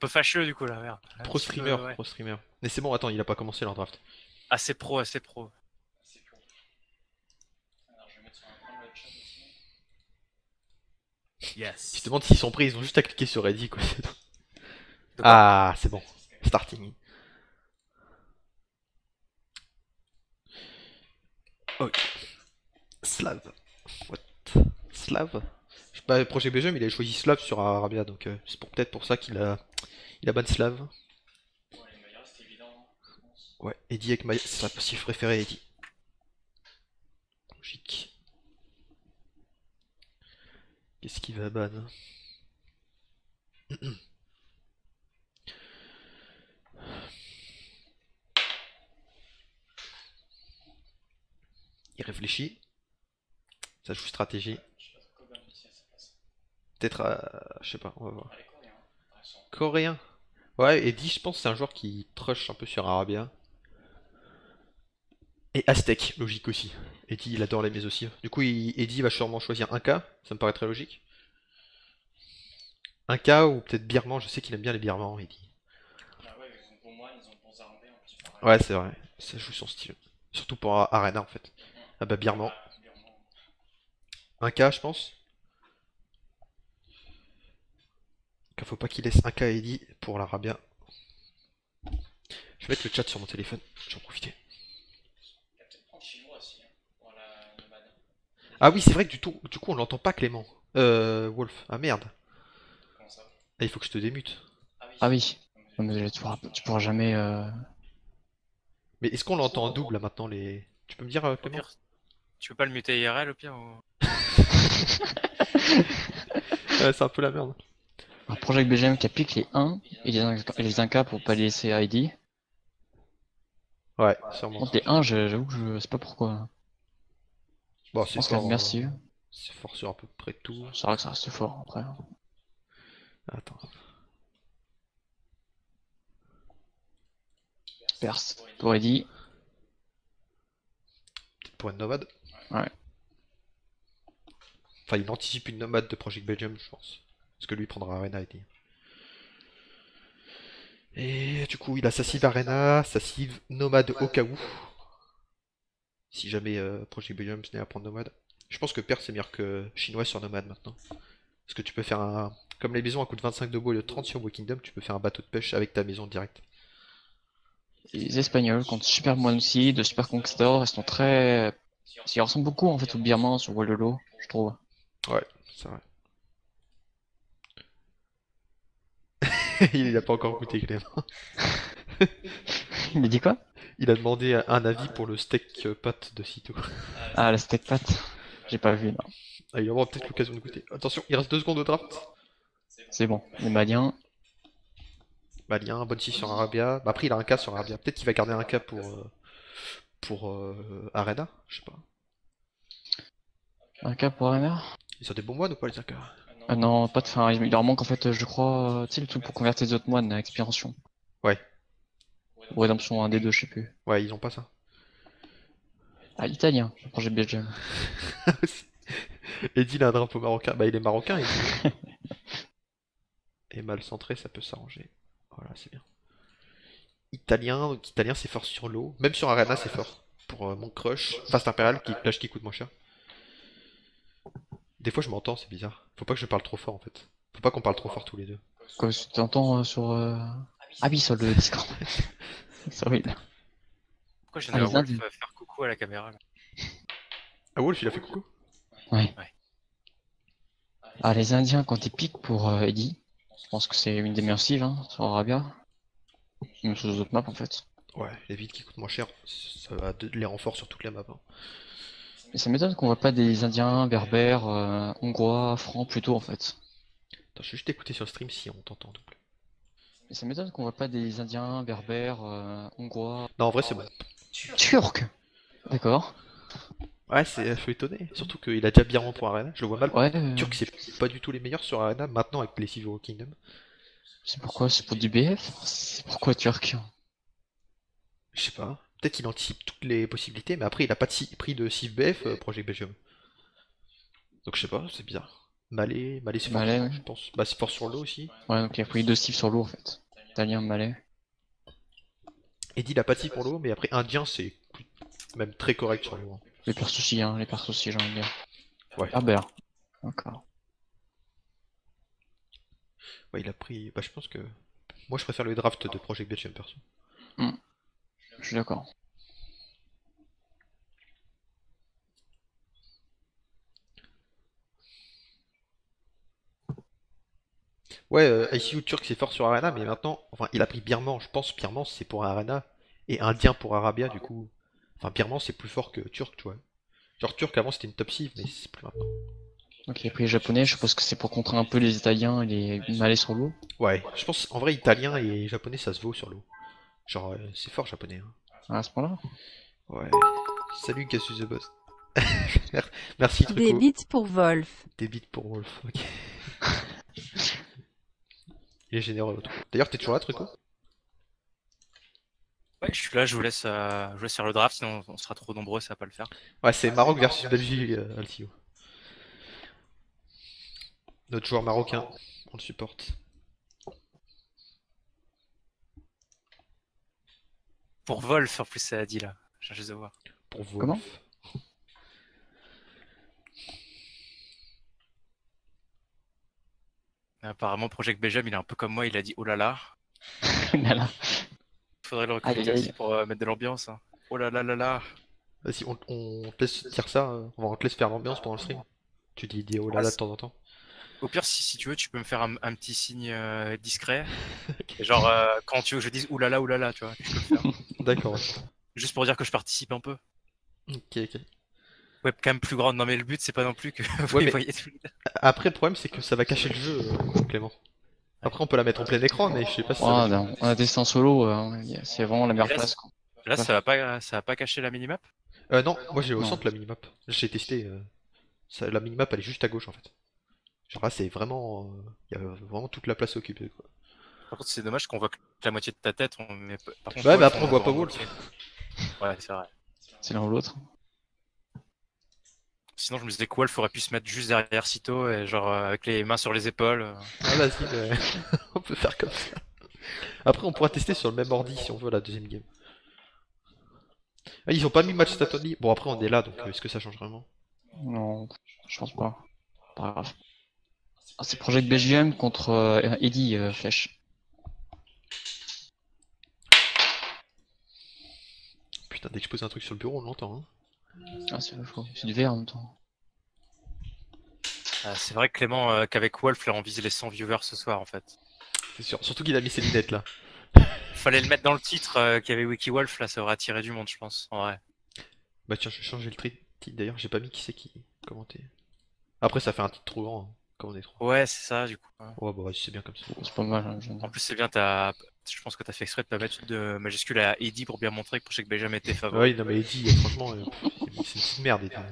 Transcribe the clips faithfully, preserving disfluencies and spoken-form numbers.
peu fâcheux du coup là, merde. Un Pro petit peu, streamer, ouais. pro streamer. Mais c'est bon, attends, il a pas commencé leur draft. Assez pro, assez pro. Tu te Yes. demandes s'ils sont pris, ils ont juste à cliquer sur Ready quoi. De quoi? Ah, c'est bon. Starting. Ok. Slav. What? Slav? Je sais pas, Projet Belgium, il avait choisi Slav sur Arabia, donc euh, c'est pour- peut-être pour ça qu'il a, il a ban Slav. Ouais, Eddie avec Maya, c'est sa passif préférée, Eddie. Logique. Qu'est-ce qu'il va ban? Il réfléchit. Ça joue stratégie. Peut-être à... je sais pas, on va voir. Coréen. Ouais, Eddie, je pense que c'est un joueur qui trush un peu sur Arabia. Et Aztec, logique aussi. Eddie, il adore les més aussi. Du coup, il- Eddie va sûrement choisir un K, ça me paraît très logique. Un K ou peut-être Birman, je sais qu'il aime bien les Birmans, Eddie. Ouais, c'est vrai, ça joue son style. Surtout pour Arena en fait. Ah bah Birman. Un K, je pense. Qu'il faut pas qu'il laisse un K à Eddie pour l'Arabia. Je vais mettre le chat sur mon téléphone, j'en profiter. Ah oui, c'est vrai que du, tout, du coup on l'entend pas Clément. Euh, Wolf. Ah merde. Ah, il faut que je te démute. Ah oui. Non, mais tu pourras, tu pourras jamais. euh, Mais est-ce qu'on l'entend en double là maintenant les... Tu peux me dire euh, Au Clément? pire, tu peux pas le muter I R L au pire ou... Ouais, c'est un peu la merde. Un Project B G M qui applique les un et les un et les un K pour pas les laisser I D. Ouais, Par sûrement. contre, les un, je- j'avoue que je sais pas pourquoi. Bon, Je c'est pense que fort. merci. euh, C'est fort sur à peu près tout. C'est vrai que ça reste fort après. Attends. Perse. Pour Eddy. Peut-être pour une nomade. Ouais. Enfin, il anticipe une nomade de Project Belgium, je pense. Parce que lui il prendra Arena et dit. Et du coup, il a sa cive Arena, sa cive nomade au cas où. Si jamais euh, Project Belgium venait à prendre nomade. Je pense que Perse est meilleur que chinois sur nomade maintenant. Parce que tu peux faire un. Comme les maisons à coût de vingt-cinq de beau et de trente sur Kingdom, tu peux faire un bateau de pêche avec ta maison direct. Les Espagnols contre Super Moussi de Super Conquistador, ils sont très. Ils ressemblent beaucoup en fait aux Birmans sur Wololo, je trouve. Ouais, c'est vrai. Il a pas encore goûté Clément. Il me dit quoi? Il a demandé un avis pour le steak euh, pâte de Cito. Ah, la steak pat. J'ai pas vu, non. Ah, il aura peut-être l'occasion de goûter. Attention, il reste deux secondes de draft. C'est bon. Les Maliens. Malien, bonne six sur Arabia. Bah, après, il a un K sur Arabia. Peut-être qu'il va garder un K pour, euh, pour euh, Arena. Je sais pas. Un K pour Renner? Ils ont des bons moines ou pas, les A K? Ah non, pas de fin. Il leur manque en fait, je crois, tu sais, le truc pour convertir les autres moines à expiration. Ouais, Ou rédemption un des deux, je sais plus. ouais, ils ont pas ça. Ah, italien, le projet Belgium. Eddie, il a un drapeau marocain. Bah, il est marocain, Eddie. Et mal centré, ça peut s'arranger. Voilà, c'est bien. Italien, donc italien, c'est fort sur l'eau. Même sur Arena, c'est fort. Pour euh, mon crush. Fast Imperial, qui, l'âge qui coûte moins cher. Des fois, je m'entends, c'est bizarre. Faut pas que je parle trop fort, en fait. Faut pas qu'on parle trop fort tous les deux. Quoi, tu t'entends euh, sur. euh, Ah oui, sur le Discord. C'est horrible. Pourquoi j'ai Ah, les Wolf Indiens. euh, faire coucou à la caméra là? Ah, Wolf, il a fait coucou? Ouais. Ouais. Ah, les Indiens, quand ils piquent pour euh, Eddy, je pense que c'est une des meilleures cives hein, sur Arabia. Même sur les autres maps en fait. Ouais, les villes qui coûtent moins cher, ça va de- les renforts sur toute la map. Hein. Mais ça m'étonne qu'on voit pas des Indiens, berbères, euh, hongrois, francs plutôt en fait. Attends, je vais juste écouter sur le stream si on t'entend en double. Mais ça m'étonne qu'on voit pas des Indiens, berbères, euh, hongrois. Non, en vrai, c'est bon. Turcs! D'accord. Ouais, c'est, je suis étonné. Surtout qu'il a déjà bien rond pour Arena. Je le vois mal. Ouais, euh, Turc, c'est pas du tout les meilleurs sur Arena maintenant avec les six Euro Kingdom. c'est pourquoi? C'est pour du B F? C'est pourquoi Turc? Je sais pas. Peut-être qu'il anticipe toutes les possibilités, mais après, il a pas de si- prix de Civ B F, euh, Project Belgium. Donc je sais pas, c'est bizarre. Malais, Malais c'est fort, Malais, ouais. je pense. Bah c'est fort sur l'eau aussi. Ouais, donc il a pris deux Steve sur l'eau en fait. Italien, malais. Eddie il a pas de scie pour l'eau, mais après indien c'est même très correct sur l'eau. Hein. Les perses aussi, hein, les perses aussi, j'ai envie de dire. Ouais. Herbert. D'accord. Ouais, il a pris. Bah je pense que. Moi je préfère le draft de Project Belgium perso. Hmm. Je suis d'accord. Ouais, euh, I C U turc c'est fort sur Arena, mais maintenant, enfin il a pris Birman, je pense Birman c'est pour Arena, et Indien pour Arabia du coup. Enfin Birman c'est plus fort que turc, tu vois. Genre turc avant c'était une top six, mais c'est plus maintenant. Donc il a pris les japonais, je suppose que c'est pour contrer un peu les italiens et les malais sur l'eau. Ouais, je pense en vrai italien et japonais ça se vaut sur l'eau. Genre euh, c'est fort japonais. Hein. À ce point-là. Ouais. Salut Cassius the Boss. Mer- Merci Des Truco. bits pour Wolf. Des bits pour Wolf, ok. Il est généreux l'autre. D'ailleurs t'es toujours là Truco? Ouais, je suis là, je vous laisse, euh, je vous laisse faire le draft, sinon on sera trop nombreux, ça va pas le faire. Ouais c'est Maroc versus Belgique, euh, Altio. Notre joueur marocain, on le supporte. Pour Wolf, en plus, ça a dit là. J'ai juste de voir. Pour Wolf. Comment Apparemment, Project Belgium, il est un peu comme moi, il a dit oh là là. Voilà. Faudrait le Aïe, recruter aïe, aussi aïe. pour euh, mettre de l'ambiance. Hein. Oh là là là là. Vas-y, on, on te laisse dire ça, euh, on te laisse faire l'ambiance pendant le stream. Tu dis des oh là là de temps en temps. Au pire, si, si tu veux, tu peux me faire un, un petit signe euh, discret. Et genre, euh, quand tu veux que je dise oulala, oulala, tu vois, tu peux le faire. D'accord. Juste pour dire que je participe un peu. Ok, ok. Webcam plus grande, non mais le but, c'est pas non plus que vous Ouais, les mais- voyez tous les deux. Après, le problème, c'est que ça va cacher le jeu, euh, Clément. Après, on peut la mettre en plein écran, mais je sais pas si ça Ouais, va. on a testé en solo, euh, c'est vraiment la meilleure Là, place. Quoi. Là, ça va pas, ça va pas cacher la minimap. Euh, non, moi j'ai au Non. centre la minimap. J'ai testé. euh, ça- la minimap, elle est juste à gauche en fait. Genre là, c'est vraiment. Il y a vraiment toute la place occupée, quoi. Par contre, c'est dommage qu'on voit que la moitié de ta tête. On... Mais... Par contre, Ouais, mais Wolf, après, on voit pas vraiment Wolf. moitié. Ouais, c'est vrai. C'est l'un ou l'autre. Sinon, je me disais que Wolf aurait pu se mettre juste derrière Cito et genre euh, avec les mains sur les épaules. euh. Ah, vas-y, ouais. On peut faire comme ça. Après, on pourra tester sur le même ordi si on veut la deuxième game. Ah, ils ont pas mis match stat only. Bon, après, on est là, donc euh, est-ce que ça change vraiment? Non, je pense pas. Pas grave. Ah, c'est Project Belgium contre euh, Eddie euh, Flèche. Putain, dès que je pose un truc sur le bureau, on l'entend. Hein. Ah, c'est faux. C'est du verre en même temps. Ah, c'est vrai, Clément, euh, qu'avec Wolf, là, on vise les cent viewers ce soir en fait. C'est sûr. Surtout qu'il a mis ses lunettes là. Fallait le mettre dans le titre euh, qu'il y avait WikiWolf, là, ça aurait attiré du monde, je pense. En vrai. Bah tiens, je vais changer le titre. D'ailleurs, j'ai pas mis qui c'est qui commentait. Après, ça fait un titre trop grand. Hein, comme on est trop. Ouais, c'est ça, du coup. hein. Ouais, bah c'est bien comme ça. C'est pas mal, hein, je veux dire. En plus, c'est bien, t'as... je pense que t'as fait exprès de pas mettre de majuscule à Eddie pour bien montrer que Project Belgium était favori. Ouais, non mais Eddie, euh, franchement, euh, pff, c'est c'est une petite merde, Eddie.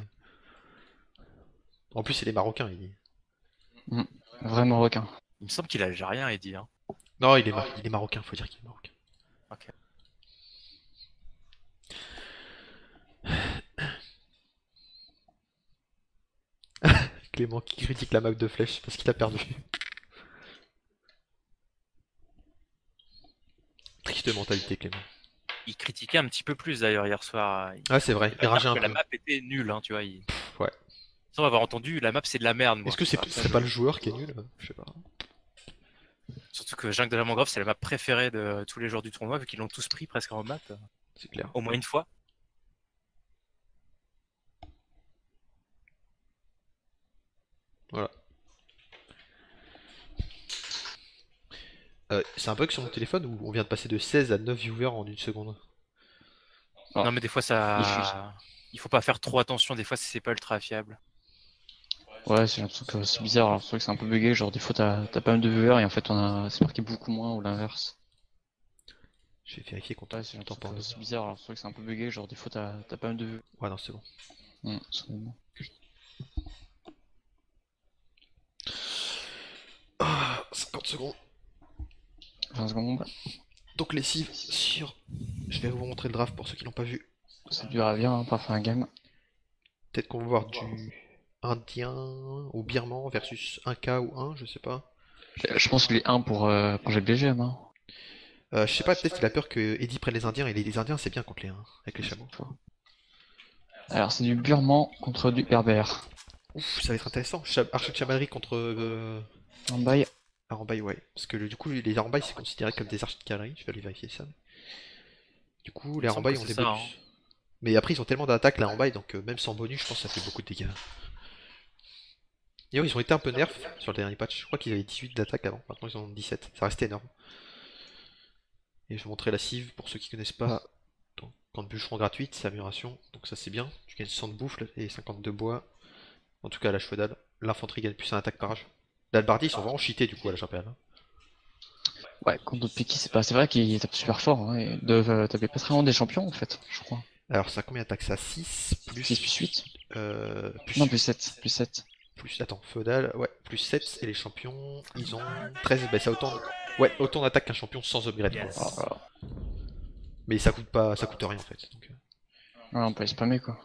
En plus, il est marocain, Eddie. Vraiment requin. Il me semble qu'il a algérien, Eddie. Hein. Non, il est, mar- il est marocain, faut dire qu'il est marocain. Ok. Clément qui critique la map de flèche parce qu'il a perdu. Triste mentalité, Clément. Il critiquait un petit peu plus d'ailleurs hier soir. Il... Ah, c'est vrai, il va rageait dire un que peu. la map était nulle, hein, tu vois. Il... Ouais. Sans avoir entendu, la map c'est de la merde. Moi. Est-ce que c'est Enfin, ce serait pas le joueur qui est nul? Je sais pas. Surtout que Jacques de la Mangrove, c'est la map préférée de tous les joueurs du tournoi, vu qu'ils l'ont tous pris presque en map, C'est clair. au moins une fois. Voilà. Euh, c'est un bug sur mon téléphone où on vient de passer de seize à neuf viewers en une seconde. Ah. Non, mais des fois, Il ça. Il faut pas faire trop attention, des fois, c'est pas ultra fiable. Ouais, c'est l'impression que c'est bizarre, alors c'est vrai que c'est un peu bugué, genre des fois t'as t'as pas mal de viewers et en fait on a c'est marqué beaucoup moins ou l'inverse. Je vais vérifier qu'on Ouais, c'est t'entend l'impression pas en que deux. c'est bizarre, alors c'est vrai que c'est un peu bugué, genre des fois t'as t'as pas mal de viewers. Ouais, non, c'est bon. Hum, c'est bon. Ah, cinquante secondes. vingt secondes, Donc lessive sur... Je vais vous montrer le draft pour ceux qui l'ont pas vu. c'est dur à dire, hein, pas faire un game. Peut-être qu'on va voir du... indien ou birman versus un K ou un, je sais pas. Euh, Je pense qu'il est un pour euh, Project B G M. Hein. Euh, je sais pas, peut-être qu'il a peur que Eddie prenne les indiens, et les, les indiens c'est bien contre les uns, avec les chameaux. Alors c'est du Burman contre du Berbère. Ouf, ça va être intéressant. Cha- Archer de chamaillerie contre euh, Un bail. Arambaï, ouais. Parce que le- du coup, les Arambaï c'est considéré comme des archers de cavalerie, je vais aller vérifier ça. Du coup, Il les me semble Arambaï que ont c'est des ça, bonus. hein. Mais après, ils ont tellement d'attaques, les Arambaï, donc euh, même sans bonus, je pense que ça fait beaucoup de dégâts. D'ailleurs, ils ont été un peu nerfs sur le dernier patch. Je crois qu'ils avaient dix-huit d'attaque avant, maintenant ils en ont dix-sept. Ça restait énorme. Et je vais montrer la cive pour ceux qui connaissent pas. Donc, quand bûcheron gratuite, c'est amélioration, donc ça c'est bien. Tu gagnes cent de bouffe et cinquante de bois. En tout cas, à la cheval, l'infanterie gagne plus un attaque par âge. L'albardi, ils sont vraiment cheatés du coup à la impériale. Ouais, contre d'autres Piki, c'est pas. C'est vrai qu'il tape super fort. Hein, et de euh, taper pas très loin des champions en fait, je crois. Alors, ça a combien d'attaques ça? six plus. six plus huit. Euh, plus, Non, plus sept. Plus sept. plus. Attends, feudal, ouais, plus sept. Et les champions, ils ont treize. Bah, ça a autant. Ouais, autant d'attaques qu'un champion sans upgrade. Quoi. Yes. Ah, voilà. Mais ça coûte pas, ça coûte rien en fait. Donc, euh, Ouais, on peut les spammer quoi.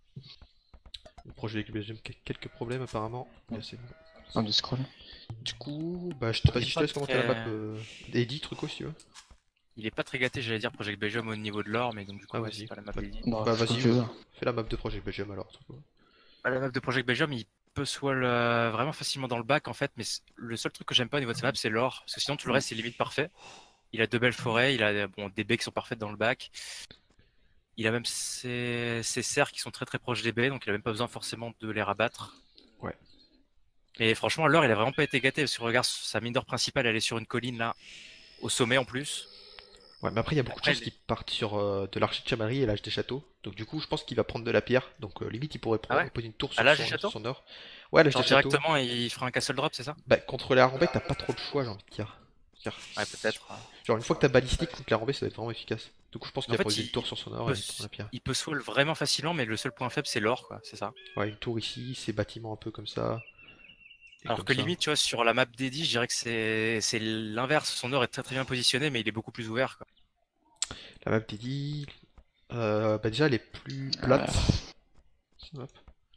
le projet avec le Belgium a quelques problèmes apparemment. Mais c'est bon. Un de scroll. Du coup, bah, je te, vas-y, Il est je te pas laisse commenter la très- map euh, d'Eddie, Truco si tu veux. Il est pas très gâté, j'allais dire Project Belgium au niveau de l'or, mais donc du coup, Ah, ouais, vas-y. c'est pas la map Bah, d'Eddie. Bah, Bah, fais ce que vas-y, tu veux. euh, fais la map de Project Belgium alors. Truco. Bah, la map de Project Belgium, il peut swall euh, vraiment facilement dans le bac en fait, mais c- le seul truc que j'aime pas au niveau de sa map, c'est l'or, parce que sinon tout le reste c'est limite parfait. Il a de belles forêts, il a bon, des baies qui sont parfaites dans le bac. Il a même ses, ses serres qui sont très très proches des baies, donc il a même pas besoin forcément de les rabattre. Ouais. Et franchement, l'or, il a vraiment pas été gâté, parce que regarde, sa mine d'or principale, elle est sur une colline là, au sommet en plus. Ouais, mais après, il y a beaucoup Après, de chances les- qu'il parte sur euh, de l'archer de chamaillerie et l'âge des châteaux. Donc, du coup, je pense qu'il va prendre de la pierre. Donc, euh, limite, il pourrait Ah prendre ouais poser une tour À sur l'âge son, des châteaux sur son or. Ouais, l'âge Genre des châteaux. directement, il fera un castle drop, c'est ça? Bah, contre les Harambais, t'as pas trop de choix, j'ai envie de dire. Dire- Ouais, peut-être. Genre, une fois que t'as balistique contre les Harambais, ça va être vraiment efficace. Du coup, je pense qu'il En va fait, poser il- une tour sur son or peut et il prend la pierre. Il peut swall vraiment facilement, mais le seul point faible, c'est l'or, quoi, c'est ça. Ouais, une tour ici, ces bâtiments un peu comme ça. Et Alors comme que ça. limite, tu vois, sur la map d'Eddie, je dirais que c'est c'est l'inverse. Son or est très très bien positionné, mais il est beaucoup plus ouvert, quoi. La map d'Eddie. Euh, bah, déjà, elle est plus plate. Cette map.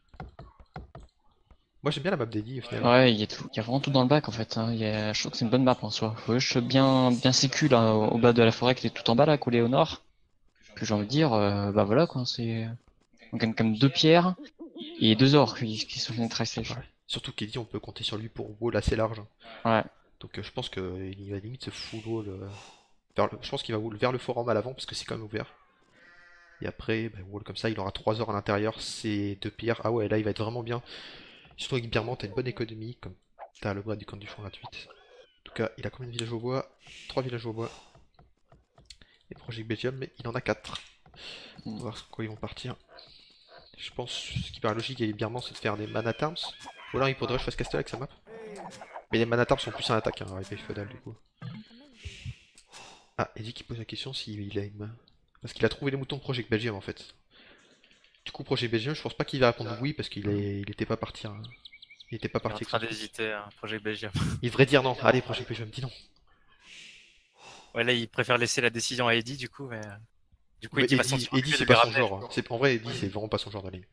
Moi, j'aime bien la map d'Eddie au final. Ouais, il y, a tout- il y a vraiment tout dans le bac en fait. Hein. Il y a- je trouve que c'est une bonne map en soi. Faut juste bien, bien sécu là, au, au bas de la forêt qui est tout en bas là, collé au nord. Que j'ai envie de dire, euh, bah voilà quoi. C'est on gagne comme deux pierres et deux ors qui, qui sont très safe. Ouais. Surtout qu'Eddie, on peut compter sur lui pour wall assez large. Ouais. Donc, euh, je pense qu'il va limite se full wall. euh, vers le- Je pense qu'il va wall vers le forum à l'avant parce que c'est quand même ouvert. Et après, bah, wall comme ça, il aura trois heures à l'intérieur. C'est deux pierres. Ah ouais, là, il va être vraiment bien. Surtout avec Birman, t'as une bonne économie. Comme t'as le bras du camp du front gratuite. En tout cas, il a combien de villages au bois? Trois villages au bois. Et Project Belgium, mais il en a quatre. On va voir sur quoi ils vont partir. Je pense ce qui paraît logique avec Birman, c'est de faire des mana terms. Ou alors il faudrait que je fasse castle avec sa map. Mais les mana terms sont plus en attaque, hein, avec feudal du coup. Ah, Eddie qui pose la question s'il aime. Parce qu'il a trouvé les moutons de Project Belgium en fait. Du coup, Project Belgium, je pense pas qu'il va répondre oui parce qu'il est... il était pas parti. hein. Il était pas Il est en parti train avec son- d'hésiter, hein, Project Belgium. Il devrait dire non. Allez, Project Belgium, dis non. Ouais, là, il préfère laisser la décision à Eddie, du coup, mais. Du coup, Mais Eddie va Eddie, se sentir Eddie, obligé c'est de pas les son ramener. genre. hein. C'est- En vrai, Eddie, c'est vraiment pas son genre d'aller.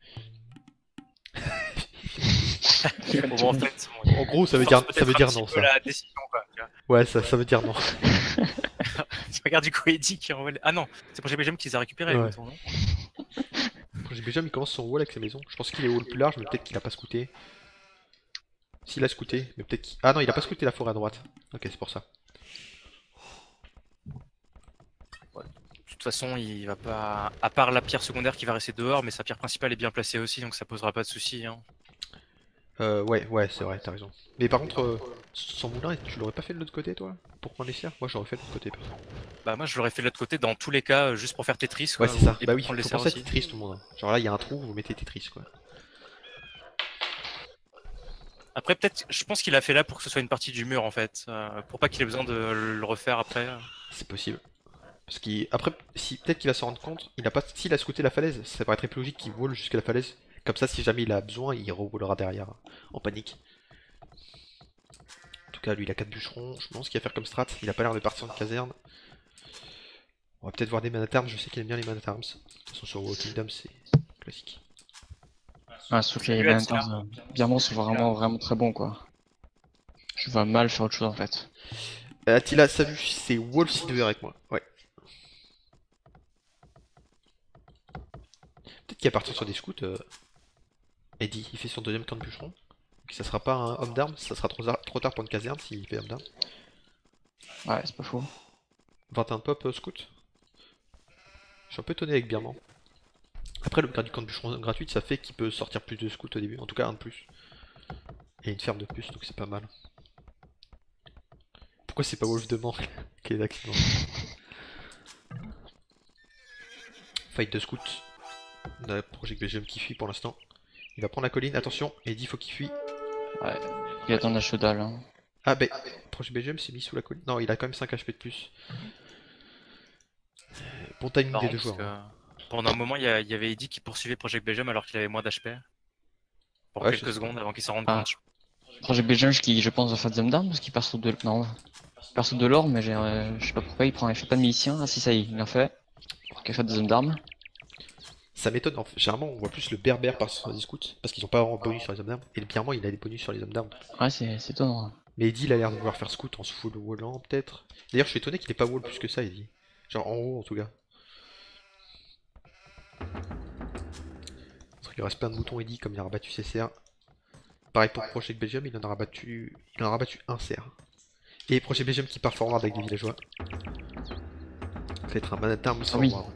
Bon, bon, en fait, bon, En gros, ça veut il dire, force ça veut peut-être dire un non, petit peu ça. la décision, quoi, tu vois. Ouais, ça, ça veut dire non. Tu regardes du coup Eddie qui envoie. les- Ah non, c'est Project Belgium qui les a récupérés, les Ouais. moutons, non? Project Belgium, il commence son wall avec sa maison. Je pense qu'il est wall plus large, mais peut-être qu'il a pas scouté. S'il a scouté, mais peut-être qu'il... Ah non, il a pas scouté la forêt à droite. Ok, c'est pour ça. De toute façon, il va pas. À part la pierre secondaire qui va rester dehors, mais sa pierre principale est bien placée aussi, donc ça posera pas de soucis. Hein. Euh, ouais, ouais, c'est vrai, t'as raison. Mais par contre, euh, son moulin, tu l'aurais pas fait de l'autre côté, toi? Pour prendre les serres? Moi, j'aurais fait de l'autre côté, perso. Bah, moi je l'aurais fait de l'autre côté dans tous les cas, euh, juste pour faire Tetris. Quoi, Ouais, c'est ça. et Bah pour oui, prendre les faut serres penser à aussi. Tetris, tout le monde. hein. Genre là, il y a un trou, vous mettez Tetris, quoi. Après, peut-être, je pense qu'il a fait là pour que ce soit une partie du mur en fait, euh, pour pas qu'il ait besoin de le refaire après. C'est possible. Parce qu'il... Après, si... peut-être qu'il va se rendre compte, il a pas... s'il a scouté la falaise, ça paraîtrait plus logique qu'il wall jusqu'à la falaise. Comme ça, si jamais il a besoin, il rewallera derrière, en panique. En tout cas, lui, il a quatre bûcherons. Je pense qu'il va faire comme strat. Il a pas l'air de partir en caserne. On va peut-être voir des mana terms. Je sais qu'il aime bien les mana terms. De toute façon, sur War Kingdom, c'est classique. Ah, sauf que les Salut, Valentine's, euh, Birman sont vraiment, vraiment très bons, quoi. Je vois mal faire autre chose, en fait. Euh, Attila, salut, c'est Wolf Silver avec moi. Ouais. Peut-être qu'il va partir sur des scouts. Euh... Eddie, il fait son deuxième camp de bûcheron. Donc ça sera pas un homme d'armes, ça sera trop, trop tard pour une caserne s'il fait homme d'armes. Ouais, c'est pas faux. vingt et un pop euh, scout. Je suis un peu étonné avec Birman. Après, le grade du camp de bûcheron gratuit, ça fait qu'il peut sortir plus de scouts au début. En tout cas, un de plus. Et une ferme de plus, donc c'est pas mal. Pourquoi c'est pas Wolf de Manque qui est l'accident? Fight de scouts. On a Project Belgium qui fuit pour l'instant. Il va prendre la colline, attention, Eddie faut qu'il fuit. Ouais, il attend la chaudale. Hein. Ah bah, Project Belgium s'est mis sous la colline. Non, il a quand même cinq H P de plus. Bon timing Marrant, des deux parce joueurs. Hein. que pendant un moment, il y, a- il y avait Eddie qui poursuivait Project Belgium alors qu'il avait moins d'H P. Pour Ouais, je quelques sais. secondes avant qu'il s'en rende Ah. compte. Projet Belgium qui, je pense, va faire des hommes d'armes parce qu'il part sur de... Non, il part sur de l'or, mais j'ai, euh, je sais pas pourquoi il prend, il fait pas de milicien. Ah si, ça y est, il l'a fait. Pour qu'il fasse des hommes d'armes. Ça m'étonne, en fait. Généralement on voit plus le berbère par sur les scouts, parce qu'ils ont pas vraiment de bonus sur les hommes d'armes. Et le birman il a des bonus sur les hommes d'armes. Ouais, c'est c'est étonnant. Hein. Mais Eddie il a l'air de vouloir faire scout en full wallant peut-être. D'ailleurs je suis étonné qu'il ait pas wall plus que ça Eddie. Genre en haut en tout cas. Parce qu'il reste plein de moutons Eddie comme il a rabattu ses cerfs. Pareil pour Project Belgium, il en a rabattu. Il en a rabattu un cerf. Et Project Belgium qui part forward avec des villageois. Ça va être un manhattan Ah oui. forward.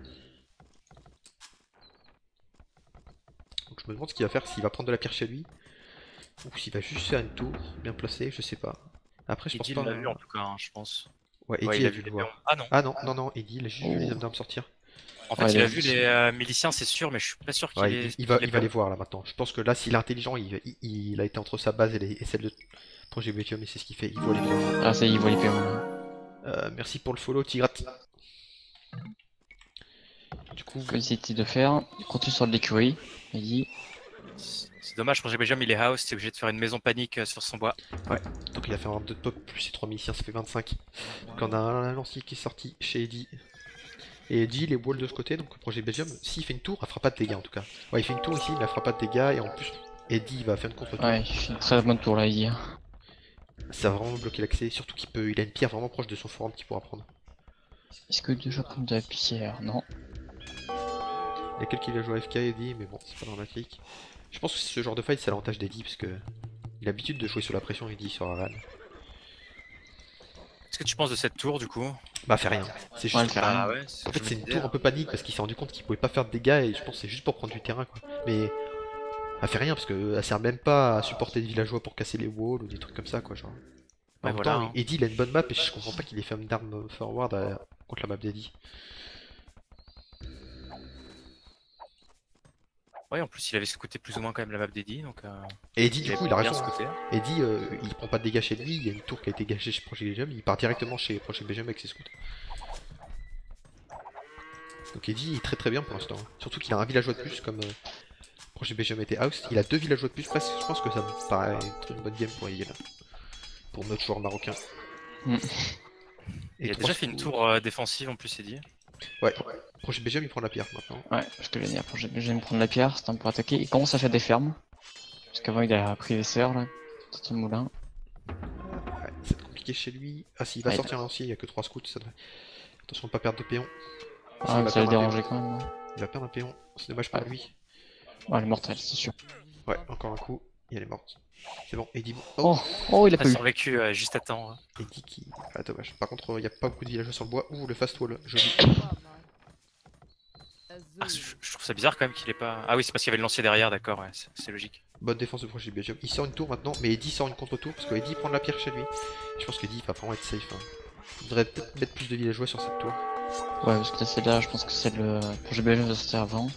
Donc je me demande ce qu'il va faire, s'il va prendre de la pierre chez lui. Ou s'il va juste faire une tour bien placée, je sais pas. Après je pense Eddie pas. l'a vu en tout cas, hein, je pense. Ouais, Eddie Ouais, il a a dû vu le les voir. péons. Ah non. Ah non, non, non, Eddie il a juste vu les Oh. hommes d'armes sortir. En fait, Ouais, il a il a vu vu. les euh, miliciens, c'est sûr, mais je suis pas sûr qu'il Ouais, ait. il, il va, qu'il ait il va péon. les voir là maintenant. Je pense que là, s'il est intelligent, il, il- il a été entre sa base et, les- et celle de Project Belgium, et c'est ce qu'il fait. Il voit les villageois. Ah ça y est, il voit les péons. Là. Euh, merci pour le follow, Tigrat. Du coup, Comme c'était de faire, il continue sur de l'écurie. Il dit, C'est dommage, Project Belgium il est house, c'est obligé de faire une maison panique euh, sur son bois. donc il a fait un deux de pop plus ses trois miliciens, ça fait vingt-cinq. Donc on a un lancier qui est sorti chez Eddie. Et Eddie, il est wall de ce côté, donc Project Belgium, s'il fait une tour, elle fera pas de dégâts en tout cas. Ouais, il fait une tour ici, mais elle fera pas de dégâts, et en plus, Eddie il va faire une contre-tour. ouais, il fait une très bonne tour là, il dit. Ça va vraiment bloquer l'accès, surtout qu'il peut, il a une pierre vraiment proche de son forum qu'il pourra prendre. Est-ce que déjà prendre de la pierre? Non. Il y a quelques villageois F K Eddie, mais bon, c'est pas dramatique. Je pense que ce genre de fight, c'est l'avantage d'Eddie, parce que il a l'habitude de jouer sous la pression, Eddie, sur Aran. Qu'est-ce que tu penses de cette tour du coup? Bah, fait rien. C'est Ouais, juste. elle fait rien. Ah ouais, ce En que fait, je c'est me une disais. tour un peu panique parce qu'il s'est rendu compte qu'il pouvait pas faire de dégâts et je pense que c'est juste pour prendre du terrain quoi. Mais elle fait rien parce que elle sert même pas à supporter des villageois pour casser les walls ou des trucs comme ça quoi. Genre. En Ouais, même voilà, temps, hein. Eddie il a une bonne map et je comprends pas qu'il ait fait une d'armes forward à- contre la map d'Eddie. Ouais, en plus il avait scouté plus ou moins quand même la map d'Eddie, donc euh, Et Eddie du avait coup il a bien raison. hein. scouté. Eddie euh, il prend pas de dégâts chez lui, il y a une tour qui a été gâchée chez Project Belgium, il part directement chez Project Belgium avec ses scouts. Donc Eddie est très très bien pour l'instant. hein. Surtout qu'il a un villageois de plus comme euh, Project Belgium était house, il a deux villageois de plus presque, je pense que ça me paraît être une bonne game pour Eddie là. Pour notre joueur marocain. Mm. Et Il a trois déjà fait une scouts. tour euh, défensive en plus, Eddie. Ouais, Project Belgium il prend la pierre maintenant. Ouais, parce que je vais dire, je vais me prendre la pierre, c'est un peu pour attaquer. Il commence à faire des fermes. Parce qu'avant il a pris les serres là. Petit moulin. Ouais, c'est compliqué chez lui. Ah si, il va Ouais, sortir un lancier, il y a que trois scouts, ça devrait... Attention de pas perdre de péon. Si, Ah, il va ça va perdre un déranger péon. quand même. hein. Il va perdre un péon, c'est dommage pour Ouais. lui. Ah, elle est mortelle, c'est sûr. Ouais, encore un coup, et elle est morte. C'est bon, Eddie... Oh, Oh, oh, il a Il a pas eu. survécu euh, juste à temps. hein. Eddie qui... Ah dommage. Par contre, il n'y a pas beaucoup de villageois sur le bois. Ouh, le fast wall, joli. Ah, je, je trouve ça bizarre quand même qu'il ait pas. Ah oui, c'est parce qu'il y avait le lancier derrière, d'accord, ouais, c'est c'est logique. Bonne défense de Project Belgium. Il sort une tour maintenant, mais Eddie sort une contre-tour parce que Eddie prend de la pierre chez lui. Je pense qu'Eddie va vraiment être safe. Hein. Il devrait peut-être mettre plus de villageois sur cette tour. Ouais, parce que là, celle-là, je pense que c'est le projet Belgium va sortir avant.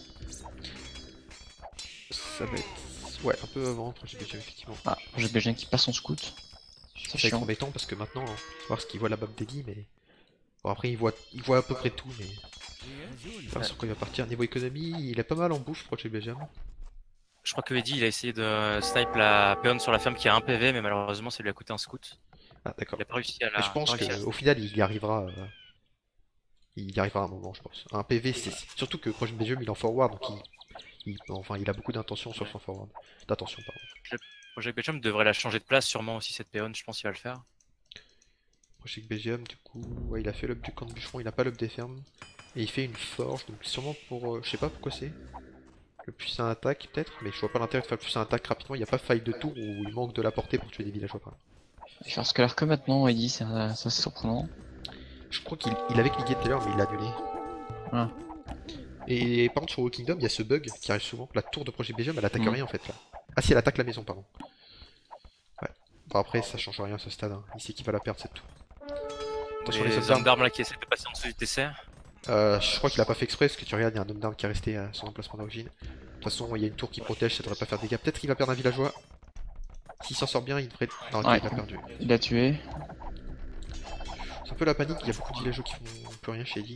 Ça va être... Ouais, un peu avant Project Belgium, effectivement. Ah, projet Belgium qui passe son scout. Ça C'est va être chiant. embêtant parce que maintenant, hein, faut voir ce qu'il voit la map d'Eddie, mais... Bon après il voit, il voit à peu près tout, mais... Enfin, sur quoi il va partir. Niveau économie, il est pas mal en bouffe, Project Belgium. Je crois que Eddie il a essayé de snipe la péonne sur la ferme qui a un P V, mais malheureusement ça lui a coûté un scout. Ah d'accord. Il a pas réussi à la. Mais je pense pas réussi à- qu'au final il y arrivera... euh, Il y arrivera à un moment, je pense. Un P V, c'est... Surtout que Project Belgium il est en forward, donc il... il, enfin, il a beaucoup d'intention sur son forward. D'attention, pardon. Project Belgium devrait la changer de place sûrement aussi cette péonne, je pense qu'il va le faire. Project Belgium, du coup, ouais, il a fait l'up du camp de bûcheron, il a pas l'up des fermes. Et il fait une forge, donc sûrement pour, euh, je sais pas pourquoi c'est. Le plus à attaque peut-être, mais je vois pas l'intérêt de faire le plus à attaque rapidement, il n'y a pas faille de tour où il manque de la portée pour tuer des villageois quand même. Il va faire scalaire que maintenant, il dit, c'est assez surprenant. Je crois qu'il il avait cliqué tout à l'heure, mais il l'a annulé. Ah. Et par contre sur Walking Kingdom, il y a ce bug qui arrive souvent, la tour de Project Belgium, elle attaque Mm. rien en fait là. Ah si, elle attaque la maison, pardon. Ouais. Bon après, ça change rien à ce stade, hein. Il sait qu'il va la perdre cette tour. Attention les Les hommes hommes d'armes. d'armes là qui essaient de passer en dessous du T C. Euh, je crois qu'il a pas fait exprès, parce que tu regardes, il y a un homme d'armes qui est resté à son emplacement d'origine. De toute façon, il y a une tour qui protège, ça devrait pas faire de dégâts. Peut-être qu'il va perdre un villageois. S'il s'en sort bien, il devrait... Non, ok, Ouais. il a perdu. Il a tué. C'est un peu la panique, il y a beaucoup de villageois qui font plus rien chez Eddie.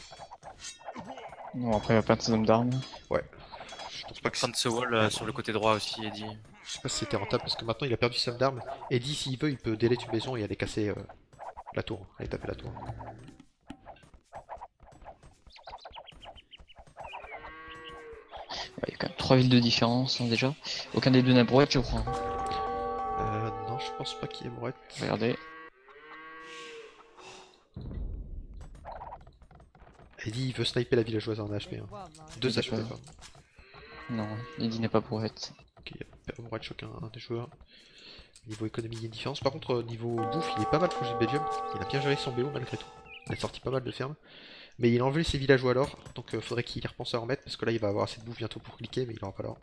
Bon, après, il va perdre ses hommes d'armes. Ouais. Je pense pas que Fin de ce wall euh, sur le côté droit aussi, Eddie. Je sais pas si c'était rentable parce que maintenant il a perdu ses hommes d'armes. Eddie, s'il veut, il peut délayer une maison et aller casser euh, la tour. Aller taper la tour. Ouais, il y a quand même trois villes de différence hein, déjà. Aucun des deux n'a brouette, je crois. Euh, non, je pense pas qu'il y ait Mourette. Regardez. Eddie, il veut sniper la villageoise en H P. Hein. Deux Il H P, pas. pardon. Non, Eddie n'est pas brouette. Ok, il y a Mourette choqué un, un des joueurs. Niveau économie, il y a une différence. Par contre, niveau bouffe, il est pas mal Project Belgium. Il a bien géré son B O malgré tout. Il a sorti pas mal de fermes. Mais il a enlevé ses villageois alors. Donc euh, faudrait qu'il y repense à en remettre parce que là il va avoir assez de bouffe bientôt pour cliquer, mais il aura pas l'or.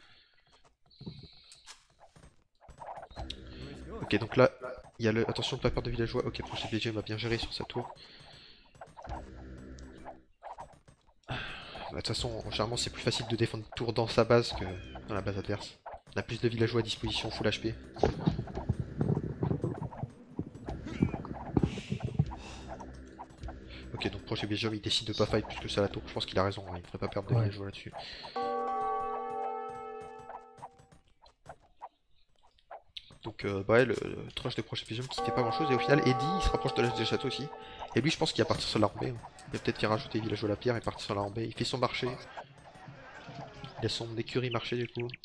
Ok, donc là, il y a le. Attention, pas perdre de villageois. Ok, Project Belgium a bien géré sur sa tour. De toute façon, généralement c'est plus facile de défendre une tour dans sa base que dans la base adverse. On a plus de villageois à disposition, full H P. Ok, donc Project Belgium il décide de pas fight plus que ça la tour. Je pense qu'il a raison, hein, il ne devrait pas perdre de Ouais. villageois là-dessus. Donc euh, bah ouais, le, le trash de Project Belgium qui fait pas grand chose. Et au final, Eddie il se rapproche de l'âge des châteaux aussi. Et lui, je pense qu'il va partir sur la rambée. Hein. Il va peut-être faire rajouter villageois à la pierre et partir sur la rambée. Il fait son marché. Il a son écurie marché du coup.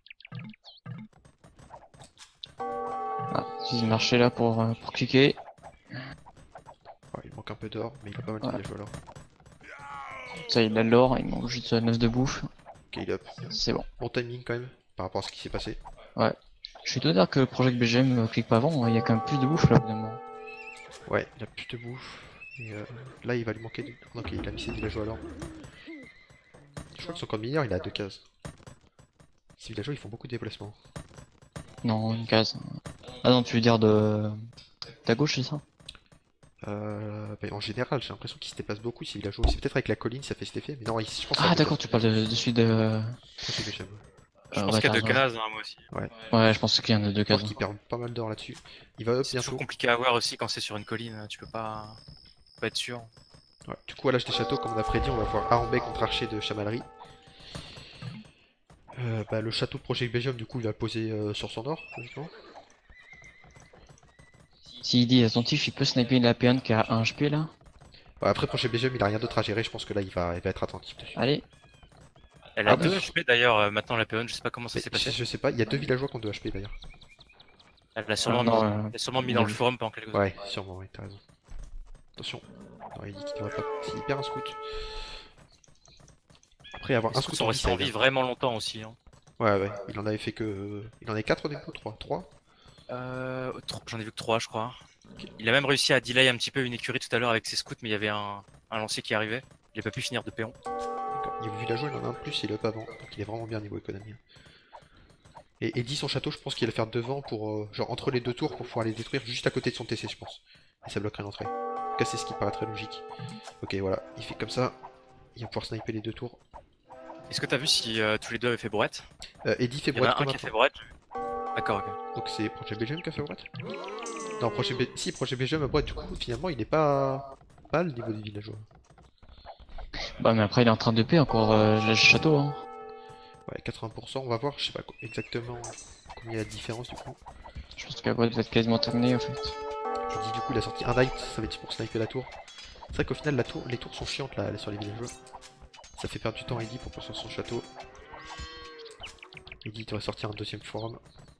Ah, il marché là pour, euh, pour cliquer. Ouais, il manque un peu d'or, mais il a pas mal de Ouais. villageois alors. Ça, il a de l'or, il manque juste neuf de bouffe. Ok, il est up. C'est bon. Bon timing quand même, par rapport à ce qui s'est passé. Je suis étonné de dire que le Project B G M euh, clique pas avant, il y a quand même plus de bouffe là, évidemment. Ouais, il a plus de bouffe. Et euh, là, il va lui manquer du... Ok, il a mis ses villageois alors. Je crois que son camp de mineur, il a deux cases. Ces villageois, ils font beaucoup de déplacements. Non, une case. Ah non, tu veux dire de ta gauche, c'est ça? Euh, bah, en général, j'ai l'impression qu'il se déplace beaucoup ces villageois. C'est peut-être avec la colline, ça fait cet effet. Mais non, il- je pense que Ah d'accord, tu parles de, de celui de... c'est Belgium. Je Euh, pense ouais, qu'il y a t'as deux raison. cases, hein, moi aussi. Ouais, je pense qu'il y en a deux Je pense cases. qu'il perd pas mal d'or là-dessus. Il va up C'est toujours bientôt. compliqué à voir aussi quand c'est sur une colline, hein, tu peux pas, pas être sûr. Ouais. Du coup, à l'âge des châteaux, comme on a prédit, on va voir Arambay contre Archer de Chamalerie. Euh, bah, le château de Project Belgium, du coup, il va le poser euh, sur son or, logiquement. S'il dit attentif, il peut sniper la P un qui a un H P là. Ouais, après, Project Belgium, il a rien d'autre à gérer. Je pense que là, il va, il va être attentif dessus. Allez. Elle a Ah, deux bah, H P d'ailleurs euh, maintenant la péonne, je sais pas comment ça Mais s'est je, passé. je sais pas, il y a deux villageois qui ont deux H P d'ailleurs. Elle l'a sûrement, Ah, non, mis- euh, elle l'a sûrement mis dans le oui. forum pendant quelques secondes. Ouais, sûrement, ouais, t'as raison. Attention. Non, il dit qu'il devrait pas. S'il perd un scout. Après, avoir Les un scouts scout sont en vie, restés ça en vie aide. vraiment longtemps aussi. Hein. Ouais, ouais, il en avait fait que. Il en avait quatre au début, trois. trois Euh, tro- J'en ai vu que trois, je crois. Il a même réussi à delay un petit peu une écurie tout à l'heure avec ses scouts, mais il y avait un, un lancier qui arrivait. Il a pas pu finir de péon. D'accord. Niveau villageois, il en a un de plus et il est up avant. Donc il est vraiment bien niveau économie. Et Eddie, son château, je pense qu'il va le faire devant pour. euh, genre entre les deux tours pour pouvoir les détruire juste à côté de son T C, je pense. Et ça bloquerait l'entrée. En tout cas, c'est ce qui paraît très logique. Ok, voilà, il fait comme ça. Il va pouvoir sniper les deux tours. Est-ce que t'as vu si euh, tous les deux avaient fait brouette? Euh, Eddie fait Il y en brouette a un comme qui a fait un. brouette. D'accord, ok. Donc c'est Project Belgium qui a fait brouette? Non, Project Be... si, Project Belgium a brouette, du coup, finalement, il est pas. Pas le niveau des villageois. Bah mais après il est en train de payer encore euh, le château hein. Ouais, quatre-vingts pour cent, on va voir, je sais pas co- exactement combien il y a de différence du coup. Je pense que la boîte va être quasiment terminée en fait. Je dis du coup, il a sorti un night, ça va être pour sniper la tour. C'est vrai qu'au final, la tour, les tours sont chiantes là, sur les villageois. Ça fait perdre du temps à Eddie pour construire son château. Eddy devrait sortir un deuxième forum.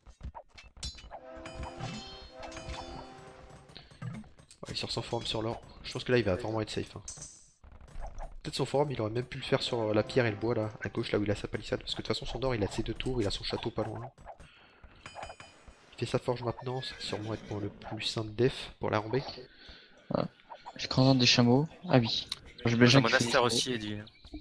Ouais, il sort son forum sur l'or. Je pense que là il va vraiment être safe. Hein. Peut-être son forum il aurait même pu le faire sur la pierre et le bois là, à gauche là où il a sa palissade. Parce que de toute façon son or il a ses deux tours, il a son château pas loin. Il fait sa forge maintenant, ça va sûrement être pour le plus simple def pour la rambée. Ouais. J'ai craint des chameaux. Ah oui. J'ai J'ai besoin un qu'il fait des monastère chameaux. aussi, Eddy.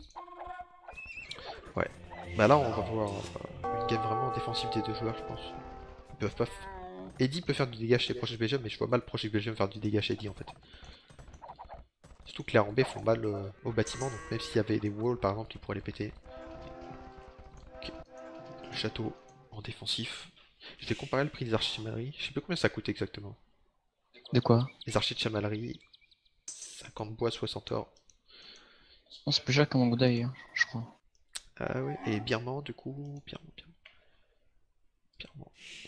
Bah là on va voir euh, une game vraiment défensive des deux joueurs je pense. Ils peuvent pas... F... Eddy peut faire du dégât chez Project Belgium mais je vois mal Project Belgium faire du dégât chez Eddy en fait. Surtout que les rambées font mal euh, au bâtiment donc même s'il y avait des walls par exemple ils pourraient les péter. Ok. Le château en défensif. Je vais comparer le prix des archers de chamalerie. Je sais plus combien ça coûte exactement. De quoi? Les archers de chamalerie, cinquante bois, soixante or. Non, c'est plus cher qu'un manque d'œil, hein, je crois. Ah ouais, et Birman du coup, Birman, Birman. Birman.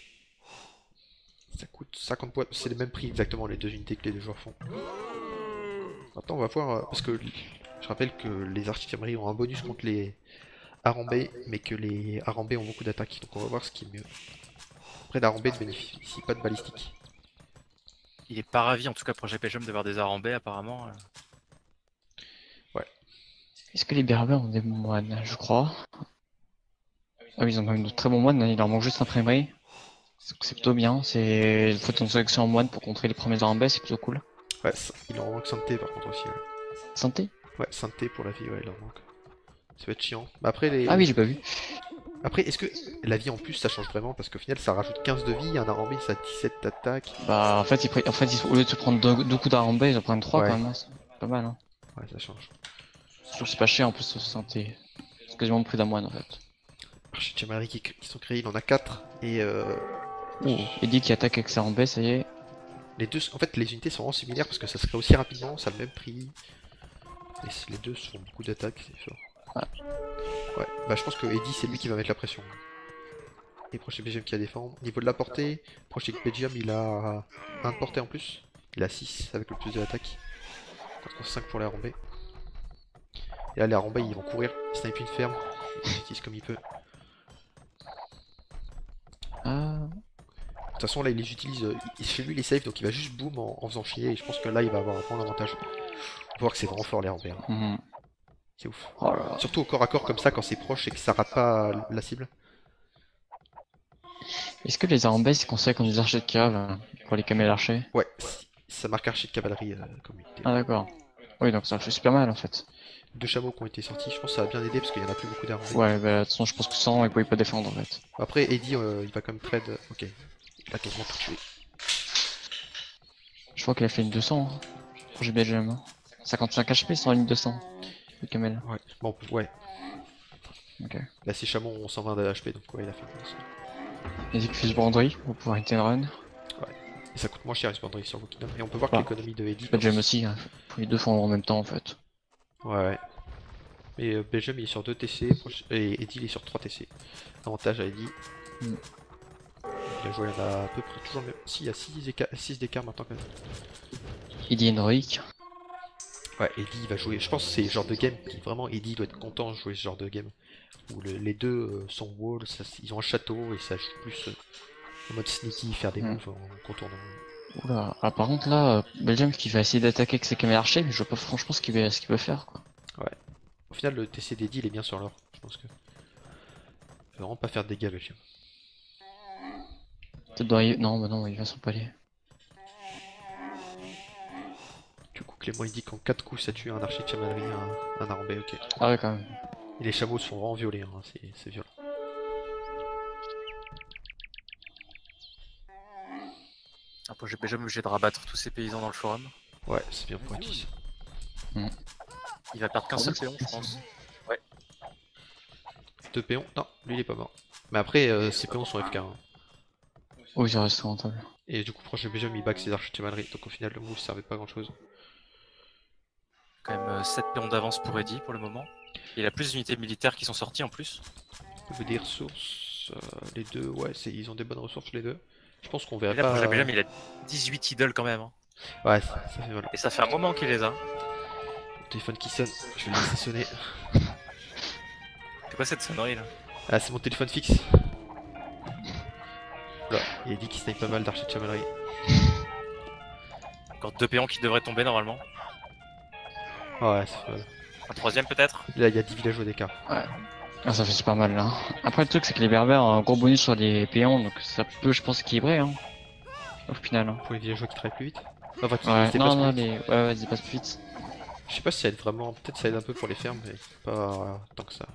Ça coûte cinquante bois, c'est le même prix exactement les deux unités que les deux joueurs font. Maintenant on va voir, euh, parce que je rappelle que les archers de chamalerie ont un bonus contre les harambés, mais que les harambés ont beaucoup d'attaques, donc on va voir ce qui est mieux. Après l'harambé ne bénéficie pas de balistique. Il est pas ravi, en tout cas, Project Belgium, d'avoir des arambais, apparemment. Est-ce que les berbères ont des moines? Je crois. Ah oui, ils ont quand même de très bons moines, il leur manque juste l'imprimerie. C'est plutôt bien, c'est il faut une sélection en moine pour contrer les premiers arambais, c'est plutôt cool. Ouais, il en manque Santé par contre aussi. Ouais, Santé? ouais Santé pour la vie, ouais, il en manque. Ça va être chiant. Bah après, les... Ah oui, j'ai pas vu. Après, est-ce que la vie en plus ça change vraiment? Parce qu'au final ça rajoute quinze de vie, un arambé ça a dix-sept d'attaque. Bah en fait, ils, pre- en fait, ils- au lieu de se prendre deux, deux coups d'arambais, ils en prennent trois Ouais. quand même, hein. C'est pas mal. Hein. Ouais, ça change. Surtout que c'est pas cher en plus, ce santé. C'est quasiment le prix d'un moine en fait. Archers de chamalerie qui, qui sont créés, il en a quatre. Et euh, Oh, Eddy qui attaque avec ses arambais, ça y est. les deux, en fait les unités sont vraiment similaires parce que ça se crée aussi rapidement, ça a le même prix. Et c- les deux font beaucoup d'attaques, c'est fort. Ouais. Ouais, bah je pense que Eddy c'est lui qui va mettre la pression. Et Project Belgium qui a défendre. Niveau de la portée, Project Belgium il a un de portée en plus. Il a six avec le plus de l'attaque. Contre cinq pour les arambés. Et là les arambés ils vont courir, ils snipent une ferme, ils utilisent comme il peut. Ah, De toute façon là il les utilise, euh, il- chez lui il est safe donc il va juste boom en, en faisant chier et je pense que là il va avoir vraiment l'avantage. On va voir que c'est vraiment fort les arambés. Hein. mhm. C'est ouf. Oh là là. Surtout au corps à corps comme ça quand c'est proche et que ça rate pas la cible. Est-ce que les arambais c'est conseillé comme des archers de cave euh, pour les camer l'archer? Ouais, si- ça marque archer de cavalerie euh, comme unité. Ah d'accord. Oui, donc ça fait super mal en fait. Deux chameaux qui ont été sortis, je pense que ça va bien aider parce qu'il y en a plus beaucoup d'arambés. Ouais, bah de toute façon, je pense que sans, il pouvait pas défendre en fait. Après Eddy euh, il va quand même trade. Ok, il a quasiment tout tué. Je crois qu'il a fait une deux cents. Hein. J'ai bien j'aime. Hein. cinquante-cinq H P sur la ligne deux cents. Le camel. Ouais, bon, ouais. Ok. Là ces chameaux ont cent vingt de H P donc ouais il a fait une ça. Eddy qui fait ce banderie pour pouvoir hit and run. Et ça coûte moins cher Espandry sur Wokidom. Et on peut voir Ah. que l'économie de Eddy. Pas j'aime aussi. Hein. Faut les deux font en même temps en fait. Ouais, ouais. Mais euh, Belgium il est sur deux T C proche- et Eddy il est sur trois T C. Avantage à Eddy. Mm. Il a joué, il y en a à peu près toujours le même. Si, il y a six d'écart maintenant quand même. Eddy héroïque. Ouais, Eddy il va jouer. Je pense que c'est le genre de game qui vraiment Eddy doit être content de jouer ce genre de game. Où le- les deux euh, sont wall, ça, ils ont un château et ça joue plus euh, en mode sneaky, faire des Mm. moves en contournant. Oula. Ah, par contre là, euh, Belgium qui va essayer d'attaquer avec ses camels archers, mais je vois pas franchement ce qu'il va, ce qu'il peut faire quoi. Au final, le T C d'Eddy il est bien sur l'or. Je pense que. Il va vraiment pas faire de dégâts Belgium. Peut-être dans les- Non, bah non, il va sur le palier. Du coup, Clément il dit qu'en quatre coups ça tue un archer de chamalerie, un, un arambé, ok. Ah ouais, quand même. Et les chameaux se font vraiment violer, hein, c'est c'est violent. Un Project Belgium obligé de rabattre tous ces paysans dans le forum. Ouais, c'est bien pour Eddy. Il va perdre qu'un seul péon, je pense. Deux péons? Non, lui il est pas mort. Mais après, euh, ses péons sont F K. Hein. Oui, ça reste rentable. Et du coup, Project Belgium il back ses archers de chamalerie, donc au final le move servait pas à grand chose. Quand même euh, sept péons d'avance pour Eddy pour le moment. Il a plus d'unités militaires qui sont sorties en plus. Au niveau des ressources, euh, les deux, ouais, c'est- ils ont des bonnes ressources les deux. Je pense qu'on Et verrait là, pas. Project Belgium, il a dix-huit idoles quand même. Hein. Ouais, ça, ça fait mal. Et ça fait un moment qu'il les a. Le téléphone qui sonne, je vais le laisser sonner. C'est quoi cette sonnerie là? Ah, c'est mon téléphone fixe. Oula, il a dit qu'il snipe pas mal d'archers de chamaillerie. Encore deux péons qui devraient tomber normalement. Ouais, c'est mal. Un troisième peut-être. Là, il y a dix villageois d'écart. Ouais. Ah, ça fait super mal là. Après, le truc, c'est que les berbères ont un gros bonus sur les péons, donc ça peut, je pense, équilibrer, hein. Au final. Hein. Pour les villageois qui travaillent plus vite. Enfin, qui Ouais, se non, déplacent non, plus vite. les. Ouais, ouais, ils dépassent plus vite. Je sais pas si ça aide vraiment. Peut-être ça aide un peu pour les fermes, mais pas tant que ça.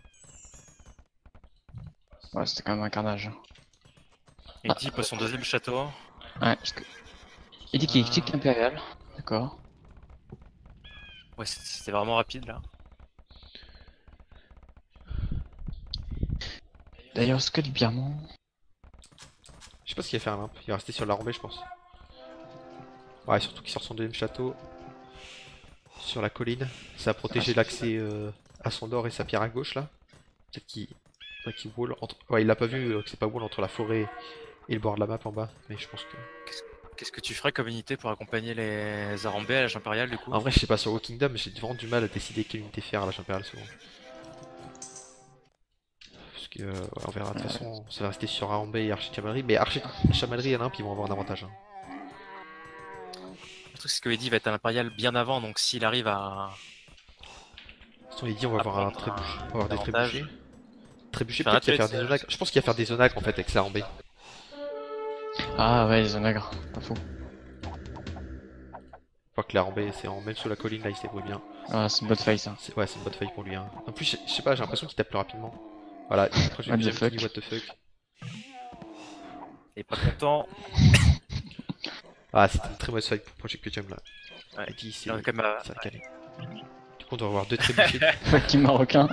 Ouais, c'était quand même un carnage. Et Ah. Deep son deuxième château. Ouais, parce que. Il dit qu'il est kick impérial. D'accord. Ouais, c'était vraiment rapide là. D'ailleurs, est-ce que le birman. Je sais pas ce qu'il va faire là. Il va rester sur la rambée, je pense. Ouais, surtout qu'il sort son deuxième château sur la colline. Ça a protégé l'accès euh, à son nord et sa pierre à gauche là. Peut-être qu'il ouais, qu'il wall entre. Ouais, il l'a pas vu euh, que c'est pas wall entre la forêt et le bord de la map en bas. Mais je pense que. Qu'est-ce que tu ferais comme unité pour accompagner les Arambais à l'âge impérial du coup? En vrai, je sais pas, sur Walking Kingdom, j'ai vraiment du mal à décider quelle unité faire à l'âge impérial souvent. Parce que, euh, ouais, on verra, de toute façon, ça va rester sur Arambay et Archer de Chamaillerie. Mais Archer de Chamaillerie, il y en a un qui vont avoir un avantage. Hein. Le truc, c'est que Eddie va être à l'impérial bien avant, donc s'il arrive à. De toute façon, il dit on va à avoir un prendre trébuchet. un- On va avoir des avantage. trébuchets. Trébuchets, Faire peut-être qu'il va un faire des tuer, zonagres. Je pense qu'il va faire des zonagres en fait avec sa Arambay. Ah, ouais, les onagres. Pas fou. Je crois que l'Arambay, c'est en même sous la colline là, il se débrouille bien. Ah, c'est une bonne faille ça. C'est- Ouais, c'est une bonne faille pour lui. Hein. En plus, je je sais pas, j'ai l'impression qu'il tape plus rapidement. Voilà, après j'ai What vu the Jam qui dit fuck. what the fuck. Il est pas content. Ah, c'était une très mauvaise fight pour Project Jam là. Ouais. Il dit c'est Il est quand même à- ça a calé. Du coup, on doit avoir deux trébuchets. Fucking marocain.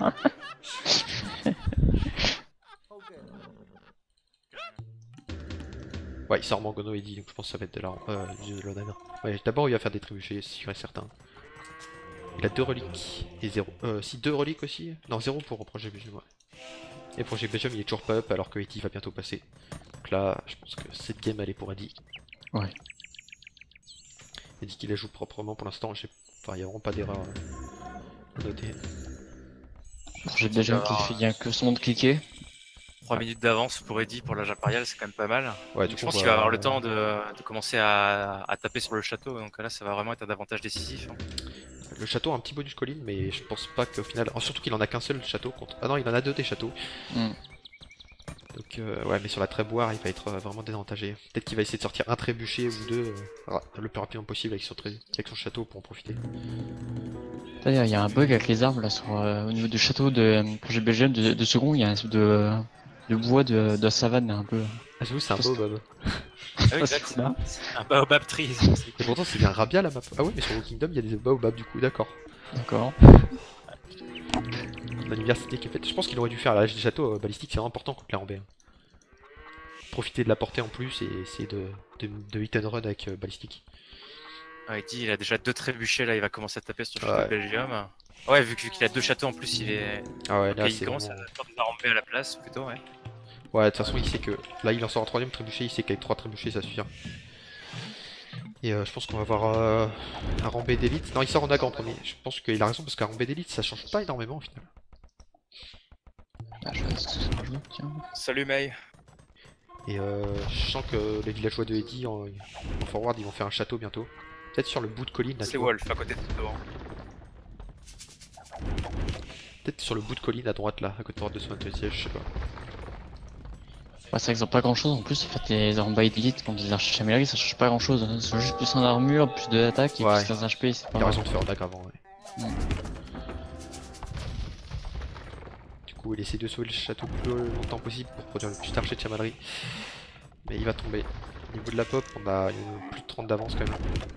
Ouais, il sort Mangono et dit, donc je pense que ça va être de la euh, de l'onagre. Ouais, d'abord il va faire des trébuchets, c'est sûr et certain. Il a deux reliques et zéro. Euh, si deux reliques aussi. Non, zéro pour Project Belgium, ouais. Et Project Belgium il est toujours pas up alors que Eddie va bientôt passer. Donc là, je pense que cette game elle est pour Eddie. Ouais. Eddie qui la joue proprement pour l'instant, j'ai. Enfin, il y a vraiment pas d'erreur à noter. J'ai déjà qu'il fait bien que son monde cliquer. trois minutes d'avance pour Eddie pour l'âge impérial, c'est quand même pas mal. Ouais, Donc, du je coup, pense on qu'il va va- avoir le temps de, de commencer à, à taper sur le château, donc là ça va vraiment être un avantage décisif. hein. Le château a un petit bonus colline, mais je pense pas qu'au final. Oh, surtout qu'il en a qu'un seul le château contre. Ah non, il en a deux des châteaux. Hmm. Donc, euh, ouais, mais sur la tréboire, il va être euh, vraiment désavantagé. Peut-être qu'il va essayer de sortir un trébuchet ou deux euh, le plus rapidement possible avec son, tré- avec son château pour en profiter. D'ailleurs, il y a un bug avec les arbres là sur, euh, au niveau du château de euh, Projet B G M de, de second, il y a un espèce de, de bois de, de savane un peu. Ah, j'avoue, c'est un baobab. Ah oui, exact, c'est là. c'est un baobab tree. Et pourtant, c'est bien Rabia la map. Ah oui, mais sur Walking Kingdom, il y a des baobabs du coup, d'accord. D'accord. L'université qui est faite. Je pense qu'il aurait dû faire la lâche des châteaux euh, balistiques, c'est vraiment important contre les Rambais. Hein. Profiter de la portée en plus et essayer de, de, de hit and run avec euh, balistique. Ouais, Eddie, il a déjà deux trébuchets là, il va commencer à taper sur le Ouais. château de Belgium. Ouais, vu que- vu qu'il a deux châteaux en plus, il est. Ah ouais, Ok, là il c'est commence vraiment... à faire des Arambais à la place plutôt, ouais. Ouais, de toute façon, il sait que là, il en sort un troisième trébuchet, il sait qu'avec trois trébuchets, ça suffira. Et euh, je pense qu'on va avoir euh, un Rambé d'élite. Non, il sort en Onagre en premier. Je pense qu'il a raison parce qu'un Rambé d'élite, ça change pas énormément au final. Ah, je reste sur le jeu, tiens. Salut May. Et euh, je sens que les villageois de Eddie en, en forward, ils vont faire un château bientôt. Peut-être sur le bout de colline là. tu C'est vois. Wolf à côté de devant. Peut-être sur le bout de colline à droite là, à côté de droite de son siège, je sais pas. Ouais, c'est vrai qu'ils ont pas grand chose en plus. En fait, les armes d'élite contre les archers chamailleries, ça change pas grand chose. Hein. C'est juste plus en armure, plus d'attaque et Ouais. plus quinze H P. C'est Il a pas. raison de faire Onagre avant, ouais. Mm. Du coup, il essaie de sauver le château le plus longtemps possible pour produire le plus d'archers de chamalerie. Mais il va tomber. Au niveau de la pop, on a une- plus de trente d'avance quand même.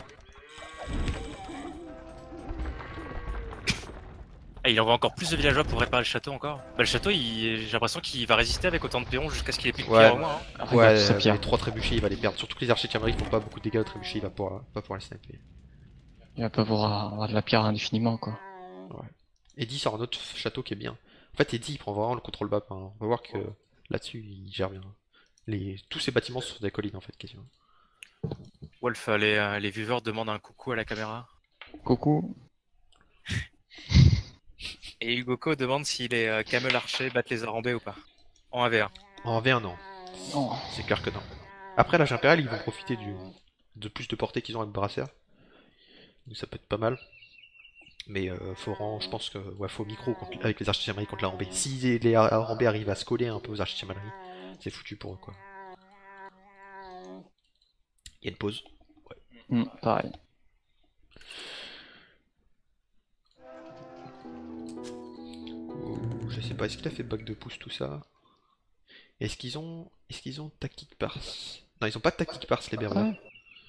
Ah, il envoie encore plus de villageois pour réparer le château encore. Bah, le château, il... j'ai l'impression qu'il va résister avec autant de péons jusqu'à ce qu'il ait plus de Ouais. pierre au moins. hein. Après, Ouais, quand ça euh, pire. les trois trébuchets, il va les perdre. Surtout que les archers de chamalerie font pas beaucoup de dégâts aux trébuchets, il va pouvoir, pas pouvoir les sniper. Il va pas pouvoir avoir de la pierre indéfiniment quoi. Eddie sort un autre château qui est bien. En fait, Eddie il prend vraiment le contrôle bas. Hein. On va voir que là-dessus il gère bien. Les... Tous ces bâtiments sont sur des collines en fait, quasiment. Wolf, euh, les, euh, les viewers demandent un coucou à la caméra. Coucou. Et Hugoko demande si les euh, camels archers battent les arambais ou pas. En un v un. En V un, non. Non. C'est clair que non. Après, l'âge impérial, ils vont profiter du... de plus de portée qu'ils ont avec Bracer. Donc ça peut être pas mal. Mais euh, faut rend, je pense que ouais, faut micro contre... avec les archers chamailleries contre la rambée. Si les, les rambées arrivent à se coller un peu aux archers chamailleries, c'est foutu pour eux quoi. Il y a une pause. Ouais. Mm, pareil. Ouh, je sais pas, est-ce qu'il a fait bug de pouce tout ça? Est-ce qu'ils ont. Est-ce qu'ils ont tactique parse? Non, ils ont pas de tactique parse les Bermudes. Ouais.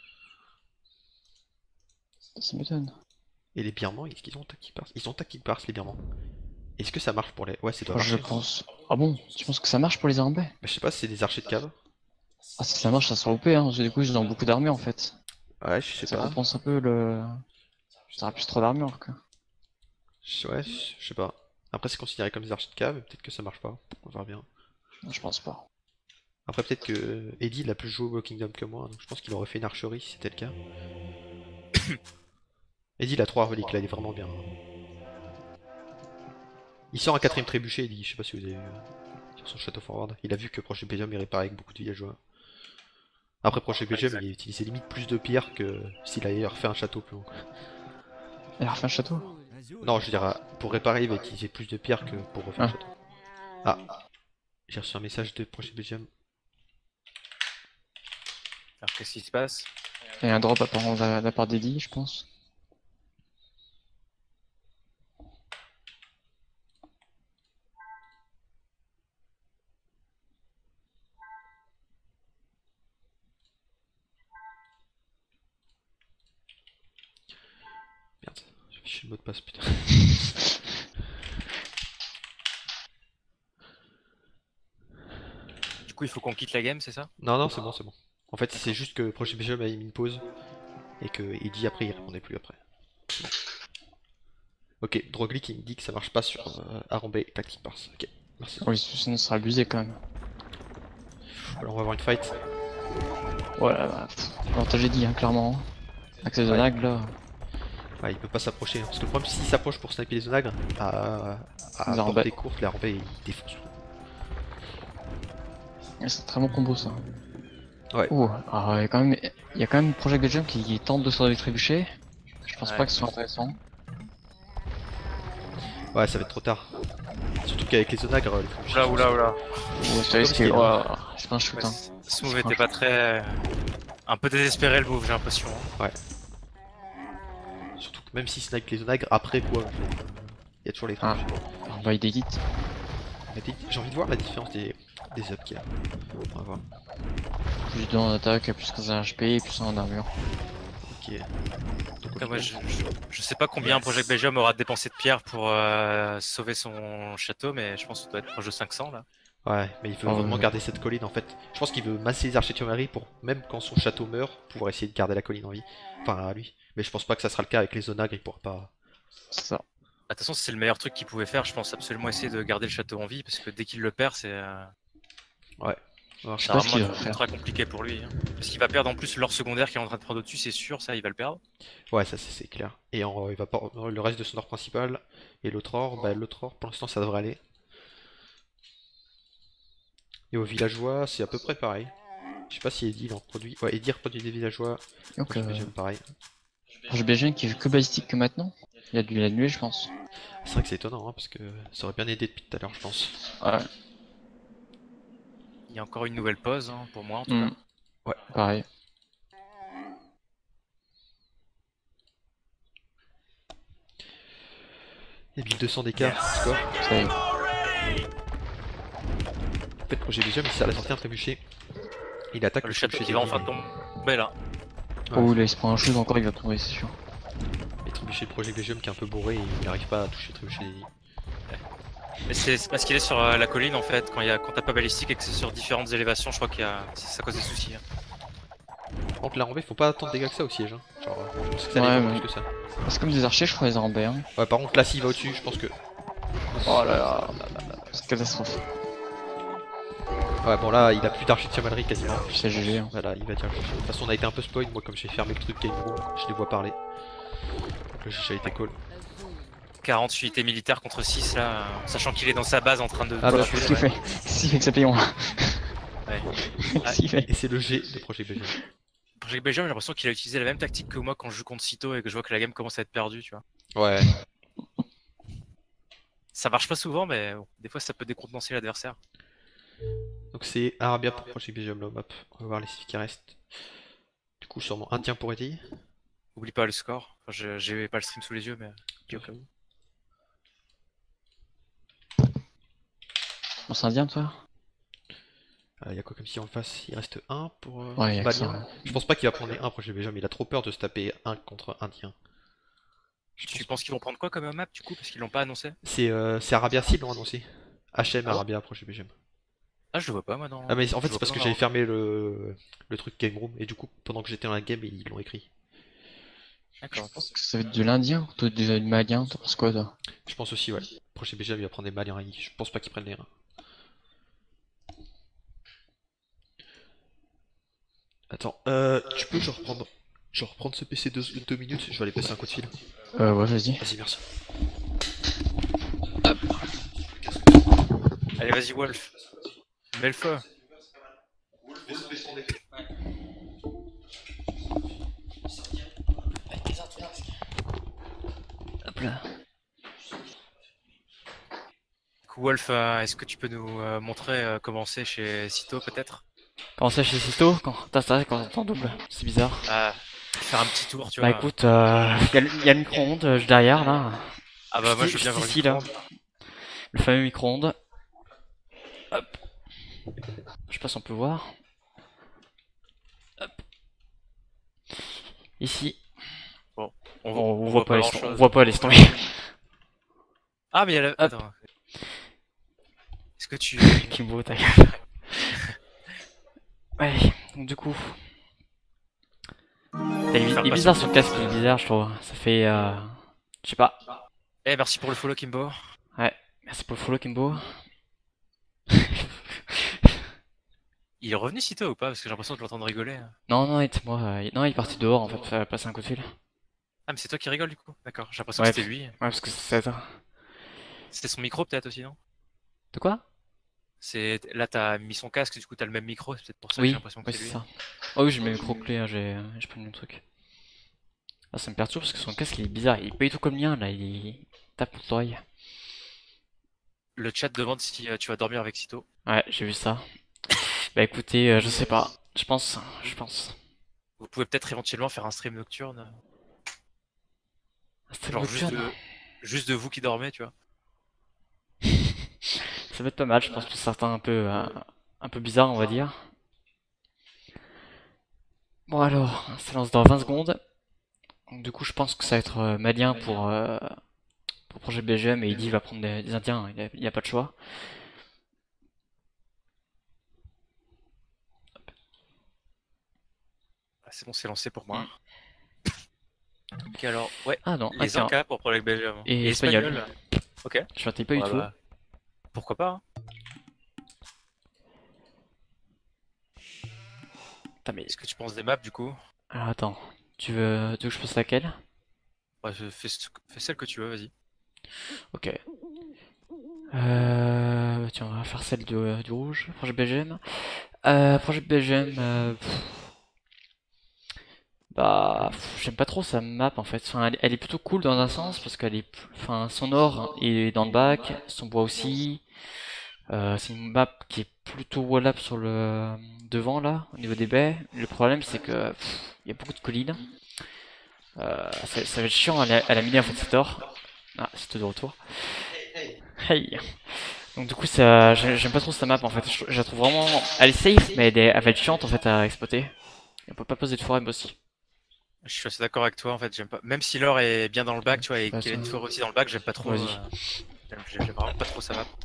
Ça m'étonne. Et les Birmans, est-ce qu'ils ont tactique parse? Ils ont tactique parse les Birmans. Est-ce que ça marche pour les. Ouais, c'est doit Je marcher. pense. Ah bon? Tu penses que ça marche pour les armées? Bah, je sais pas si c'est des archers de cave. Ah, si ça marche, ça sera O P, hein, parce que du coup, ils ont beaucoup d'armées en fait. Ouais, je sais Ça pas. compense un peu le. Ça aura plus trop d'armure quoi. Je- Ouais, je sais pas. Après, c'est considéré comme des archers de cave, peut-être que ça marche pas. On verra bien. Je pense pas. Après, peut-être que Eddie il a plus joué au Kingdom que moi, donc je pense qu'il aurait fait une archerie si c'était le cas. Eddie il a trois reliques là, il est vraiment bien. Il sort un quatrième trébuchet, Eddie, je sais pas si vous avez vu euh, sur son château forward. Il a vu que Projet Belgium est réparé avec beaucoup de villageois. Après Projet Belgium, il a utilisé limite plus de pierres que s'il avait refait un château plus long. Il a refait un château? Non, je veux dire, pour réparer, il va utiliser plus de pierres que pour refaire un Ah. château. Ah, j'ai reçu un message de Projet Belgium. Alors qu'est-ce qui se passe? Il y a un drop apparent de la part d'Eddie, je pense. Merde, j'ai affiché le mot de passe, putain. Du coup, il faut qu'on quitte la game, c'est ça? Non, non, c'est bon, c'est bon. En fait, c'est juste que Projet Belgium a mis une pause et que Eddie après il répondait plus après. Bon. Ok, Drogly qui me dit que ça marche pas sur euh, Arambé Tactic Parse. Ok, merci. Oui, sinon ça sera abusé quand même. Alors on va avoir une fight. Voilà, bah, pff, avantage Eddie, hein, clairement. Avec ces zonagles là. Ouais, il peut pas s'approcher. hein, Parce que le problème, s'il s'approche pour sniper les onagres, à, à Les portée Arambais. courte, les Arambais ils défoncent. C'est un très bon combo ça. Ouais. Ouh, alors, il y a quand même, il y a quand même Project Belgium qui tente de sauver le trébuchet. Je pense Ouais. pas que ce soit intéressant. Ouais, ça va être trop tard. Surtout qu'avec les onagres, les trébuchets Oula, sont- oula, oula. Ouh, c'est risqué. Comme Ouais, c'est pas un shoot Ouais, hein. ce move était pas très. Un peu désespéré le move, j'ai l'impression. hein. Surtout que même s'il snipe les onagres, après quoi il y a toujours les Ah. trébuchets. Alors, bah, il hit. Mais t'es- J'ai envie de voir la différence des, des ups qu'il y a. On va voir. Plus deux en attaque, plus quinze H P, plus un en armure. Ok. Donc, Après, au moi, final- je, je, je sais pas combien Project Belgium aura dépensé de pierres pour euh, sauver son château, mais je pense que ça doit être proche de cinq cents là. Ouais, mais il veut Oh, vraiment ouais. garder cette colline en fait. Je pense qu'il veut masser les archers de Chamaillerie pour, même quand son château meurt, pouvoir essayer de garder la colline en vie. Enfin, à lui. Mais je pense pas que ça sera le cas avec les onagres, il pourra pas. C'est ça. Bah, de toute façon, c'est le meilleur truc qu'il pouvait faire. Je pense absolument essayer de garder le château en vie parce que dès qu'il le perd, c'est euh, Ouais. Alors, Je c'est sais pas ce vraiment qu'il va faire. ultra compliqué pour lui. hein. Parce qu'il va perdre en plus l'or secondaire qui est en train de prendre au-dessus, c'est sûr, ça il va le perdre. Ouais, ça c'est c'est clair. Et en, il va pas le reste de son or principal et l'autre or, bah l'autre or pour l'instant ça devrait aller. Et aux villageois, c'est à peu près pareil. Je sais pas si Eddie il en produit. Ouais, Eddie reproduit des villageois. Donc, Projet euh, Belgium, pareil. Project Belgium qui joue que balistique que maintenant. Il a dû l'annuler, je pense. C'est vrai que c'est étonnant hein, parce que ça aurait bien aidé depuis tout à l'heure, je pense. Ouais. Il y a encore une nouvelle pause hein, pour moi en tout Mm. cas. Ouais. Pareil. Il y a mille deux cents d'écart, score. Ça y est. En fait, Projet Belgium il sert à la sortie un trébuchet. Il attaque Le château trébuchet qui va d'Eddie, enfin mais- tomber là. Ouais. Oh là, il se prend un chose encore, il va tomber, c'est sûr. Les trébuchets de Projet Belgium qui est un peu bourré et il n'arrive pas à toucher le trébuchet d'Eddie. Mais c'est c'est parce qu'il est sur euh, la colline en fait, quand il y a quand t'as pas balistique et que c'est sur différentes élévations, je crois qu'il y a. ça cause des soucis. hein. Par contre, la rambée, faut pas tant de dégâts que ça au siège. Hein. Genre, euh, je pense que ça Ouais, allait mais- plus que ça. C'est comme des archers, je crois, les arambais. Hein. Ouais, par contre, là, s'il va au-dessus, je pense que. Oh là là, c'est une catastrophe. Ouais, bon, là, il a plus d'archers de chamaillerie quasiment. C'est G G. Hein. Voilà, il va dire. De toute façon, on a été un peu spoil. Moi, comme j'ai fermé le truc Game Room, je les vois parler. Donc, le G G a été call. quarante-huit unités militaires contre six là, euh, sachant qu'il est dans sa base en train de. Ah bah, de je tuer, Qu'est-ce qu'il ouais. fait? Si, avec sa payon. Ouais, Ouais. Ah, Si, ouais. Et c'est le G de Project Belgium. Project Belgium, j'ai l'impression qu'il a utilisé la même tactique que moi quand je joue contre Cito et que je vois que la game commence à être perdue, tu vois. Ouais. Ça marche pas souvent, mais bon, des fois ça peut décontenancer l'adversaire. Donc c'est Arabia pour Project Belgium la map. On va voir les six qui restent. Du coup, sûrement un tien pour Eddie. Oublie pas le score. Enfin, je- j'ai pas le stream sous les yeux, mais au cas où. On s'indien, toi? Il y a quoi comme si en face? Il reste un pour euh, Ouais, y a que ça, Malien. ouais. Je pense pas qu'il va prendre les un Project Belgium, il a trop peur de se taper un contre un tien. Je Tu pense- penses qu'ils vont prendre quoi comme map du coup? Parce qu'ils l'ont pas annoncé? C'est euh, c'est Arabia s'ils l'ont annoncé. H M Ah ouais Arabia Project Belgium. Ah, je le vois pas moi dans. Ah mais en fait je c'est vois parce pas que dans j'avais la- fermé le, le truc Game Room et du coup pendant que j'étais dans la game ils l'ont écrit. D'accord. Je pense que ça va être de l'indien, toi, du du malien, t'en penses quoi, toi? Je pense aussi ouais. Project Belgium il va prendre des Maliens, il- je pense pas qu'ils prennent les reins. Attends, euh, tu peux genre reprendre, genre reprendre ce P C deux, deux minutes, je vais aller passer un coup de fil. Euh, ouais, vas-y. Vas-y merci. Allez, vas-y, Wolf. Mets le feu. Hop là. Du coup, Wolf, euh, est-ce que tu peux nous euh, montrer euh, comment c'est chez Cito peut-être? Comment ça chez Sisto? Quand t'as ça, quand t'entends double, c'est bizarre. Ah, faire un petit tour, tu Bah vois. écoute, euh, y a le, y a le micro-ondes euh, derrière là. Ah bah moi je veux Juste bien voir le ici là. micro-ondes. Le fameux micro-ondes. Hop. Je sais pas si on peut voir. Hop. Ici. On, On, voit- on on voit pas, laisse grand tom- on chose. voit pas, laisse tomber. Ah mais il y a la... Hop. Attends. Est-ce que tu... Kimbo, ta gueule. Ouais, donc du coup. Il est, il est bizarre son casque, il est bizarre je trouve. Ça fait. Euh... Je sais pas. Eh, merci pour le follow Kimbo. Merci pour le follow Kimbo. Il est revenu Cito ou pas? Parce que j'ai l'impression de l'entendre rigoler. Non, non, moi, euh, non, il est parti dehors en fait, faire passer un coup de fil. Ouais, Ah mais c'est toi qui rigoles du coup? D'accord, j'ai l'impression Ouais, que c'était lui. parce que c'est ça. C'était son micro peut-être aussi, non? De quoi? C'est Là t'as mis son casque, du coup t'as le même micro, c'est peut-être pour ça que Oui, j'ai l'impression que ouais, c'est c'est lui. ça. Oh oui, j'ai mes micro-clés, hein, j'ai j'ai pris le même truc. Ah, ça me perturbe parce que son casque il est bizarre, il est pas du tout comme le mien là, il, il tape contre l'oreille. Le chat demande si euh, tu vas dormir avec Cito. Ouais, j'ai vu ça. Bah écoutez, euh, je sais pas, je pense, je pense. Vous pouvez peut-être éventuellement faire un stream nocturne. Un stream Genre juste nocturne. de... juste de vous qui dormez, tu vois. Ça va être pas mal, je pense, pour certains un peu, euh, un peu bizarre, on va dire. Bon alors, ça lance dans vingt secondes. Donc, du coup, je pense que ça va être euh, malien pour, euh, pour Project B G M et Eddy va prendre des, des Indiens, il a, il a pas de choix. Ah, c'est bon, c'est lancé pour moi. Ok, alors, ouais, Ah non, les ok, Incas pour Project Belgium. Et espagnol. espagnol. Ok. je m'attendais pas du Ouais, tout. bah, pourquoi pas, hein. Putain, mais... Qu'est-ce que tu penses des maps du coup? Alors attends, tu veux, tu veux que je fasse laquelle? Ouais, fais, fais ce- fais celle que tu veux, vas-y. Ok. Euh... Tiens, on va faire celle du, euh, du rouge, Project B G M. Euh, Project B G M, euh, pff. Bah, pff, j'aime pas trop sa map en fait. Enfin, elle, elle est plutôt cool dans un sens parce qu'elle est, p- enfin, son or est dans le bac, son bois aussi. Euh, c'est une map qui est plutôt wallap sur le euh, devant là, au niveau des baies. Le problème c'est que pff, il y a beaucoup de collines. Euh, ça, ça va être chiant à la, à la miner en fait cet or. Ah, c'est de retour. Hey. Donc du coup ça, j'ai- j'aime pas trop cette map en fait. Je, je la trouve vraiment, elle est safe mais elle, est- elle va être chiante en fait à exploiter. Et on peut pas poser de forêt aussi. Je suis assez d'accord avec toi en fait, j'aime pas. Même si l'or est bien dans le bac, tu vois, et Bah, qu'il y a ça- une forêt aussi dans le bac, j'aime pas trop. Vas-y. euh, J'aime j'aime vraiment pas trop sa map.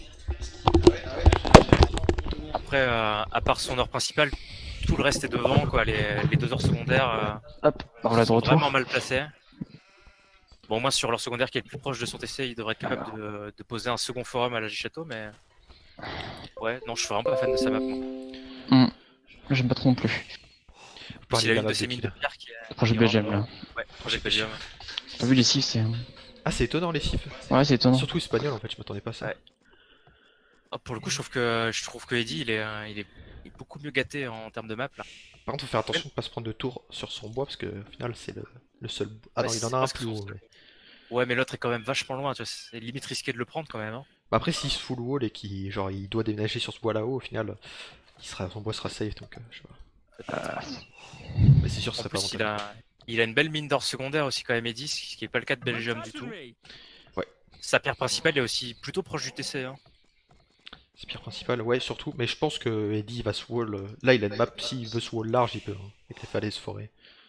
Après, euh, à part son or principal, tout le reste est devant, quoi. Les, les deux ors secondaires euh, Hop, on l'a de sont retour. vraiment mal placés. Bon, moi, sur l'or secondaire qui est le plus proche de son T C, il devrait être capable de, de poser un second forum à la G-Château, mais. Ouais, non, je suis vraiment pas fan de sa map. moi. J'aime pas trop non plus. Vous parlez Il a de la une map de ses de mines qui, de là pierre qui est. Projet qui est B G M vraiment- là. Ouais, Project Belgium. T'as vu les cibles, c'est. Ah c'est étonnant les cibles. Ouais, c'est étonnant. Surtout espagnol en fait, je m'attendais pas à ça. Ouais. Ah, pour le coup, je trouve que je trouve que Eddie, il est, euh, il est il est beaucoup mieux gâté en termes de map là. Par contre, faut faire attention de pas se prendre de tour sur son bois parce que au final, c'est le, le seul. Ah Ouais, non, il en c'est a un parce que plus son- haut. Ouais. Ouais, mais l'autre est quand même vachement loin, tu vois. C'est limite risqué de le prendre quand même. Hein. Bah après, s'il se full wall et qu'il genre il doit déménager sur ce bois là-haut, au final, il sera, son bois sera safe donc euh, je sais pas. Peut-être. Mais c'est sûr, ce En serait pas plus, il avantageux. a, il a une belle mine d'or secondaire aussi quand même, Eddie, ce qui est pas le cas de Belgium du tout. Ouais. Sa pierre principale est aussi plutôt proche du T C. Hein. C'est pierre principale, ouais, surtout. Mais je pense que Eddie va se wall. euh, Là, il a une map, s'il veut se wall large, il peut, hein, avec les falaises forêts.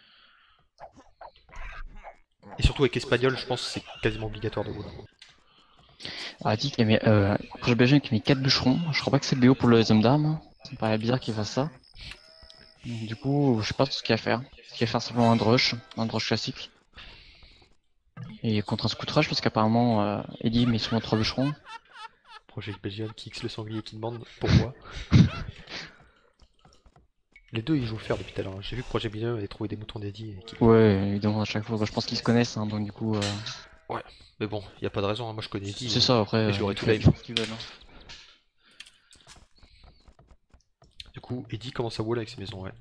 Et surtout avec Espagnol, je pense que c'est quasiment obligatoire de wall. Ah, a dit qu'il a mis, euh, projet belge qui a mis quatre bûcherons. Je crois pas que c'est le B O pour les hommes d'armes. Ça me paraît bizarre qu'il fasse ça. Donc, du coup, je sais pas ce qu'il y a à faire. Ce qu'il y a à faire simplement un drush, un drush classique. Et contre un scout rush, parce qu'apparemment, euh, Eddie met souvent trois bûcherons. Project Belgium qui X le sanglier qui demande pour moi. Les deux ils jouent faire depuis tout à l'heure. J'ai vu que Project Belgium avait trouvé des moutons d'Eddie. Et qui... Ouais, évidemment, à chaque fois. Bah, je pense qu'ils se connaissent, hein, donc du coup. Euh... Ouais, mais bon, y a pas de raison, hein. Moi je connais Eddie. C'est et- ça, après. et je l'aurais euh, tout ils live. font ce qu'ils veulent, hein. Du coup, Eddie commence à wall avec ses maisons, ouais.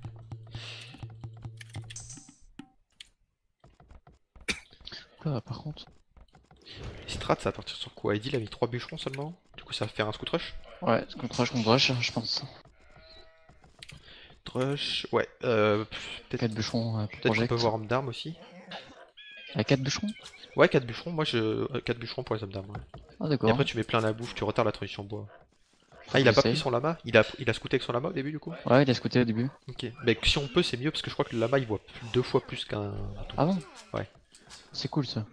Ah, par contre. Strat, ça va partir sur quoi? Eddie il a mis trois bûcherons seulement. Du coup, ça va faire un scout rush. Ouais, contre rush contre rush, je pense. Rush, ouais. Euh, peut-être quatre bûcherons euh, pour peut-être qu'on project. peut voir homme d'armes aussi. À quatre bûcherons? Ouais, quatre bûcherons. Moi, je quatre bûcherons pour les hommes d'armes. Ouais. Ah, Et d'accord. après, tu mets plein à la bouffe, tu retardes la transition bois. Ah, il a pas J'essaye. pris son lama? Il a, il a scouté avec son lama au début, du coup? Ouais, il a scouté au début. Ok. Mais si on peut, c'est mieux parce que je crois que le lama il voit plus- deux fois plus qu'un. Ah bon? Ouais. C'est cool ça.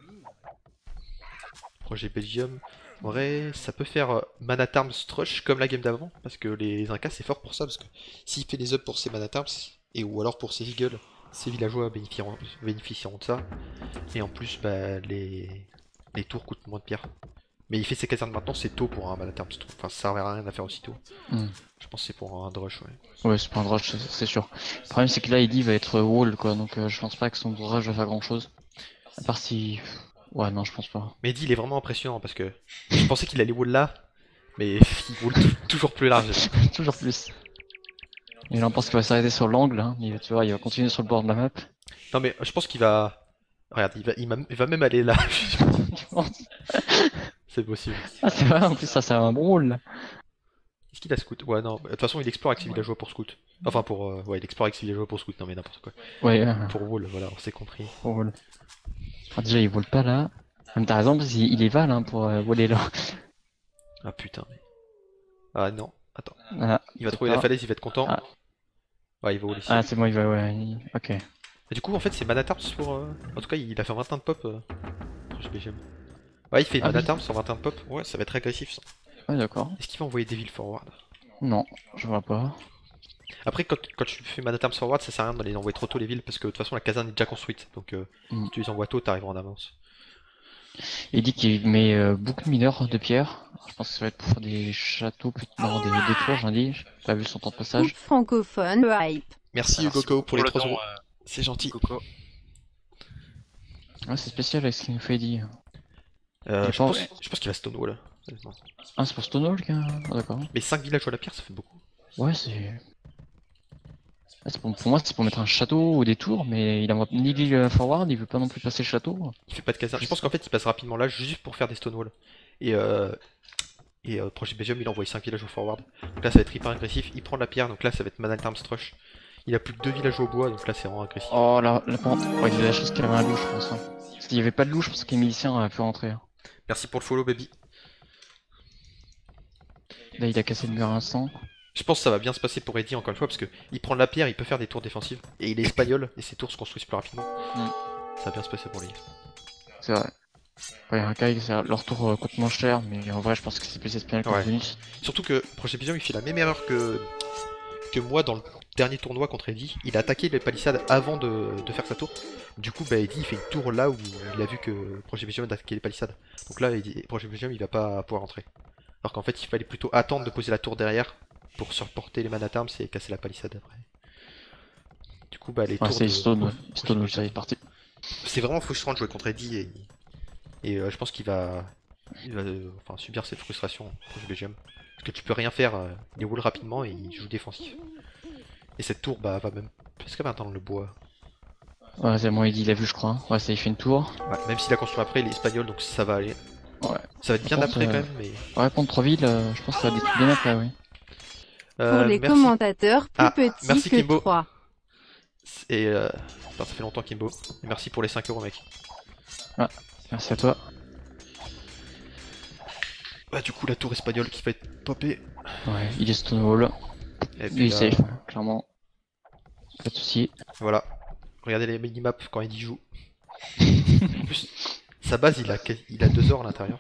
Projet Belgium. En vrai, ça peut faire euh, Manatarm Strush comme la game d'avant, parce que les Incas c'est fort pour ça, parce que s'il fait les ups pour ses Manatarms, et ou alors pour ses Eagles, ses villageois bénéficieront, bénéficieront de ça. Et en plus, bah, les... les tours coûtent moins de pierres. Mais il fait ses casernes maintenant, c'est tôt pour un Manatarm Strush. Enfin, ça servait à rien à faire aussitôt. Hmm. Je pense que c'est pour un Drush, ouais. Ouais, c'est pas un rush, c'est- c'est sûr. Le problème, c'est que là, Eddie va être wall, quoi, donc euh, je pense pas que son rush va faire grand chose. À part si. Ouais, non, je pense pas. Mais Eddie, il est vraiment impressionnant, parce que je pensais qu'il allait wall là, mais il wall tou- toujours plus large. Toujours plus. Et là, on pense qu'il va s'arrêter sur l'angle, hein. Il va, tu vois, il va continuer sur le bord de la map. Non mais je pense qu'il va... Regarde, il va, il, m'a- il va même aller là. Tu penses? C'est possible. Ah, c'est vrai, en plus, ça, c'est un bon rôle, là. Est-ce qu'il a scout? Ouais, non. De toute façon, il explore avec ses villageois pour scout. Enfin, pour. euh, Ouais, il explore avec ses villageois pour scout. Non, mais n'importe quoi. Ouais, euh, Pour wall, voilà, on s'est compris. bon rôle. Ah, déjà, il vole pas là. Même t'as raison, parce qu'il il est val, hein, pour euh, voler là. Ah putain, mais. Ah non, attends. Ah, Il va c'est trouver pas- la falaise, il va être content. Ah. Ouais, il va wall ici. Ah, c'est bon, il va, ouais. il- Ok. Et du coup, en fait, c'est Manatarms pour. euh, En tout cas, il a fait vingt et un de pop. Euh... proche B G M. Ouais, il fait Ah oui. Manatarms sur vingt et un de pop. Ouais, ça va être agressif ça. Ouais, d'accord. Est-ce qu'il va envoyer des villes forward? Non, je vois pas. Après, quand, quand tu fais Manatarms forward, ça sert à rien de les envoyer trop tôt les villes parce que de toute façon, la caserne est déjà construite. Donc, euh, Mm. si tu les envoies tôt, t'arriveras en avance. Il dit qu'il met euh, beaucoup de mineurs de pierre. Je pense que ça va être pour faire des châteaux, plutôt non, des, des tours, j'en dis. J'ai pas vu son temps de passage. Coupe francophone, hype. Merci Merci Hugo pour les le trois don, euros. euh, C'est gentil. Coco. Ouais, c'est spécial avec ce qu'il nous fait Eddie. Euh, Et je, pas- pense, je pense qu'il va stonewall. honnêtement. Ah, c'est pour Stonewall, gars. Ah, d'accord. Mais cinq villages à la pierre, ça fait beaucoup. Ouais, c'est. Ah, c'est pour, pour moi, c'est pour mettre un château ou des tours, mais il envoie ni l'île forward, il veut pas non plus passer le château. Il fait pas de caserne. Je pense qu'en fait, il passe rapidement là juste pour faire des stonewall. Et euh, et euh, Project Belgium, il envoie cinq villages au forward. Donc là, ça va être hyper agressif. Il prend la pierre, donc là, ça va être Manatarms Strush. Il a plus que deux villages au bois, donc là, c'est vraiment agressif. Oh là, là, par contre, ouais, il y a la chose qu'il y avait un loup, je pense. Hein. S'il y avait pas de loup, je pense que les miliciens auraient pu rentrer. Hein. Merci pour le follow, baby. Là, il a cassé le mur à l'instant. Je pense que ça va bien se passer pour Eddie encore une fois parce que il prend la pierre, il peut faire des tours défensives et il est espagnol et ses tours se construisent plus rapidement. Mm. Ça va bien se passer pour lui. C'est vrai. Ouais, il y a un cas, c'est- leur tour euh, coûte moins cher, mais en vrai, je pense que c'est plus espagnol que Ouais. Venus. Surtout que Project Belgium il fait la même erreur que que moi dans le dernier tournoi contre Eddie. Il a attaqué les palissades avant de, de faire sa tour. Du coup, bah Eddie il fait une tour là où il a vu que Project Belgium a attaqué les palissades. Donc là, Eddie, Project Belgium il va pas pouvoir rentrer. Alors qu'en fait, il fallait plutôt attendre de poser la tour derrière pour surporter les Manatarms et casser la palissade après. Du coup, bah les Ouais, tours c'est de... Stone, Project Stone, Belgium, ça y est parti. c'est vraiment frustrant de jouer contre Eddie et, et euh, je pense qu'il va, il va euh, enfin, subir cette frustration Project Belgium. Parce que tu peux rien faire, euh, il déroule rapidement et il joue défensif. Et cette tour bah va même... Est-ce qu'elle va attendre le bois? Ouais, c'est bon, il dit, il a vu, je crois. Ouais, ça, il fait une tour. Ouais, même s'il a construit après, il est espagnol, donc ça va aller. Ouais. Ça va être bien Je pense, après euh, quand même, mais... Ouais, contre Trois-Villes, euh, je pense que ça va détruire bien après, oui. Pour Euh, les merci. commentateurs plus Ah, petits merci que Kimbo. trois. Et euh... Putain, ça fait longtemps Kimbo. Et merci pour les cinq euros mec. Merci à toi. Bah du coup la tour espagnole qui va être popée. Ouais, il est Stonewall. Et Il puis est là, safe, hein, clairement. Pas de soucis. voilà. Regardez les minimaps quand il y joue. En plus, sa base il a, il a deux heures à l'intérieur.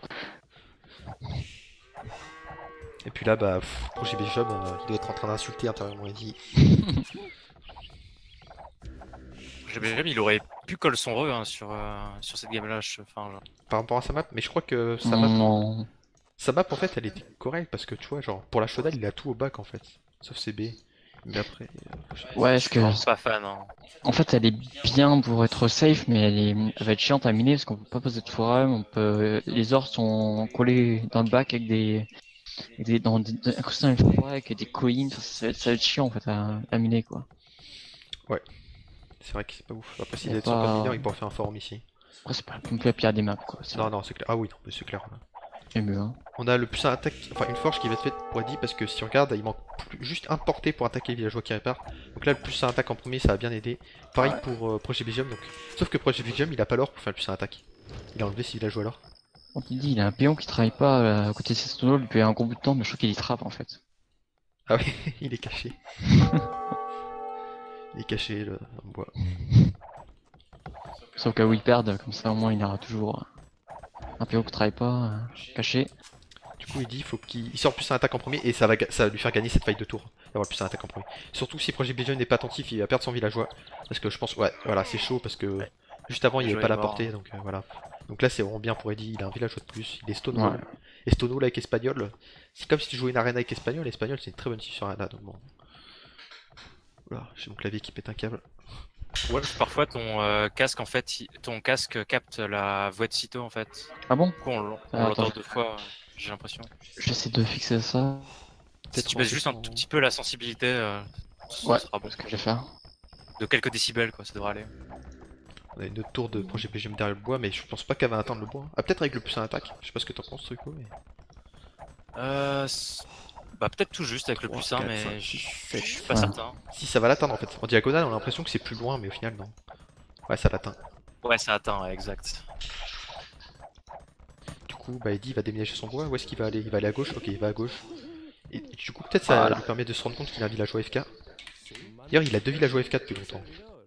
Et puis là bah pff, Projet Belgium euh, il doit être en train d'insulter intérieurement Eddie. J'ai bien il aurait pu coller son re hein, sur, euh, sur cette game-là. je- Enfin, genre. Par rapport à sa map, mais je crois que sa map, Non. sa map en fait elle était correcte parce que tu vois genre pour la Chaudal il a tout au bac en fait. Sauf C B. Mais après. euh, je sais pas. Ouais, Je est-ce suis que... vraiment pas fan. Hein. En fait, elle est bien pour être safe, mais elle, est... elle va être chiante à miner parce qu'on peut pas poser de forum, on peut... Les ors sont collés dans le bac avec des... Avec des... Dans des... incrustés dans le forêt avec des coins, enfin, ça, va être... ça va être chiant en fait à, à miner quoi. C'est vrai que c'est pas ouf. Après s'il Y a est sur pas- code mineur il pourrait faire un forum ici. Après, c'est pas non plus la pire des maps quoi. C'est Non non c'est clair. Ah oui non mais c'est clair. mieux, hein. On a le plus un attaque, enfin une forge qui va être faite pour Eddie parce que si on regarde il manque plus- juste un porté pour attaquer les villageois qui réparent. Donc là le plus un attaque en premier ça va bien aider. Pareil pour euh, Projet Belgium donc. Sauf que Projet Belgium il a pas l'or pour faire le plus un attaque. Il a enlevé ses villageois alors. On te dit, il a un péon qui travaille pas euh, à côté de ses Stonewall depuis un gros bout de temps, mais je crois qu'il y trappe en fait. Ah oui il est caché. Il est caché le dans le bois. Sauf qu'à où il perd, comme ça au moins il aura toujours euh, un péon qui travaille pas, euh, caché. Du coup il dit il faut qu'il il sort plus un attaque en premier et ça va, ga- ça va lui faire gagner cette fight de tour. D'avoir plus un attaque en premier. Surtout si Projet Belgium n'est pas attentif il va perdre son villageois. Parce que je pense ouais voilà c'est chaud parce que juste avant il n'y avait Le pas la joueur est mort. portée donc euh, voilà. Donc là c'est vraiment bien pour Eddie, il a un villageois de plus, il est Stonewall. Ouais. Et Stonewall avec Espagnol, c'est comme si tu jouais une arena avec Espagnol, Espagnol c'est une très bonne team sur arena donc bon. Voilà, j'ai mon clavier qui pète un câble. Ouais, parfois ton euh, casque en fait, il- ton casque capte la voix de Cito en fait. Ah bon? Du coup, on, l'en- on Ah, l'entend attends. deux fois, euh, j'ai l'impression. J'essaie de fixer ça. Si Peut-être tu en baisses juste un faisant- tout petit peu la sensibilité, euh, ce Ouais. sera bon. Ce que je vais faire. De quelques décibels quoi, ça devrait aller. On a une autre tour de Projet Belgium derrière le bois mais je pense pas qu'elle va atteindre le bois. Ah peut-être avec le plus un attaque, je sais pas ce que t'en penses Truco mais... Euh, c- bah peut-être tout juste avec le trois, plus un, quatre, mais cinq, je six, je sept. suis pas Ouais. certain. Si ça va l'atteindre en fait. En diagonale on a l'impression que c'est plus loin mais au final non. Ouais ça l'atteint. Ouais, ça atteint, ouais, exact. Du coup bah Eddie va déménager son bois, où est-ce qu'il va aller? Il va aller à gauche, ok il va à gauche. Et du coup peut-être ça Voilà. lui permet de se rendre compte qu'il a un villageois F K. D'ailleurs il a deux villageois F K depuis longtemps.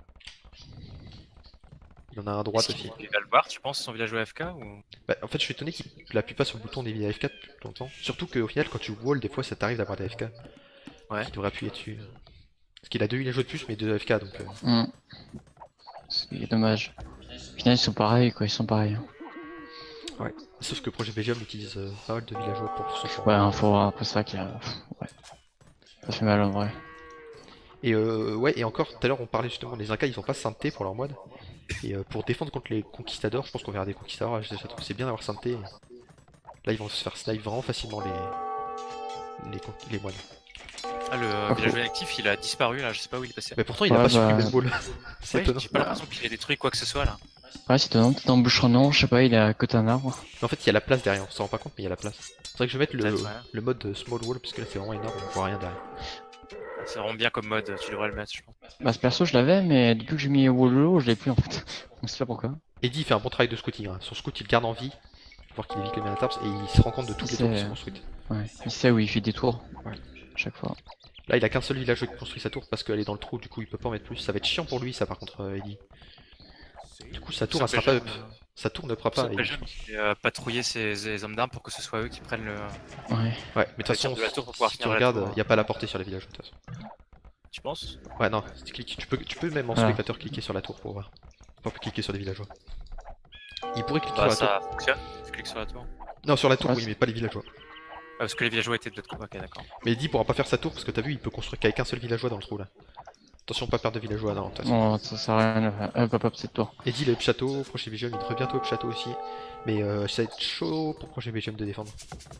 Il en a un à droite Est-ce aussi. qu'il va le voir, tu penses, son village O F K ou... Bah, en fait, je suis étonné qu'il appuie pas sur le bouton des villas F K depuis longtemps. Surtout qu'au final, quand tu wall, des fois ça t'arrive d'avoir des F K. Ouais. Il devrait appuyer dessus. Parce qu'il a deux villageois de plus, mais deux F K donc. euh, Hmm. C'est dommage. Au final, ils sont pareils quoi, ils sont pareils. Sauf que Projet Belgium utilise euh, pas mal de villageois pour son champ. Ouais, hein, faut voir après ça qu'il y a. Ouais. Ça fait mal en vrai. Et euh, ouais, et encore, tout à l'heure on parlait justement des Incas, ils ont pas sainteté pour leur moine. Et euh, pour défendre contre les conquistadors, je pense qu'on verra des conquistadors, je trouve que c'est bien d'avoir sainteté. Là, ils vont se faire snipe vraiment facilement les, les, con- les moines. Ah, le euh, Ah, village faut- actif, il a disparu là, je sais pas où il est passé. Mais pourtant, il a Ouais, pas bah- supprimé le ball. C'est Ouais, étonnant. j'ai pas l'impression qu'il ait détruit quoi que ce soit là. Ouais, c'est étonnant, peut-être en bûcheron, je sais pas, il est à côté d'un arbre. Mais en fait, il y a la place derrière, on s'en rend pas compte, mais il y a la place. C'est vrai que je vais mettre le, Peut-être, ouais. le mode euh, small wall parce que là c'est vraiment énorme, on voit rien derrière. C'est vraiment bien comme mode, tu devrais le mettre, je pense. Bah, ce perso, je l'avais, mais depuis que j'ai mis Wololo, je l'ai plus en fait. On sait pas pourquoi. Eddie il fait un bon travail de scouting. Hein. Son scout il le garde en vie, voir qu'il évite les Minotaurs et il se rend compte de tous les tours qui C'est- sont construites. Ouais, il sait où il fait des tours. Ouais. Chaque fois. Là il a qu'un seul villageois qui construit sa tour parce qu'elle est dans le trou, du coup il peut pas en mettre plus. Ça va être chiant pour lui ça par contre euh, Eddie. Du coup sa tour elle sera pas up. Sa tour ne fera pas. Pas Eddie. jeune qui euh, patrouiller ses, ses hommes d'armes pour que ce soit eux qui prennent le. Ouais. Ouais, mais de toute Le façon tir de la tour pour pouvoir si tu finir la regardes, tour. il y a pas la portée sur les villageois de toute façon. Tu penses? Ouais non, si tu, cliques, tu, peux, tu peux même en Voilà. spectateur cliquer sur la tour pour voir. Pas cliquer sur des villageois. Il pourrait cliquer Bah, sur la tour. ça fonctionne, tu cliques sur la tour. Non sur la tour Ouais, oui c'est- mais pas les villageois. Ah, parce que les villageois étaient de l'autre côté, ok, d'accord. Mais Eddie pourra pas faire sa tour parce que t'as vu il peut construire qu'avec un seul villageois dans le trou là. Attention pas perdre de villageois non de toute façon. Bon, ça sert à rien de faire. Hop, hop, hop, cette tour. Eddie le château, Projet Belgium il devrait bientôt au château aussi. Mais euh, ça va être chaud pour Projet Belgium de défendre.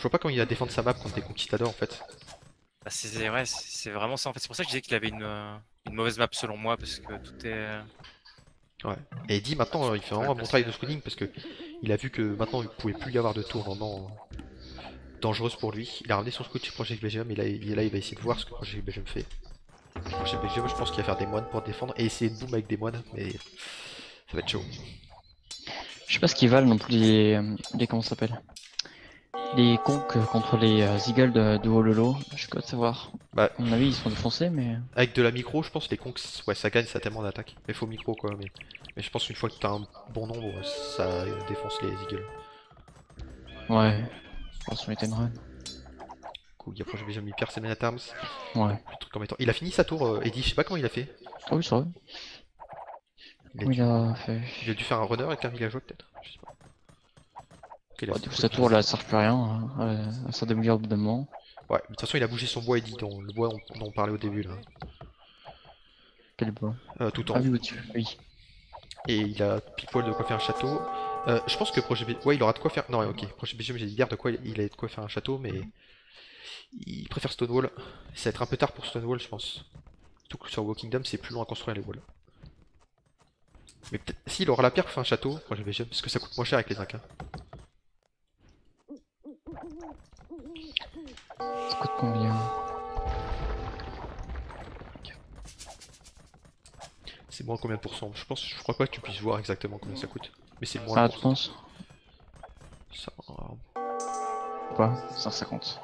Je vois pas comment il va défendre sa map contre des conquistadors en fait. Bah, c'est ouais, c'est c'est vraiment ça en fait. C'est pour ça que je disais qu'il avait une, euh, une mauvaise map selon moi parce que tout est. euh, Ouais. Et Eddie maintenant euh, il fait vraiment un bon travail de scouting parce que il a vu que maintenant il pouvait plus y avoir de tours vraiment euh, dangereuses pour lui. Il a ramené son scout chez Project Belgium et là, il, là il va essayer de voir ce que Project Belgium fait. Project Belgium je pense qu'il va faire des moines pour défendre et essayer de boom avec des moines mais ça va être chaud. Je sais pas ce qu'ils valent non plus les, les comment ça s'appelle les conques contre les euh, Eagles de, de Hololo. Je sais pas de savoir. Bah, À mon avis ils sont défoncés mais. avec de la micro je pense les conks ouais ça gagne ça a tellement d'attaque. Mais faut micro quoi mais, mais je pense qu'une fois que t'as un bon nombre ça défonce les eagles. Ouais. Je pense qu'on était run. Cool, il y a Project Belgium il perd ses men at arms. Ouais. Le truc en mettant- Il a fini sa tour euh, Eddie, je sais pas comment il a fait. Ah oui c'est vrai. Il a, Oui, dû... il a fait. il a dû faire un runner avec un villageois peut-être. Je sais pas. Ok, il a Bah, fait du coup beaucoup sa de tour place. là elle sert plus à rien. Hein. Elle, elle sert de meilleur au bout d'un moment. Ouais, mais de toute façon il a bougé son bois Eddie, dont le bois dont dont on parlait au début là. Quel bois. Euh, tout en Ah haut. oui au-dessus. Oui. Et il a pile poil de quoi faire un château. Euh, je pense que Project Belgium... Ouais il aura de quoi faire... Non ouais, ok, Project Belgium j'ai dit hier de quoi il a de quoi faire un château mais... Il préfère Stonewall. Ça va être un peu tard pour Stonewall je pense. Surtout que sur Walkingdom c'est plus long à construire les walls. Mais peut-être... S'il aura la pierre pour faire un château, Project Belgium, parce que ça coûte moins cher avec les Incas. Ça coûte combien? C'est moins combien de pourcents? Je pense, je crois pas que tu puisses voir exactement combien ça coûte. Mais c'est moins Ah de tu pourcents. penses? Ça, euh, Quoi? cent cinquante.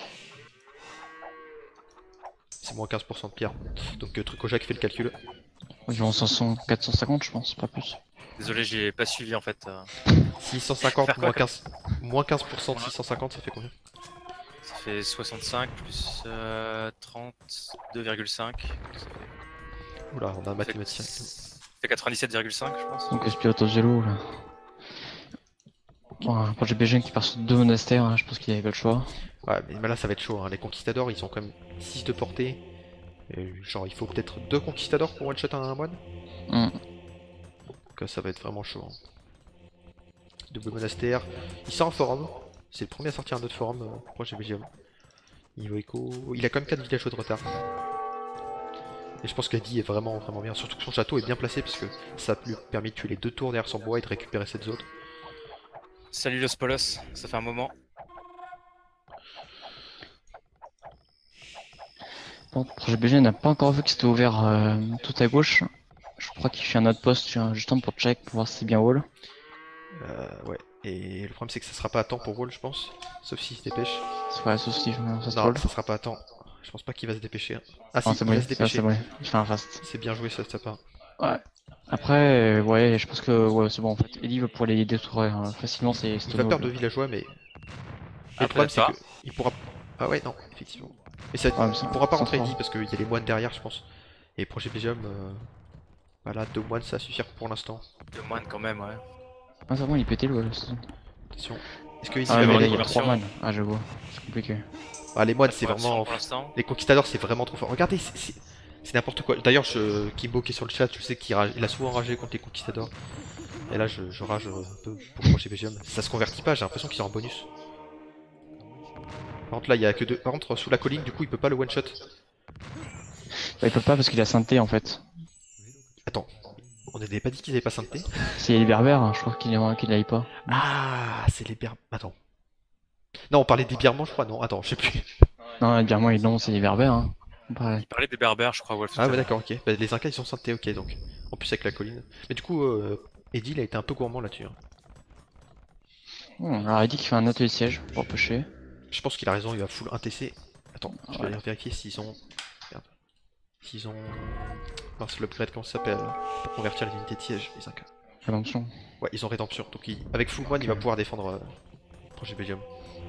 c'est moins quinze pour cent de pierre. Donc euh, Trucoja qui fait le calcul. Environ cinq cents, quatre cent cinquante je pense, pas plus. Désolé, j'ai pas suivi en fait. euh. six cent cinquante Faire quoi, moins comme- quinze, moins quinze pour cent de six cent cinquante, ça fait combien? Ça fait soixante-cinq plus euh, trente-deux virgule cinq. Ça fait- Oula, on a un ça fait- mathématicien. ça fait quatre-vingt-dix-sept virgule cinq je pense. Donc Esprit Auto-Zélo là. Bon, un projet B G qui part sur deux monastères, hein, je pense qu'il avait pas le choix. Ouais, mais là ça va être chaud. Hein. Les conquistadors ils ont quand même six de portée. Et genre il faut peut-être deux conquistadors pour one shot un moine. Hmm. Donc euh, ça va être vraiment chaud. Hein. Double monastère. Il sort un forum. C'est le premier à sortir un autre forum euh, proche de Belgium. Niveau éco. Il a quand même quatre villageois de retard. Et je pense qu'Adi est vraiment vraiment bien. Surtout que son château est bien placé parce que ça lui permet de tuer les deux tours derrière son bois et de récupérer cette zone. Salut Los Polos, ça fait un moment. Bon, le projet B G n'a pas encore vu que c'était ouvert euh, tout à gauche. Je crois qu'il fait un autre poste justement pour check pour voir si c'est bien wall. Euh, ouais. Et le problème c'est que ça sera pas à temps pour Wall je pense. Sauf s'il se dépêche. Ouais, sauf si ça se Non, troll. ça sera pas à temps. Je pense pas qu'il va se dépêcher. hein. Ah si, Ah, c'est il bon, va se c'est dépêcher. bon, il fait un fast. C'est bien joué ça de sa part. Ouais. Après, euh, ouais, je pense que ouais, c'est bon en fait. Ellie va pouvoir les détruire hein, facilement, c'est Il va Stonewall. perdre de villageois mais... Ah, le problème c'est peut-être que il pourra... Ah ouais non, effectivement. Mais ça, Ouais, mais ça- il pourra pas ça rentrer fera. Eddie parce qu'il y a les moines derrière je pense. Et Projet Belgium... Euh... Voilà, deux moines ça va suffire pour l'instant. Deux moines quand même, ouais. Ah, c'est bon, il est pété le wall. c'est- Attention. Est-ce que Eddie Ah, va mais avoir là, les... il y a version. trois man. Ah, je vois. C'est compliqué. Ah, les moines Pas de c'est conversion vraiment... pour l'instant. Les conquistadors c'est vraiment trop fort. Regardez, c'est- c'est c'est n'importe quoi. D'ailleurs, je... Kimbo qui est sur le chat, je sais qu'il rage- il a souvent ragé contre les conquistadors. Et là, je, je rage un peu pour Projet Belgium. Ça se convertit pas, j'ai l'impression qu'ils ont un bonus. Par contre, là, il y a que deux. Par contre, sous la colline, du coup, il peut pas le one shot. Bah, il peut pas parce qu'il a synthé en fait. Attends, on n'avait pas dit qu'ils avaient pas synthé? S'il y a les berbères, hein, je crois qu'il y qu'il aille pas. Ah, c'est les bières. Attends. Non, on parlait des bièrements, je crois. Non, attends, je sais plus. Non, les birmans, ils l'ont, c'est les berbères. Hein. Pareil. Il parlait des berbères, je crois, Wolf. tout Ah, à ouais, l'heure. d'accord, ok. Bah, les Incas, ils sont synthés, ok, donc. En plus, avec la colline. Mais du coup, euh, Eddie, il a été un peu gourmand là-dessus. hein. Hmm, alors il dit qu'il fait un atelier siège pour pêcher. Je pense qu'il a raison, il va full un T C. Attends, je vais Ouais. aller vérifier s'ils ont. Merde. S'ils ont. Mince, l'upgrade, comment ça s'appelle? Pour convertir les unités de siège, les Incas. Rédemption. Ouais, ils ont rédemption. Donc, il- avec full one, il va pouvoir défendre euh, Projet Belgium.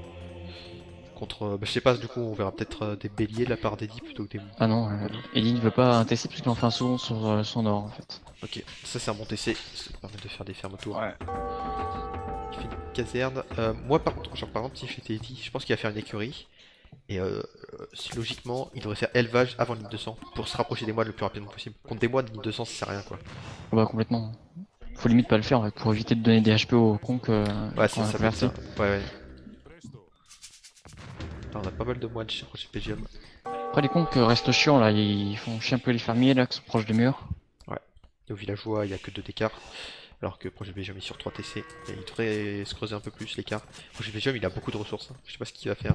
Contre. euh, bah, je sais pas, du coup, on verra peut-être euh, des béliers de la part d'Eddie plutôt que des. Ah non, euh, Ellie ne veut pas un T C parce qu'il en fait un second sur euh, son or en fait. Ok, ça c'est un bon T C. Ça permet de faire des fermes autour. Ouais. Il fait une caserne. Euh, moi, par contre, genre, par exemple, si j'étais Eddie, je pense qu'il va faire une écurie. Et euh, euh, si logiquement, il devrait faire élevage avant ligne deux cents pour se rapprocher des moines le plus rapidement possible. Contre des moines, ligne deux cents, ça sert à rien quoi. Bah complètement. Faut limite pas le faire en fait, pour éviter de donner des H P aux cons que. Ouais, qu'on ça, a ça peut être convertis. ça. Ouais, ouais. Là, on a pas mal de moines chez Projet Belgium. Après les conques restent chiants là, ils font chier un peu les fermiers là qui sont proches des murs. Et aux villageois, il n'y a que deux d'écart. Alors que Projet Belgium est sur trois T C. Et il devrait se creuser un peu plus l'écart. Projet Belgium, il a beaucoup de ressources. Hein. Je sais pas ce qu'il va faire.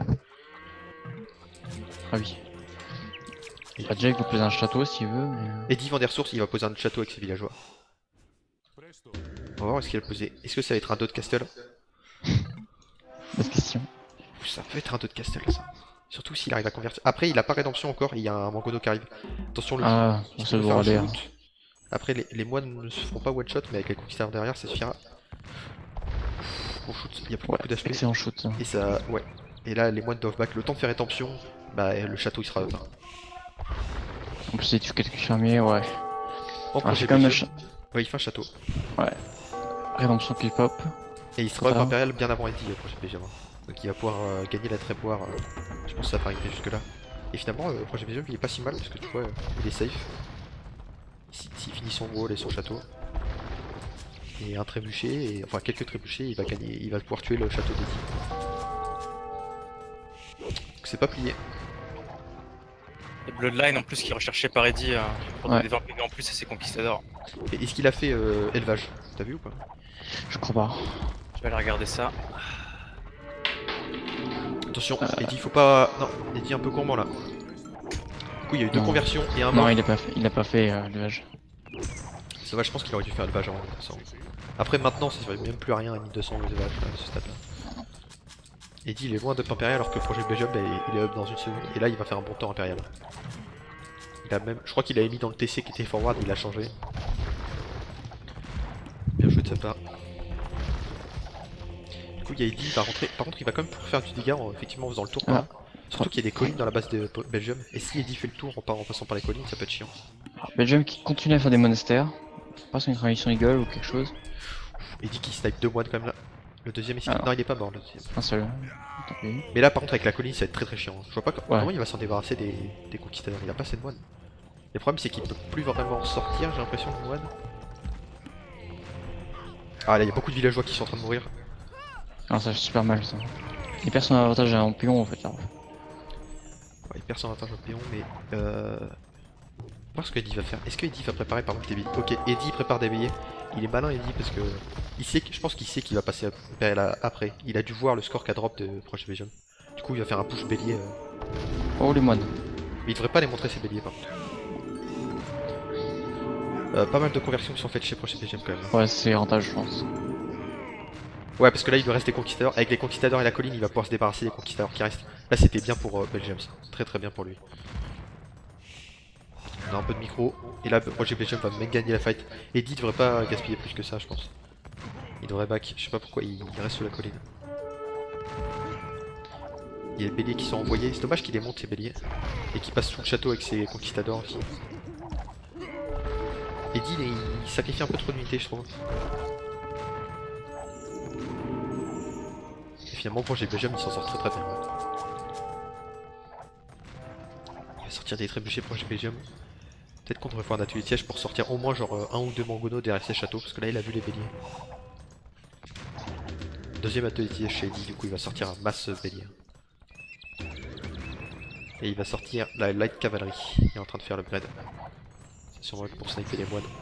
Ah oui. Bah, Jake peut poser un château s'il veut, mais... Eddie vend des ressources, il va poser un château avec ses villageois. On va voir ce qu'il va poser. Est-ce que ça va être un dot castle? Bonne question. Ouh, ça peut être un dot castle ça. Surtout s'il arrive à convertir. Après, il a pas rédemption encore, il y a un Mangono qui arrive. Attention, le Ah, il ça peut doit faire un aller. shoot. Après, les, les moines ne se feront pas one shot, mais avec les conquistadors derrière, ça suffira. Bon shoot, il y a plus Ouais, beaucoup d'H P. excellent shoot. Et ça, ouais. Et là, les moines doivent back. Le temps de faire rédemption, bah le château il sera up. En plus, il tue quelques fermiers, ouais. En Ah, projet c'est quand même un Belgium, ouais, il fait un château. rédemption qui pop. Et il sera up Ça. impérial bien avant Eddie, le projet Belgium. Donc il va pouvoir euh, gagner la tréboire. Euh, je pense que ça va arriver jusque là. Et finalement, le projet Belgium il est pas si mal parce que tu vois, euh, il est safe. S'il s'il finit son wall et son château. Et un trébuchet, et, enfin quelques trébuchets, il va gagner, il va pouvoir tuer le château d'Eddie. Donc c'est pas plié. Et Bloodline en plus qui est recherché par Eddie euh, pour Ouais. donner des vingt P V en plus à ses conquistadors. Et est-ce qu'il a fait euh, élevage? T'as vu ou pas? Je crois pas. Je vais aller regarder ça. Attention, Euh. Eddie faut pas. Non, Eddie un peu gourmand là. Du coup il y a eu deux Non. conversions et un mort. Non, il a pas fait, il a pas fait euh, l'élevage. Ça va, je pense qu'il aurait dû faire élevage avant mille deux cents. Après maintenant ça servait même plus à rien à mille deux cents l'élevage à ce stade là. Eddie il est loin d'up impérial alors que le projet Belgium bah, il est up dans une seconde et là il va faire un bon temps impérial. Il a même. Je crois qu'il avait mis dans le T C qui était forward, il a changé. Bien joué de sa part. Du coup il y a Eddie, il va rentrer. Par contre il va quand même pouvoir faire du dégât en, effectivement en faisant le tour par là. Surtout qu'il y a des collines dans la base de Belgium. Et si Eddie fait le tour en, en passant par les collines, ça peut être chiant. Alors, Belgium qui continue à faire des monastères. Pas sur une tradition Eagle ou quelque chose. Eddie qui snipe deux moines quand même là. Le deuxième ici. Alors. Non il est pas mort le deuxième. Un seul. Tant pis. Mais là par contre avec la colline ça va être très très chiant. Je vois pas co- Ouais. comment il va s'en débarrasser des, des conquistadors. Il a pas assez de moines. Le problème c'est qu'il peut plus vraiment sortir, j'ai l'impression, de moines. Ah là il y a beaucoup de villageois qui sont en train de mourir. Alors ça fait super mal ça. Il perd son avantage en pion en fait là. Ouais, il perd son avantage au péon, mais euh... on va voir ce que Eddie va faire. Est-ce que Eddie va préparer par exemple des billets? Ok, Eddie prépare des billets. Il est malin Eddie parce que il sait que... je pense qu'il sait qu'il va passer à... là, après. Il a dû voir le score qu'a drop de Projet Belgium. Du coup il va faire un push bélier. Euh... Oh les moines. Mais il devrait pas les montrer ses béliers par contre. Euh, pas mal de conversions qui sont faites chez Projet Belgium quand même. Ouais, c'est rentable je pense. Ouais, parce que là il lui reste des conquistadors. Avec les conquistadors et la colline, il va pouvoir se débarrasser des conquistadors qui restent. Là c'était bien pour euh, Belgium, ça. Très très bien pour lui. On a un peu de micro. Et là, le projet Belgium va même gagner la fight. Eddie devrait pas gaspiller plus que ça, je pense. Il devrait back. Je sais pas pourquoi il, il reste sous la colline. Il y a les béliers qui sont envoyés. C'est dommage qu'il les monte ces béliers. Et qu'il passe sous le château avec ses conquistadors aussi. Eddie, il, il sacrifie un peu trop d'unités, je trouve. Et finalement, le projet Belgium, il s'en sort très très bien. Il va sortir des trébuchets projet Belgium. Peut-être qu'on devrait faire un atelier de siège pour sortir au moins genre un ou deux mangonos derrière ces châteaux, parce que là il a vu les béliers. Deuxième atelier de siège chez Eddie, du coup il va sortir un masse bélier. Et il va sortir la light cavalry, il est en train de faire l'upgrade. C'est sûrement pour sniper les moines.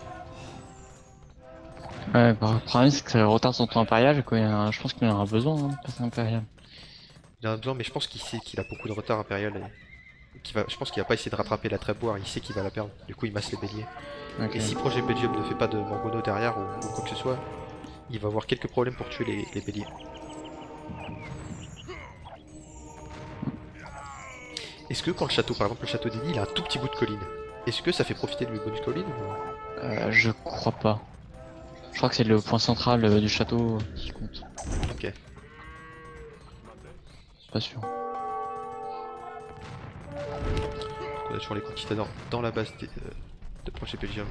Ouais, bah, le problème c'est que ça retarde son temps impérial et quoi, il y a un- je pense qu'il en aura besoin hein, de passer impérial. Il en a besoin, mais je pense qu'il sait qu'il a beaucoup de retard impérial. Et qu'il va, je pense qu'il va pas essayer de rattraper la tréboire, il sait qu'il va la perdre. Du coup il masse les béliers. Ok. Et si projet Belgium ne fait pas de mangono derrière ou, ou quoi que ce soit, il va avoir quelques problèmes pour tuer les, les béliers. Est-ce que quand le château, par exemple le château d'Eddie, il a un tout petit bout de colline, est-ce que ça fait profiter de lui bonus colline ou... Euh, je crois pas. Je crois que c'est le point central euh, du château qui compte. Ok. Pas sûr. On a toujours les conquistadors dans la base de, de projet Belgium.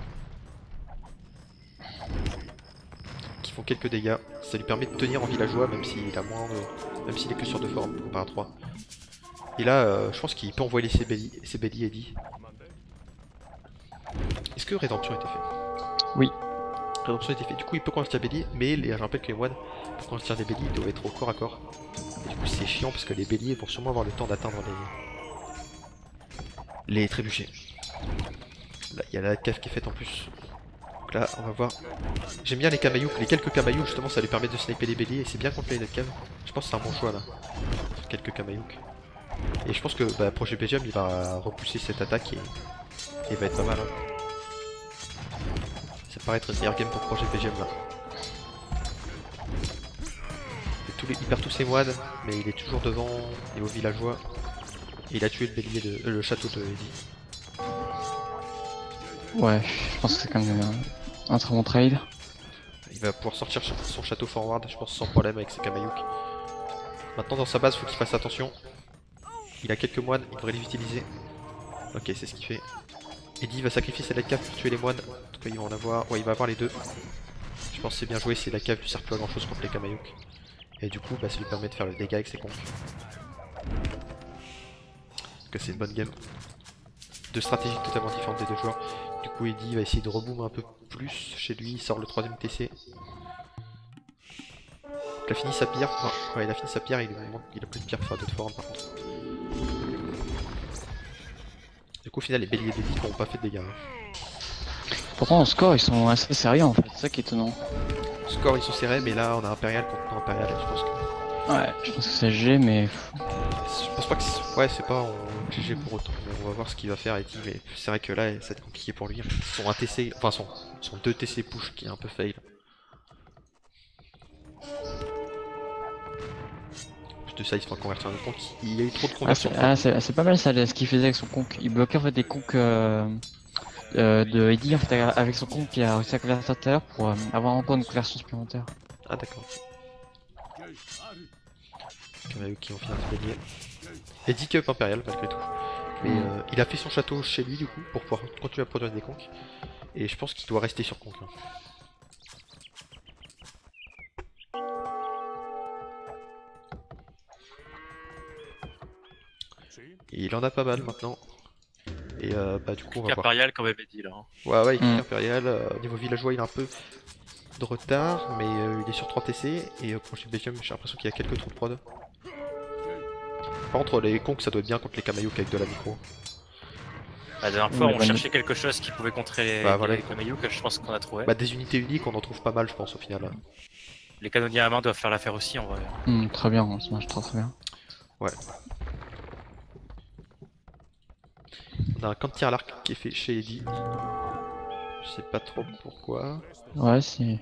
Qui font quelques dégâts. Ça lui permet de tenir en villageois même s'il a moins de... même s'il est que sur deux formes comparé à trois. Et là, euh, je pense qu'il peut envoyer ses béliers, ses béliers Eddie. Est-ce que rédemption a été fait? Oui. Rédemption a été fait. Du coup, il peut convertir bélier, mais les... je rappelle que les moines, pour convertir des béliers, ils doivent être au corps à corps. Et du coup c'est chiant parce que les béliers vont sûrement avoir le temps d'atteindre les... les trébuchets. Là il y a la cave qui est faite en plus. Donc là on va voir. J'aime bien les Kamayouk, les quelques Kamayouk justement ça lui permet de sniper les béliers et c'est bien contre les cave. Je pense que c'est un bon choix là. Quelques Kamayouk. Et je pense que bah, Projet Belgium il va repousser cette attaque et, et il va être pas mal. Hein. Ça paraît être une meilleure game pour Projet Belgium là. Tous les, il perd tous ses moines, mais il est toujours devant et aux villageois. Et il a tué le bélier de euh, le château de Eddie. Ouais, je pense que c'est quand même un, un très bon trade. Il va pouvoir sortir son château forward, je pense sans problème avec ses Kamayouk. Maintenant dans sa base, faut qu'il fasse attention. Il a quelques moines, il devrait les utiliser. Ok, c'est ce qu'il fait. Eddie va sacrifier sa cave pour tuer les moines. En tout cas, ils vont en avoir. Ouais, il va avoir les deux. Je pense que c'est bien joué, c'est la cave lui sert plus à grand chose contre les Kamayouk. Et du coup, bah, ça lui permet de faire le dégât avec ses conques. Donc c'est une bonne game. Deux stratégies totalement différentes des deux joueurs. Du coup, Eddie va essayer de reboom un peu plus chez lui. Il sort le troisième T C. Il a fini sa pierre. Enfin, ouais, il a fini sa pierre. Il, il a plus de pierre pour faire d'autres formes par contre. Du coup, au final, les béliers d'Eddie n'auront pas fait de dégâts. Hein. Pourtant, en score, ils sont assez sérieux en fait, c'est ça qui est étonnant. Score, ils sont serrés, mais là, on a Impérial contre Impérial. Je pense que. Ouais, je pense que c'est G, mais. Je pense pas que c'est... Ouais, c'est pas en G G pour autant, mais on va voir ce qu'il va faire Eddie, mais c'est vrai que là, ça va être compliqué pour lui. Son un T C, enfin son, son deux T C push qui est un peu fail. En plus de ça, il se fera convertir en conque, il y a eu trop de conversions. Ah, c'est pas mal ça, ce qu'il faisait avec son conque. Il bloquait en fait des conques euh, euh, de Eddie en fait, avec son conque qui a réussi à convertir tout à l'heure pour euh, avoir encore une conversion supplémentaire. Ah d'accord. Kamayouk qui ont fini de gagner. Eddie Cup Impérial malgré tout. Mais mm. euh, il a fait son château chez lui du coup pour pouvoir continuer à produire des conques. Et je pense qu'il doit rester sur conque. Hein. Et il en a pas mal maintenant. Et euh, bah du coup on va Impérial quand même Eddie là. Hein. Ouais ouais il mm. Impérial. Euh, au niveau villageois il a un peu de retard. Mais euh, il est sur trois T C. Et euh, Projet Belgium j'ai l'impression qu'il y a quelques trous de prod. Par contre les conques ça doit être bien contre les Kamayouk avec de la micro. La dernière fois, on cherchait quelque chose qui pouvait contrer les, bah, voilà. les Kamayouk, je pense qu'on a trouvé. Bah, des unités uniques, on en trouve pas mal, je pense, au final. Les canonniers à main doivent faire l'affaire aussi, en vrai. Mmh, très bien, ça marche très très bien. Ouais. On a un camp de tir à l'arc qui est fait chez Eddie. Je sais pas trop pourquoi. Ouais, si.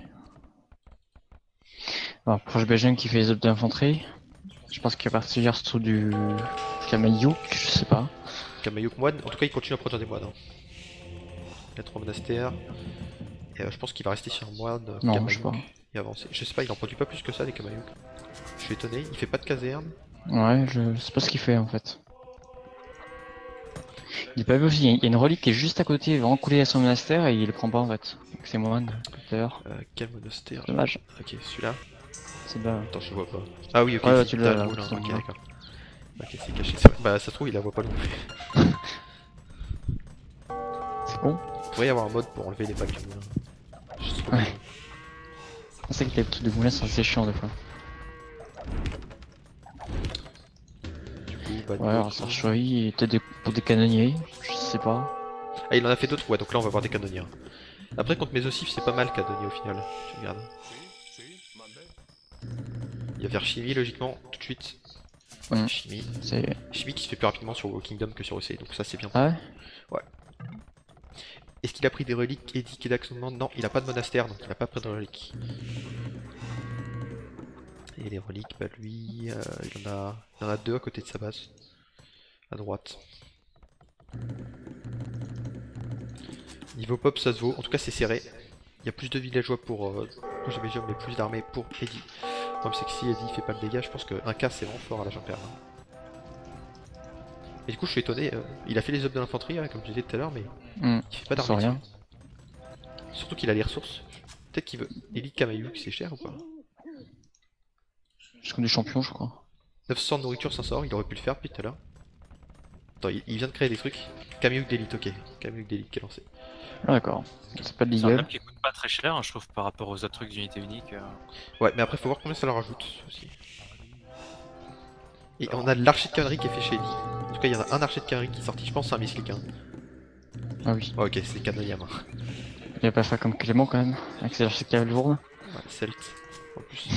Alors, Proche Belgium qui fait les œuvres d'infanterie. Je pense qu'il va partir sur du Kamayouk, je sais pas. Kamayouk moine, en tout cas il continue à produire des moines. Hein. Il a trois monastères. Et euh, je pense qu'il va rester sur un moine euh, non, Kamayouk je sais pas. et avancer. Je sais pas, il en produit pas plus que ça des Kamayouk. Je suis étonné, il fait pas de caserne. Ouais, je sais pas ce qu'il fait en fait. Il est pas vu aussi, il y a une relique qui est juste à côté, il va en couler à son monastère et il le prend pas en fait. C'est moine, d'ailleurs. Euh, quel monastère? Dommage. Ok, celui-là. C'est là. Attends, je vois pas. Ah oui, ok, ouais, c'est tu l'as là. Ok, d'accord. Ok, c'est caché. Bah, ça se trouve, il la voit pas non plus. C'est bon. Il pourrait y avoir un mode pour enlever les packs du moulin. Je sais pas. Ouais. Je sais que les trucs de moulin sont assez chiants des fois. Du coup, bah, ouais, alors Sarchoy, peut-être des... pour des canonniers, je sais pas. Ah, il en a fait d'autres, ouais, donc là on va voir des canonniers. Après, contre Mésosif, c'est pas mal canonnier au final. Tu regardes. Il y a vers Chimie, logiquement, tout de suite. Ouais, mmh. Chimie. Chimie qui se fait plus rapidement sur War Kingdom que sur O C, donc ça c'est bien. Ah ouais. Ouais. Est-ce qu'il a pris des reliques Eddie Kedax? Non, il a pas de monastère, donc il a pas pris de reliques. Et les reliques, bah lui, euh, il, en a, il en a deux à côté de sa base. À droite. Niveau pop, ça se vaut. En tout cas, c'est serré. Il y a plus de villageois pour euh, Projet Belgium, mais plus d'armées pour Eddie. Comme c'est que si Eddie fait pas le dégât, je pense qu'un K c'est vraiment fort à la Jampère. Et du coup, je suis étonné. Euh, il a fait les œuvres de l'infanterie, hein, comme je disais tout à l'heure, mais mmh. il fait pas d'armée. Rien. Surtout qu'il a les ressources. Peut-être qu'il veut. Elite Kamayouk, c'est cher ou pas? C'est comme des champions, je crois. neuf cents de nourriture, ça sort. Il aurait pu le faire depuis tout à l'heure. Attends, il, il vient de créer des trucs. Kamayouk d'élite, ok. Kamayouk d'élite qui est lancé. Ah, d'accord. C'est pas de l'I G L. C'est un qui coûte pas très cher, hein, je trouve, par rapport aux autres trucs d'unité unique. Euh... Ouais, mais après, faut voir combien ça leur rajoute aussi. Et on a de l'archer de cavalerie qui est fait chez Eddie. En tout cas, il y en a un archer de cavalerie qui est sorti. Je pense que c'est un misclick. Hein. Ah oui. Oh, ok, c'est Kanayama. Il va pas faire comme Clément quand même, avec ses archers cavales lourdes. Ouais, Celt. En plus.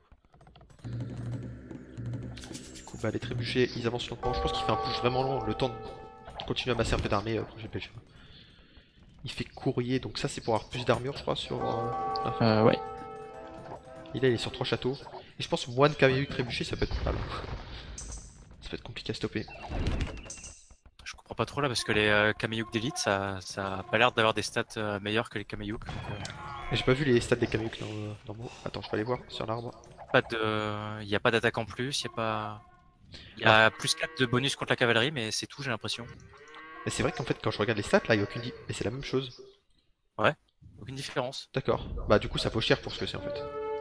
Du coup, bah, les trébuchets, ils avancent lentement. Je pense qu'il fait un push vraiment long. Le temps de continuer à masser un peu d'armée. Euh, G P G. Il fait courrier, donc ça c'est pour avoir plus d'armure, je crois, sur. Euh... Ah. Euh, ouais. Et là, il est sur trois châteaux. Et je pense moine Kameyuk trébuché, ça peut être mal. Ça peut être compliqué à stopper. Je comprends pas trop là parce que les euh, Kameyuk d'élite, ça, ça a pas l'air d'avoir des stats euh, meilleures que les Kameyuk. Donc, euh, J'ai pas vu les stats des Kameyuk dans, euh, dans mon. Attends, je vais aller voir sur l'arbre. pas de, il y a pas d'attaque en plus, il y a pas, il y a plus quatre de bonus contre la cavalerie, mais c'est tout, j'ai l'impression. Mais c'est vrai qu'en fait, quand je regarde les stats, là, il y a aucune. di- Mais c'est la même chose. Aucune différence. D'accord. Bah, du coup, ça vaut cher pour ce que c'est en fait.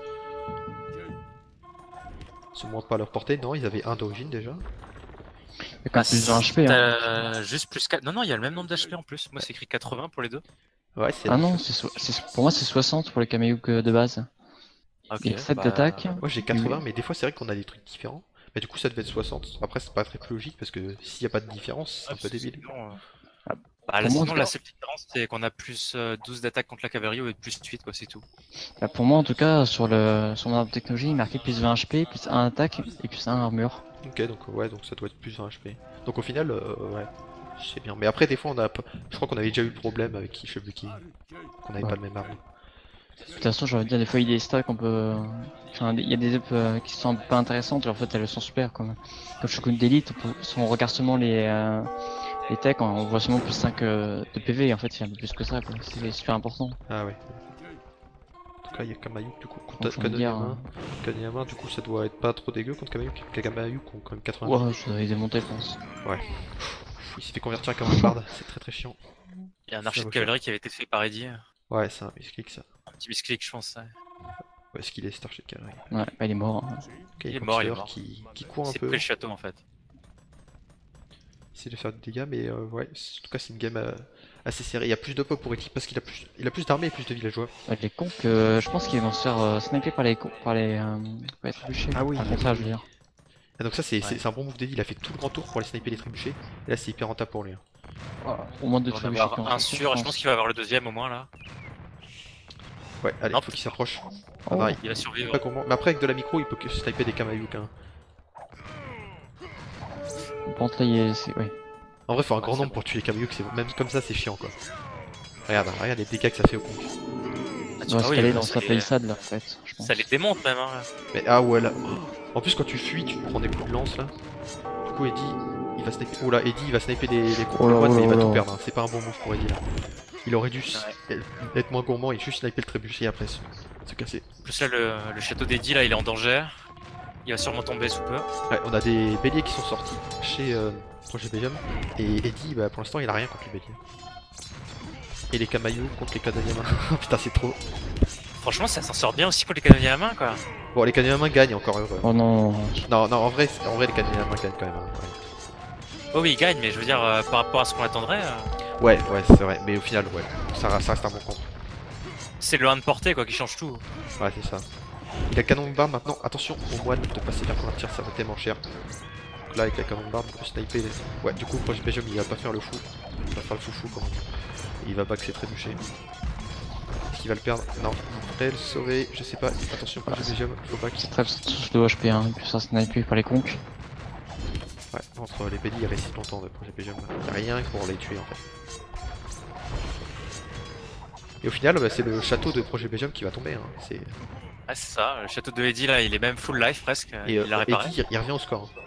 Ils se montrent pas à leur portée. Non, ils avaient un d'origine déjà. Il y a quand même plus de H P. Hein. T'as juste plus quatre. Non, non, il y a le même nombre d'H P en plus. Moi, c'est écrit quatre-vingts pour les deux. Ouais, c'est. Ah la non, même chose. c'est so- c'est- pour moi c'est soixante pour les Kameyuk de base. Ok, Il y a sept bah, d'attaque. Moi, j'ai quatre-vingts, mais des fois, c'est vrai qu'on a des trucs différents. Mais du coup, ça devait être soixante. Après, c'est pas très plus logique parce que s'il y a pas de différence, c'est un peu débile. Sinon, euh, Ah, bah, là, pour moi, en sinon, tout la cas- seule différence, c'est qu'on a plus euh, douze d'attaque contre la cavalerie au lieu de plus huit, quoi, c'est tout. Bah, pour moi en tout cas, sur le sur mon arbre de technologie, il marquait plus vingt H P, plus un attaque et plus un armure. Ok, donc ouais, donc ça doit être plus vingt H P. Donc au final, euh, ouais, c'est bien. Mais après, des fois, on a, pas- je crois qu'on avait déjà eu le problème avec Kishibuki, qu'on avait Ouais. pas le même arme. De toute façon, j'aurais dire des fois il y a des stacks qu'on peut. Enfin, il y a des up euh, qui sont pas intéressantes et en fait elles sont super comme comme Shogun d'élite. on peut- Si on regarde seulement les euh, les techs, on voit seulement plus cinq euh, de P V et en fait il y a un peu plus que ça quoi. C'est super important. Ah ouais. En tout cas, il y a Kamayuk du coup. Donc, Contre j'ai envie de dire, Kanayama, Kanayama, du coup, ça doit être pas trop dégueu contre Kamayuk. Kamayuk ont quand même quatre-vingts. Ouais, je vais démonter je pense. Pff, il s'est fait convertir à Kamambard, c'est très très chiant. Il y a un Ça archer de vaut cher. cavalerie qui avait été fait par Eddie. Ouais, c'est un misclick ça. Un petit misclick, je pense. Ouais. Ouais, est-ce qu'il est Star chez Cavalerie? Ouais, bah il est mort. hein. Ok, Il est compte mort, il est Slayer mort. Qui, qui court un C'est peu. pris le château en fait. Essayer de faire des dégâts, mais euh, ouais, c'est- en tout cas, c'est une game euh, assez serrée. Il y a plus de pop pour Eddie parce qu'il a plus, il a plus d'armées et plus de villageois. Ouais, les cons que je pense qu'ils vont se faire euh, sniper par les cons, par les euh, par les trébuchets. Ah oui, Par oui, contre, ça, oui. je veux dire. Ah, donc ça, c'est c'est- Ouais. c'est un bon move d'Eddie. Il a fait tout le grand tour pour aller sniper les trébuchés. Et là, c'est hyper rentable pour lui. hein. Au moins deux Il va en trébuchets. avoir qui en un sortent, sûr, je pense qu'il va avoir le deuxième au moins là. Ouais, allez, Non. faut qu'il s'approche. Oh. Ah, non, il- Il va survivre. pas gourmand. Mais après, avec de la micro, il peut que sniper des Kamayuk. Hein. Bon, là, il est. c'est- Ouais. En vrai, faut un grand Ouais, nombre c'est pour tuer les Kamayuk. c'est- Même comme ça, c'est chiant quoi. Regarde, regarde les dégâts que ça fait au con. Ah, tu On va vois, se oui, caler bah, dans ça sa les- palissade là en fait. Je pense. Ça les démonte même. Hein, là. Mais ah ouais là. En plus quand tu fuis tu te prends des coups de lance là. Du coup Eddie il va sniper. Oh là Eddie il va sniper des, des coups Oh de là, moine oh mais il va là, tout oh là. perdre. hein. C'est pas un bon move pour Eddie là. Il aurait dû s- être moins gourmand et juste sniper le trébuchet après se, se casser. En plus là, le, le château d'Eddie là, il est en danger. Il va sûrement tomber sous peu. Ouais on a des béliers qui sont sortis chez euh, Projet Belgium. Et Eddie bah, pour l'instant il a rien contre les béliers. Et les Kamayu contre les Kanayama. Putain c'est trop. Franchement, ça s'en sort bien aussi pour les cavaliers à main quoi. Bon les Kanayama gagnent encore heureux. Oh non. Non non en vrai, c'est- en vrai les Kanayama gagnent quand même. hein, ouais. Oh oui, il gagne, mais je veux dire, euh, par rapport à ce qu'on attendrait, euh, Ouais, ouais, c'est vrai, mais au final, ouais, ça, ça reste un bon contre. c'est le un de portée quoi qui change tout. Ouais, c'est ça. Il a canon de barbe maintenant, attention au moine de passer faire convertir, ça va tellement cher. Donc là, avec la canon de barbe, on peut sniper. Les... Ouais, du coup, Projet Belgium, il va pas faire le fou. Il va faire le foufou quand même. Et il va back ses trébuchés. Est-ce qu'il va le perdre? Non, il devrait le sauver, je sais pas. Attention, Projet Belgium, il faut back. C'est très tous de H P hein. Et puis ça sniper par les conques. Ouais, entre les bélis, il reste longtemps de Projet Belgium. Il n'y a rien pour les tuer en fait. Et au final, bah, c'est le château de Projet Belgium qui va tomber. Hein. C'est... Ah, c'est ça, le château de Eddie là, il est même full life presque. Et il euh, l'a réparé. Eddie, il revient au score. hein.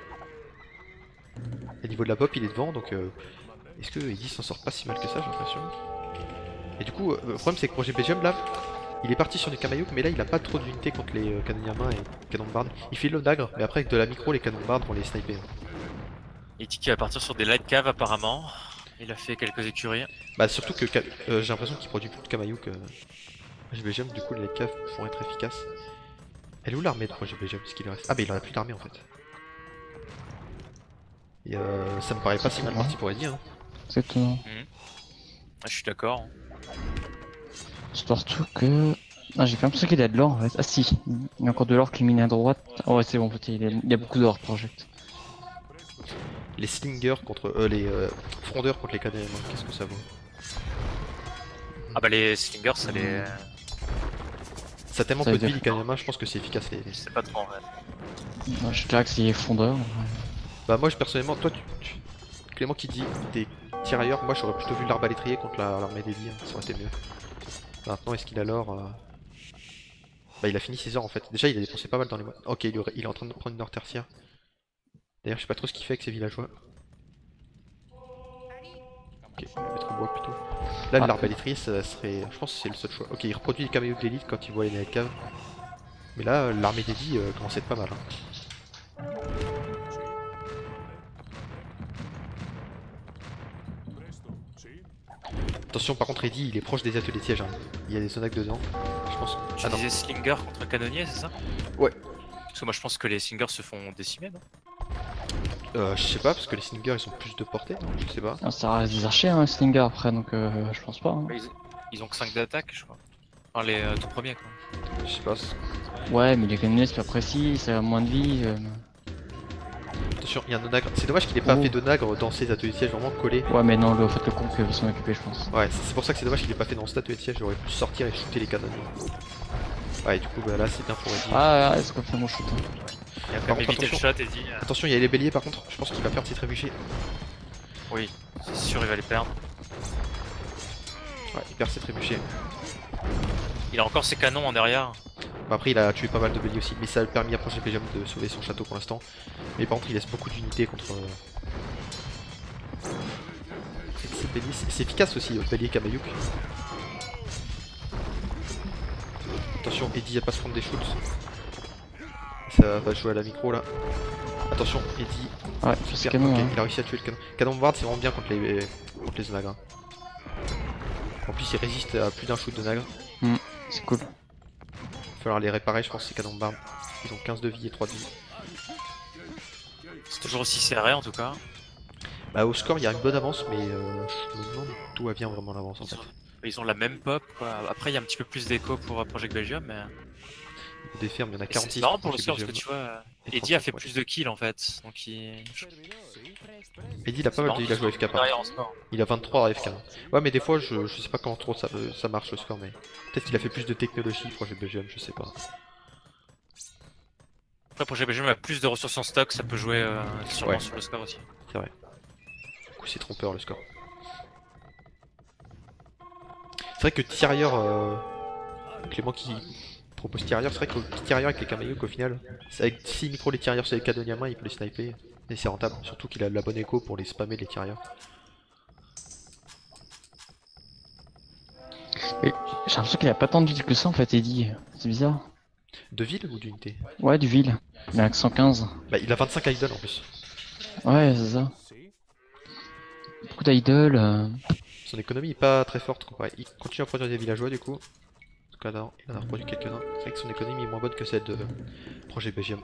Et au niveau de la pop, il est devant, donc euh, est-ce que Eddie s'en sort pas si mal que ça, j'ai l'impression. Et du coup, euh, le problème c'est que Projet Belgium là, il est parti sur du Kamayuk, mais là il a pas trop d'unités contre les euh, Kanayama et Canon de Barde. Il fait le dagre, mais après avec de la micro, les Canons de Barde vont les sniper. hein. Il dit qu'il va partir sur des light caves apparemment. Il a fait quelques écuries. Bah surtout que Ka- euh, j'ai l'impression qu'il produit plus de Kamayuk. Euh... Projet Belgium, du coup les caves vont être efficaces. Elle est où l'armée de Projet Belgium? Ce qu'il lui reste? Ah bah il en a plus d'armée en fait. Et euh, ça me paraît pas si mal parti pour Eddie. Hein. Exactement. Ah, je suis d'accord. Surtout que Ah, j'ai pas l'impression qu'il a de l'or en fait. Ah si, il y a encore de l'or qui est miné à droite. Oh ouais, c'est bon, en fait, il y a, il y a beaucoup d'or project. Les slingers contre euh, les euh, frondeurs contre les K D M, qu'est-ce que ça vaut? Ah bah les slingers, ça les. Ça a tellement Ça peu veut de vie dire- les K D M, je pense que c'est efficace les. Je sais pas trop en vrai. Ouais, je dirais que c'est fondeur. Ouais. Bah moi je, personnellement, toi tu, tu- Clément qui dit t'es tirailleur, moi j'aurais plutôt vu l'arbalétrier contre la- l'armée des vies, hein, ça aurait été mieux. Maintenant est-ce qu'il a l'or euh... Bah il a fini ses ors en fait. Déjà il a dépensé pas mal dans les mois. Ok, il, aurait- il est en train de prendre une or tertiaire. D'ailleurs je sais pas trop ce qu'il fait avec ses villageois. Ok, il va mettre au bois plutôt. Là Ah. l'arbalétrier ça serait... Je pense que c'est le seul choix. Ok, il reproduit les caméos de l'élite quand il voit les Night Cave. Mais là euh, l'armée des vies euh, commence à être pas mal. Hein. Attention par contre Eddy il est proche des ateliers de siège, hein. Il y a des zonacs dedans. Je pense. Tu Ah non. disais slinger contre canonnier, c'est ça? Ouais. Parce que moi je pense que les slingers se font décimer, non? Euh, je sais pas parce que les slingers ils ont plus de portée, non je sais pas. Ah, ça reste des archers, hein, Slinger après, donc euh, je pense pas. Hein. Bah, ils... ils ont que cinq d'attaque, je crois. Enfin, les euh, tout premiers quoi. Je sais pas. c'est- Ouais, mais les canonniers c'est pas précis, ça a moins de vie. euh. Attention, il y a un onagre. C'est dommage qu'il ait pas Oh. fait d'onagre dans ses ateliers de siège vraiment collés. Ouais, mais non, le fait le con qui va s'en occuper, je pense. Ouais, c'est c'est pour ça que c'est dommage qu'il ait pas fait dans cet atelier de siège. J'aurais pu sortir et shooter les canonniers. Ouais, du coup, bah là c'est bien pour Eddy. Ah, est-ce qu'on fait mon shoot hein. Il a quand Par même contre, évité le shot et dit. euh, Attention, il y a les béliers par contre. Je pense qu'il va perdre ses trébuchets. Oui, c'est sûr, il va les perdre. Ouais, il perd ses trébuchets. Il a encore ses canons en derrière. Bah, après, il a tué pas mal de béliers aussi. Mais ça a permis à Projet Benjamin de sauver son château pour l'instant. Mais par contre, il laisse beaucoup d'unités contre. euh, C'est béliers. C'est- c'est efficace aussi, euh, bélier Kamayouk. Attention, Eddy à pas se prendre des shoots. Ça va jouer à la micro là. Attention, Eddy. Ouais, c'est Super, canon. ok, Hein. il a réussi à tuer le canon. Canon bombarde, c'est vraiment bien contre les, contre les onagres. hein. En plus, il résiste à plus d'un shoot de nagre. C'est cool. Il va falloir les réparer, je pense, ces canons bombarde. Ils ont quinze de vie et trois de vie. C'est toujours aussi serré en tout cas. Bah, au score, il y a une bonne avance, mais euh, je me demande d'où elle vient vraiment l'avance en Ils fait. ont, ils ont la même pop quoi. Après, il y a un petit peu plus d'écho pour euh, Project Belgium, mais. Des fermes, il y en a Et quarante-six. C'est marrant pour le chez score parce que Belgium. tu vois, Et Eddy a fait trente-cinq, ouais. plus de kills en fait. Donc il. Eddy, il a pas mal de villageois A F K par derrière contre. en score. Il a vingt-trois A F K. Ouais, mais des fois, je, je sais pas comment trop ça, euh, ça marche le score, mais peut-être qu'il a fait plus de technologie, Project Belgium, je sais pas. Après, Project Belgium a plus de ressources en stock, ça peut jouer euh, sûrement Ouais. sur le score aussi. C'est vrai. Du coup, c'est trompeur le score. C'est vrai que tirailleur. Euh... Clément qui propose tirailleur, c'est vrai que tirailleur avec les Kamayouk au final, c'est avec six micros les tirailleurs sur les canonniers à main, il peut les sniper. Et c'est rentable, surtout qu'il a de la bonne écho pour les spammer les tirailleurs. Et j'ai l'impression qu'il a pas tant de ville que ça en fait, Eddy. C'est bizarre. De ville ou d'unité? Ouais, du ville. Il a que cent quinze. Bah, il a vingt-cinq idoles en plus. Ouais, c'est ça. Beaucoup d'idoles. euh. Son économie est pas très forte comparé. Il continue à produire des villageois du coup. En tout cas, là, il en a reproduit quelques-uns. C'est vrai que son économie est moins bonne que celle de Projet Belgium.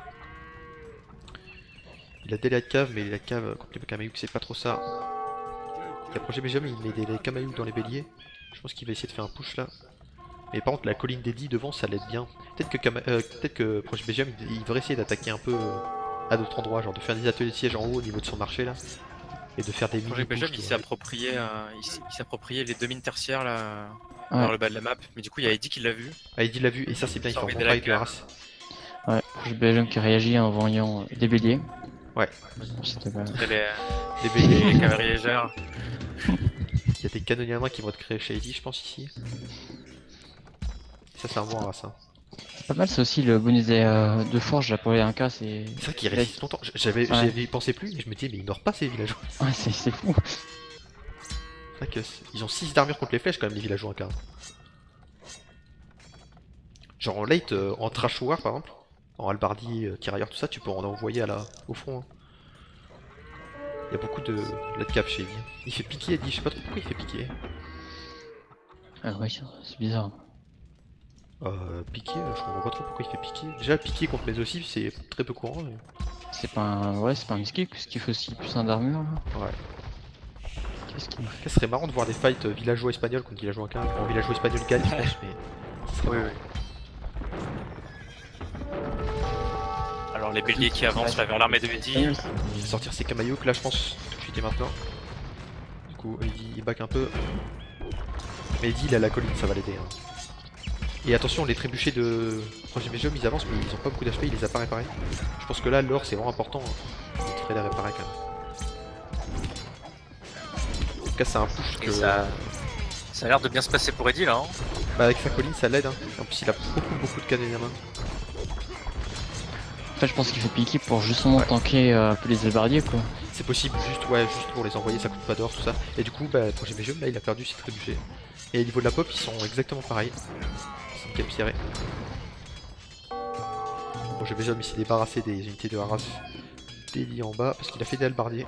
Il a des light cave, mais les light cave contre les Kamayouk, c'est pas trop ça. Il y a Projet Belgium, il met des Kamayouk dans les béliers. Je pense qu'il va essayer de faire un push là. Mais par contre, la colline d'Eddy devant, ça l'aide bien. Peut-être que, Kama- euh, peut-être que Projet Belgium, il, il devrait essayer d'attaquer un peu euh, à d'autres endroits, genre de faire des ateliers de siège en haut au niveau de son marché là. Et de faire des mini Project Belgium, push, il tu s'est vois. approprié, euh, il s'est il s'est approprié les deux mines tertiaires là, Ouais. vers le bas de la map. Mais du coup, il y a Eddy qui l'a vu. Ah, Eddy l'a vu, et ça c'est bien, il Ça fait un remet bon des travail de la likes, race. Ouais, j'ai Belgium qui réagit en voyant des béliers. Ouais. C'était pas... C'était les, Des béliers. les cavaliers légères. Il y a des canonniers à main qui vont être créés chez Eddy, je pense, ici. Ça, c'est un bon race. Hein. C'est pas mal, c'est aussi le bonus des, euh, de forge là pour les un K, c'est. C'est vrai qu'il résiste longtemps. J'avais Ouais. j'avais y pensé plus, et je me disais, mais ils meurent pas ces villageois. Ouais, c'est c'est fou. C'est vrai que c'est- ils ont six d'armure contre les flèches, quand même, les villageois en K. Genre en late, euh, en trash war par exemple, en halbardier, euh, tirailleur, tout ça, tu peux en envoyer à la... au front. Hein. Il y a beaucoup de late cap chez Eddy. Il fait piquer Eddy, je sais pas trop pourquoi il fait piquer. Ah ouais, c'est bizarre. Euh, piquer, euh, je comprends pas trop pourquoi il fait piquer. Déjà, piquer contre mes ossifs, c'est très peu courant. mais- C'est pas un. Ouais, c'est pas un misclick, parce qu'il faut aussi plus un d'armure là. Ouais. Qu'est-ce qu'il me fait? Ça serait marrant de voir des fights euh, villageois espagnols contre villageois quinze. Bon, villageois espagnol gagne, je pense, mais Ce serait Oui, marrant. oui. Alors les béliers qui avancent là vers l'armée de Eddie. Oui, Il va sortir ses Kamayuk là je pense, tout de suite et maintenant. Du coup Eddie il back un peu. Mais Eddie il a la colline, ça va l'aider. Hein. Et attention, les trébuchets de Projet Belgium ils avancent mais ils ont pas beaucoup d'H P, il les a pas réparés. Je pense que là l'or c'est vraiment important. Hein. Il faudrait les réparer quand même. En tout cas c'est un push que... Et ça... ça a l'air de bien se passer pour Eddie là. Hein. Bah avec sa colline ça l'aide. Hein. En plus il a beaucoup beaucoup de canons à main. En fait, je pense qu'il fait piquer pour justement ouais. tanker euh, un peu les albardiers quoi. C'est possible, juste ouais, juste pour les envoyer, ça coûte pas d'or, tout ça. Et du coup, bah, Projet Belgium là il a perdu ses trébuchets. Et au niveau de la pop, ils sont exactement pareils. C'est une capsirée. Projet Belgium il s'est débarrassé des unités de Haras d'Eli en bas parce qu'il a fait des halbardiers.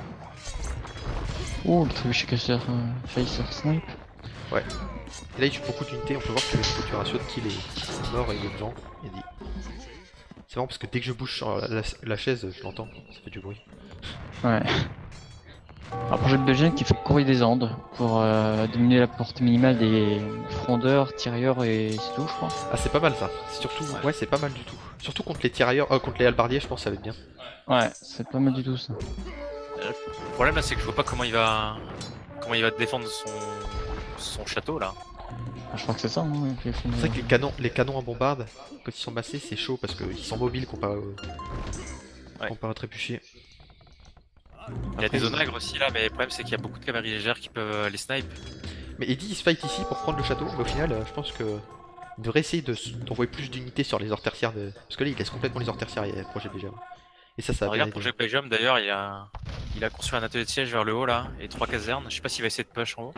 Oh, le trébuchet casseur euh, failli sur snipe. Ouais. Et là il tue beaucoup d'unités, on peut voir que le ratio de kill est mort et il est devant. Il dit. C'est marrant parce que dès que je bouge sur la, la, la chaise, je l'entends, ça fait du bruit. Ouais. Un projet de Belgium qui fait courir des Andes pour euh, diminuer la portée minimale des frondeurs, tirailleurs et c'est tout je crois. Ah c'est pas mal ça, surtout, ouais, ouais c'est pas mal du tout. Surtout contre les tirailleurs, euh, contre les halbardiers je pense que ça va être bien. Ouais, c'est pas mal du tout ça. Euh, le problème là c'est que je vois pas comment il va comment il va défendre son, son château là. Ah, je crois que c'est ça. Hein, c'est vrai que les canons, les canons en bombarde, quand ils sont massés c'est chaud parce qu'ils sont mobiles comparé au, ouais. comparé au trébuchet. Il y a des onagres aussi là, mais le problème c'est qu'il y a beaucoup de cavaleries légères qui peuvent les snipe. Mais Eddie il se fight ici pour prendre le château, mais au final euh, je pense que il devrait essayer d'envoyer plus d'unités sur les ors tertiaires de... parce que là il laisse complètement les ors tertiaires et Projet Belgium. Et ça ça va. Regarde Projet Belgium d'ailleurs, il a il a construit un atelier de siège vers le haut là et trois casernes. Je sais pas s'il va essayer de push en haut.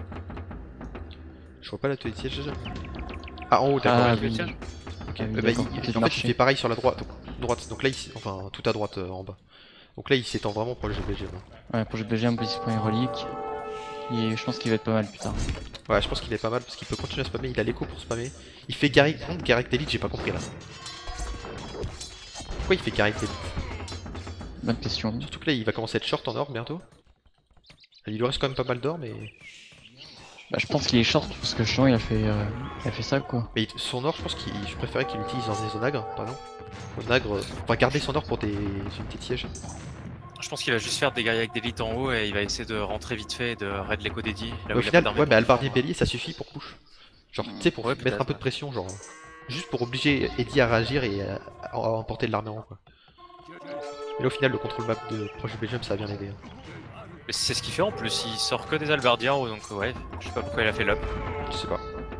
Je vois pas l'atelier de siège déjà. Ah en haut d'accord. Ah, oui. oui. Okay. Euh, bah, il, il, en fait il fait pareil sur la droite, donc, droite. donc là il, enfin tout à droite euh, en bas. Donc là il s'étend vraiment Projet Belgium. Ouais, Projet Belgium, il prend une relique. Et je pense qu'il va être pas mal plus tard. Ouais, je pense qu'il est pas mal parce qu'il peut continuer à spammer, il a l'écho pour spammer. Il fait Garrick, par contre Garrick d'élite, j'ai pas compris là. Pourquoi il fait Garrick d'élite? Bonne question. Surtout que là il va commencer à être short en or bientôt. Il lui reste quand même pas mal d'or mais... Bah je pense qu'il est short parce que justement il a fait, euh, il a fait ça quoi. Mais son or je pense qu'il je préférais qu'il l'utilise dans des onagres par exemple. Onagre, on va garder son or pour des unités de siège. Je pense qu'il va juste faire des guerriers avec d'élite en haut et il va essayer de rentrer vite fait et de raid l'écho d'Eddie. Au final, ouais mais Halbardier Bélier ça suffit pour push. Genre tu sais pour ouais, mettre un peu de pression genre. Juste pour obliger Eddie à réagir et à, à emporter de l'armée en haut quoi. Mais là au final le contrôle map de Projet Belgium ça a bien aidé. Hein. Mais c'est ce qu'il fait en plus, il sort que des halbardiers en haut donc ouais, je sais pas pourquoi il a fait l'up. Je sais pas.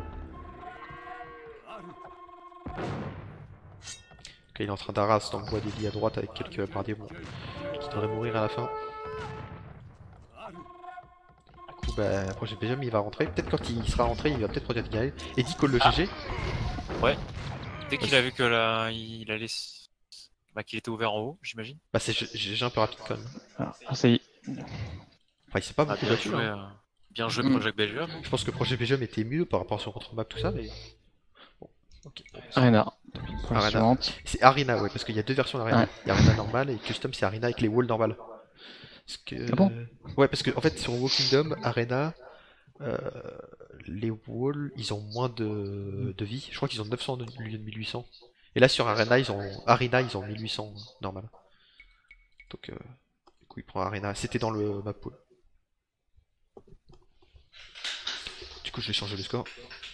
Ok, il est en train d'arraser dans le bois d'Eddie à droite avec quelques halbardiers bon, qui devraient mourir à la fin. Du coup bah Projet Belgium il va rentrer, peut-être quand il sera rentré il va peut-être produire des guerriers. Eddie colle le ah. G G. Ouais. Dès qu'il a vu que là il allait... Bah qu'il était ouvert en haut, j'imagine. Bah c'est G G un peu rapide quand même. Ah ça y est. Enfin il s'est pas beaucoup ah, bien battu. joué, Hein. euh... bien joué Projet mmh. Belgium. Je pense que Projet Belgium était mieux par rapport à son contrôle map tout ça mais... Bon, ok. Arena. Arena. C'est Arena ouais parce qu'il y a deux versions d'Arena. Ouais. Il y a Arena normale et Custom c'est Arena avec les walls normales. Parce que... Ah bon ouais parce que en fait sur War Kingdom, Arena, euh, les walls ils ont moins de, de vie. Je crois qu'ils ont neuf cents de lieu de mille huit cents. Et là sur Arena ils ont Arena ils ont mille huit cents normal. Donc euh, du coup il prend Arena. C'était dans le map pool. Du coup je vais changer le score.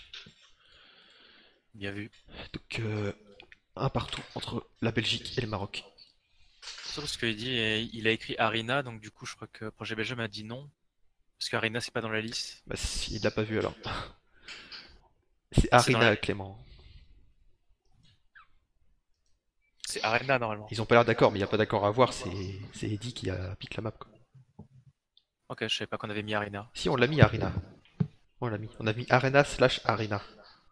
Bien vu. Donc euh, un partout entre la Belgique et le Maroc. Sauf ce qu'il dit, il a écrit Arena, donc du coup je crois que Projet Belgium a dit non. Parce qu'Arena c'est pas dans la liste. Bah si, il l'a pas vu alors. C'est Arena Clément. C'est Arena normalement. Ils ont pas l'air d'accord, mais il n'y a pas d'accord à avoir, c'est Eddie qui a piqué la map quoi. Ok, je savais pas qu'on avait mis Arena. Si on l'a mis Arena. On l'a mis. On a mis Arena slash Arena.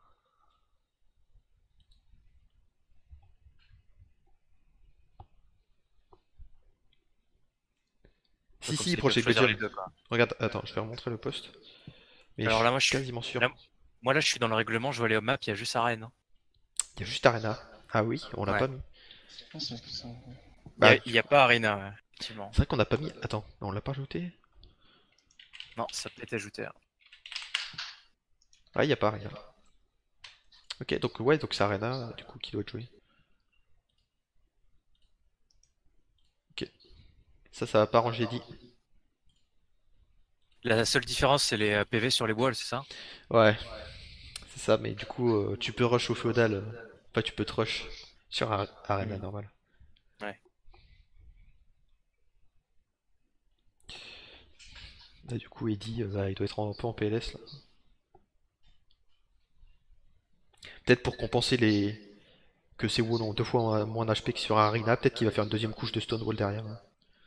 Si si, Projet Belgium. Regarde, attends, je vais remontrer le post. Mais alors là moi je suis quasiment sûr. Là, moi là je suis dans le règlement, je vois les maps, il y a juste Arena. Il y a juste Arena. Ah oui, on l'a ouais. pas mis. Bah, il n'y a, a pas Arena, ouais, effectivement. C'est vrai qu'on n'a pas mis. Attends, on l'a pas ajouté? Non, ça peut être ajouté. Hein. Ah, il n'y a pas Arena. Ok, donc ouais, donc c'est Arena, du coup, qui doit être joué. Ok. Ça, ça va pas ranger dit. La seule différence, c'est les euh, P V sur les walls, c'est ça? Ouais, c'est ça, mais du coup, euh, tu peux rush au feudal. euh, Enfin, tu peux te rush sur Ar- Arena Hmm. normal. Ouais. Là, du coup, Eddie, euh, bah, il doit être un peu en P L S là. Peut-être pour compenser les. Que ces walls ont deux fois moins moins d'H P que sur Arena, peut-être qu'il va faire une deuxième couche de stone wall derrière, hein.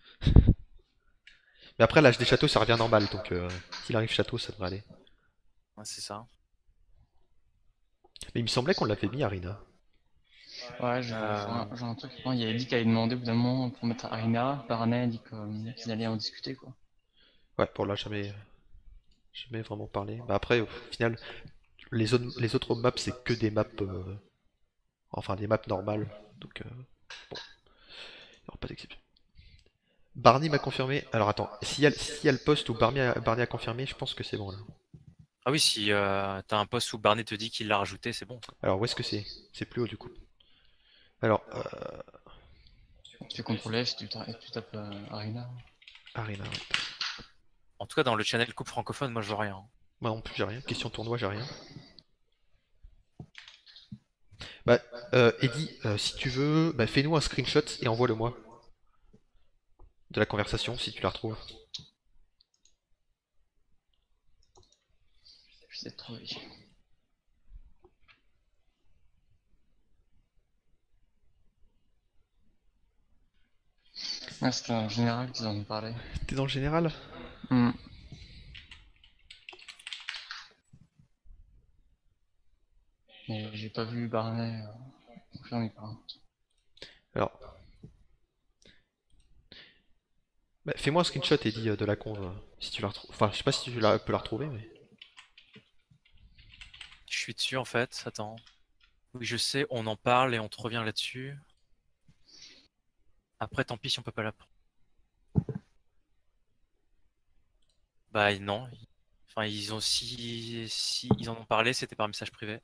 Mais après, l'âge des châteaux, ça revient normal, donc euh, s'il arrive château, ça devrait aller. Ouais, c'est ça. Mais il me semblait qu'on l'avait mis Arena. Ouais, je Euh, vois un, j'ai un truc. Non, il y a dit qu'elle avait demandé au bout d'un moment pour mettre Arena. Barnet a dit que, euh, qu'ils allaient en discuter, quoi. Ouais, pour là, jamais, jamais vraiment parlé. Bah après, au final, les, zones, les autres maps, c'est que des maps. euh, Enfin, des maps normales. Donc, euh, bon, il n'y aura pas d'exception. Barney m'a confirmé. Alors attends, si elle, si elle poste ou Barney a, Barney a confirmé, je pense que c'est bon là. Ah oui, si euh, t'as un poste où Barney te dit qu'il l'a rajouté, c'est bon. Alors où est-ce que c'est? C'est plus haut du coup. Alors, euh, Tu fais contrôle F, tu, ta- et tu tapes euh, Arena. Arena, ouais. En tout cas, dans le channel coupe francophone, moi je vois rien. Moi non plus, j'ai rien. Question tournoi, j'ai rien. Bah, euh, Eddie, euh, si tu veux, bah, fais-nous un screenshot et envoie-le moi. De la conversation, si tu la retrouves. Je vais trouver. Ah, c'était en général qu'ils en ont parlé. T'es dans le général? Hmm. Mais j'ai pas vu Barnet euh, confirmer par contre. Alors, bah, fais-moi un screenshot, Eddie, euh, de la conve, euh, si tu la retrouves. Enfin, je sais pas si tu la, peux la retrouver, mais. Je suis dessus en fait, attends. Oui, je sais, on en parle et on te revient là-dessus. Après, tant pis si on peut pas la prendre. Bah non. Enfin, ils ont si, si ils en ont parlé, c'était par message privé.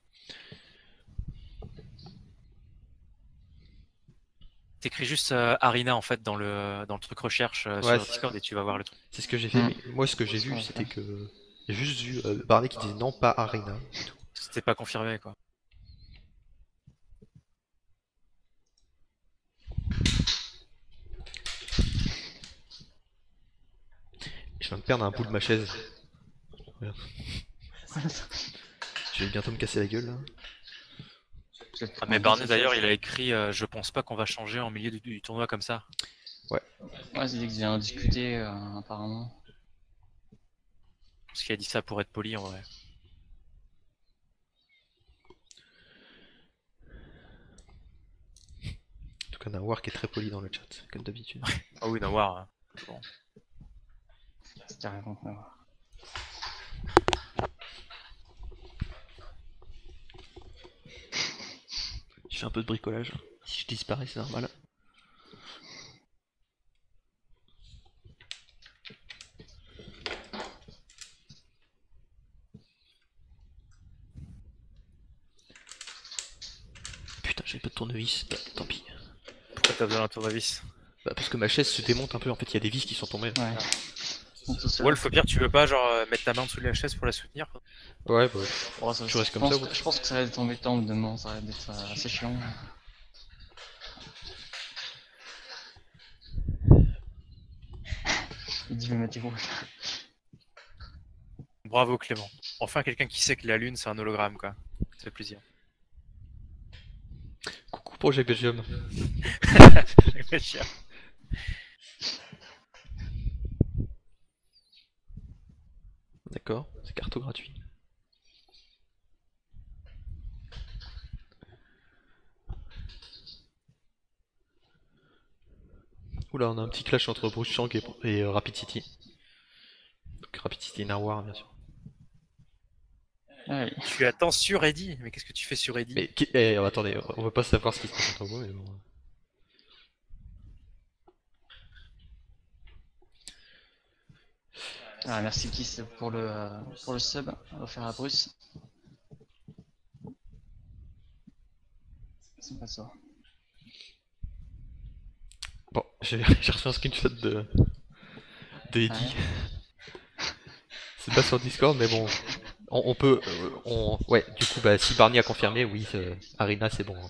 T'écris juste euh, Arena en fait dans le dans le truc recherche euh, Ouais, sur Discord et tu vas voir le truc. c'est ce que j'ai fait, Hmm. mais moi, ce que j'ai C'est ce qu'on vu, va c'était faire. que. J'ai juste vu euh, Barney qui disait non, pas Arena. C'était pas confirmé quoi. Je viens de perdre un bout de ma chaise. Voilà. Je vais bientôt me casser la gueule là. Ah, mais Barney d'ailleurs, il a écrit euh, je pense pas qu'on va changer en milieu du, du tournoi comme ça. Ouais. Ouais, c'est dit qu'ils avaient discuté euh, apparemment. Parce qu'il a dit ça pour être poli en vrai. En tout cas, on a War qui est très poli dans le chat, comme d'habitude. Ah oui, Nawar. Hein. Bon. C'est carrément ouais. Je fais un peu de bricolage. Si je disparais, c'est normal. Putain, j'ai pas de tournevis. Bah, tant pis. Pourquoi t'as besoin d'un tournevis? Bah, parce que ma chaise se démonte un peu. En fait, il y a des vis qui sont tombées. Ouais. Donc, tout ça. Wolf, au pire, tu veux pas genre euh, mettre ta main dessous de la chaise pour la soutenir? Ouais, bah. Oh, ça, Tu je, restes comme pense, ça, ouais. je pense que ça va être embêtant au bout d'un moment, ça va être euh, assez chiant. Il dit, je vais mettre les rouges. Bravo Clément. Enfin quelqu'un qui sait que la lune c'est un hologramme quoi. Ça fait plaisir. Coucou Project Belgium. D'accord, c'est carto gratuit. Oula, on a un petit clash entre Bruce Shank et, et, euh, Rapid City. Donc Rapid City Narwar, bien sûr. Ouais. Tu attends sur Eddie? Mais qu'est-ce que tu fais sur Eddie? Mais qui- eh, attendez, on va pas savoir ce qui se passe entre vous, mais bon. Ah, merci Kiss pour le, euh, pour le sub. On va faire à Bruce. C'est pas ça. Bon, j'ai j'ai reçu un screenshot de, de Eddy. Ouais. C'est pas sur Discord, mais bon, on, on peut, euh, on, ouais, du coup, bah, si Barney a confirmé, oui, euh, Arena, c'est bon, hein.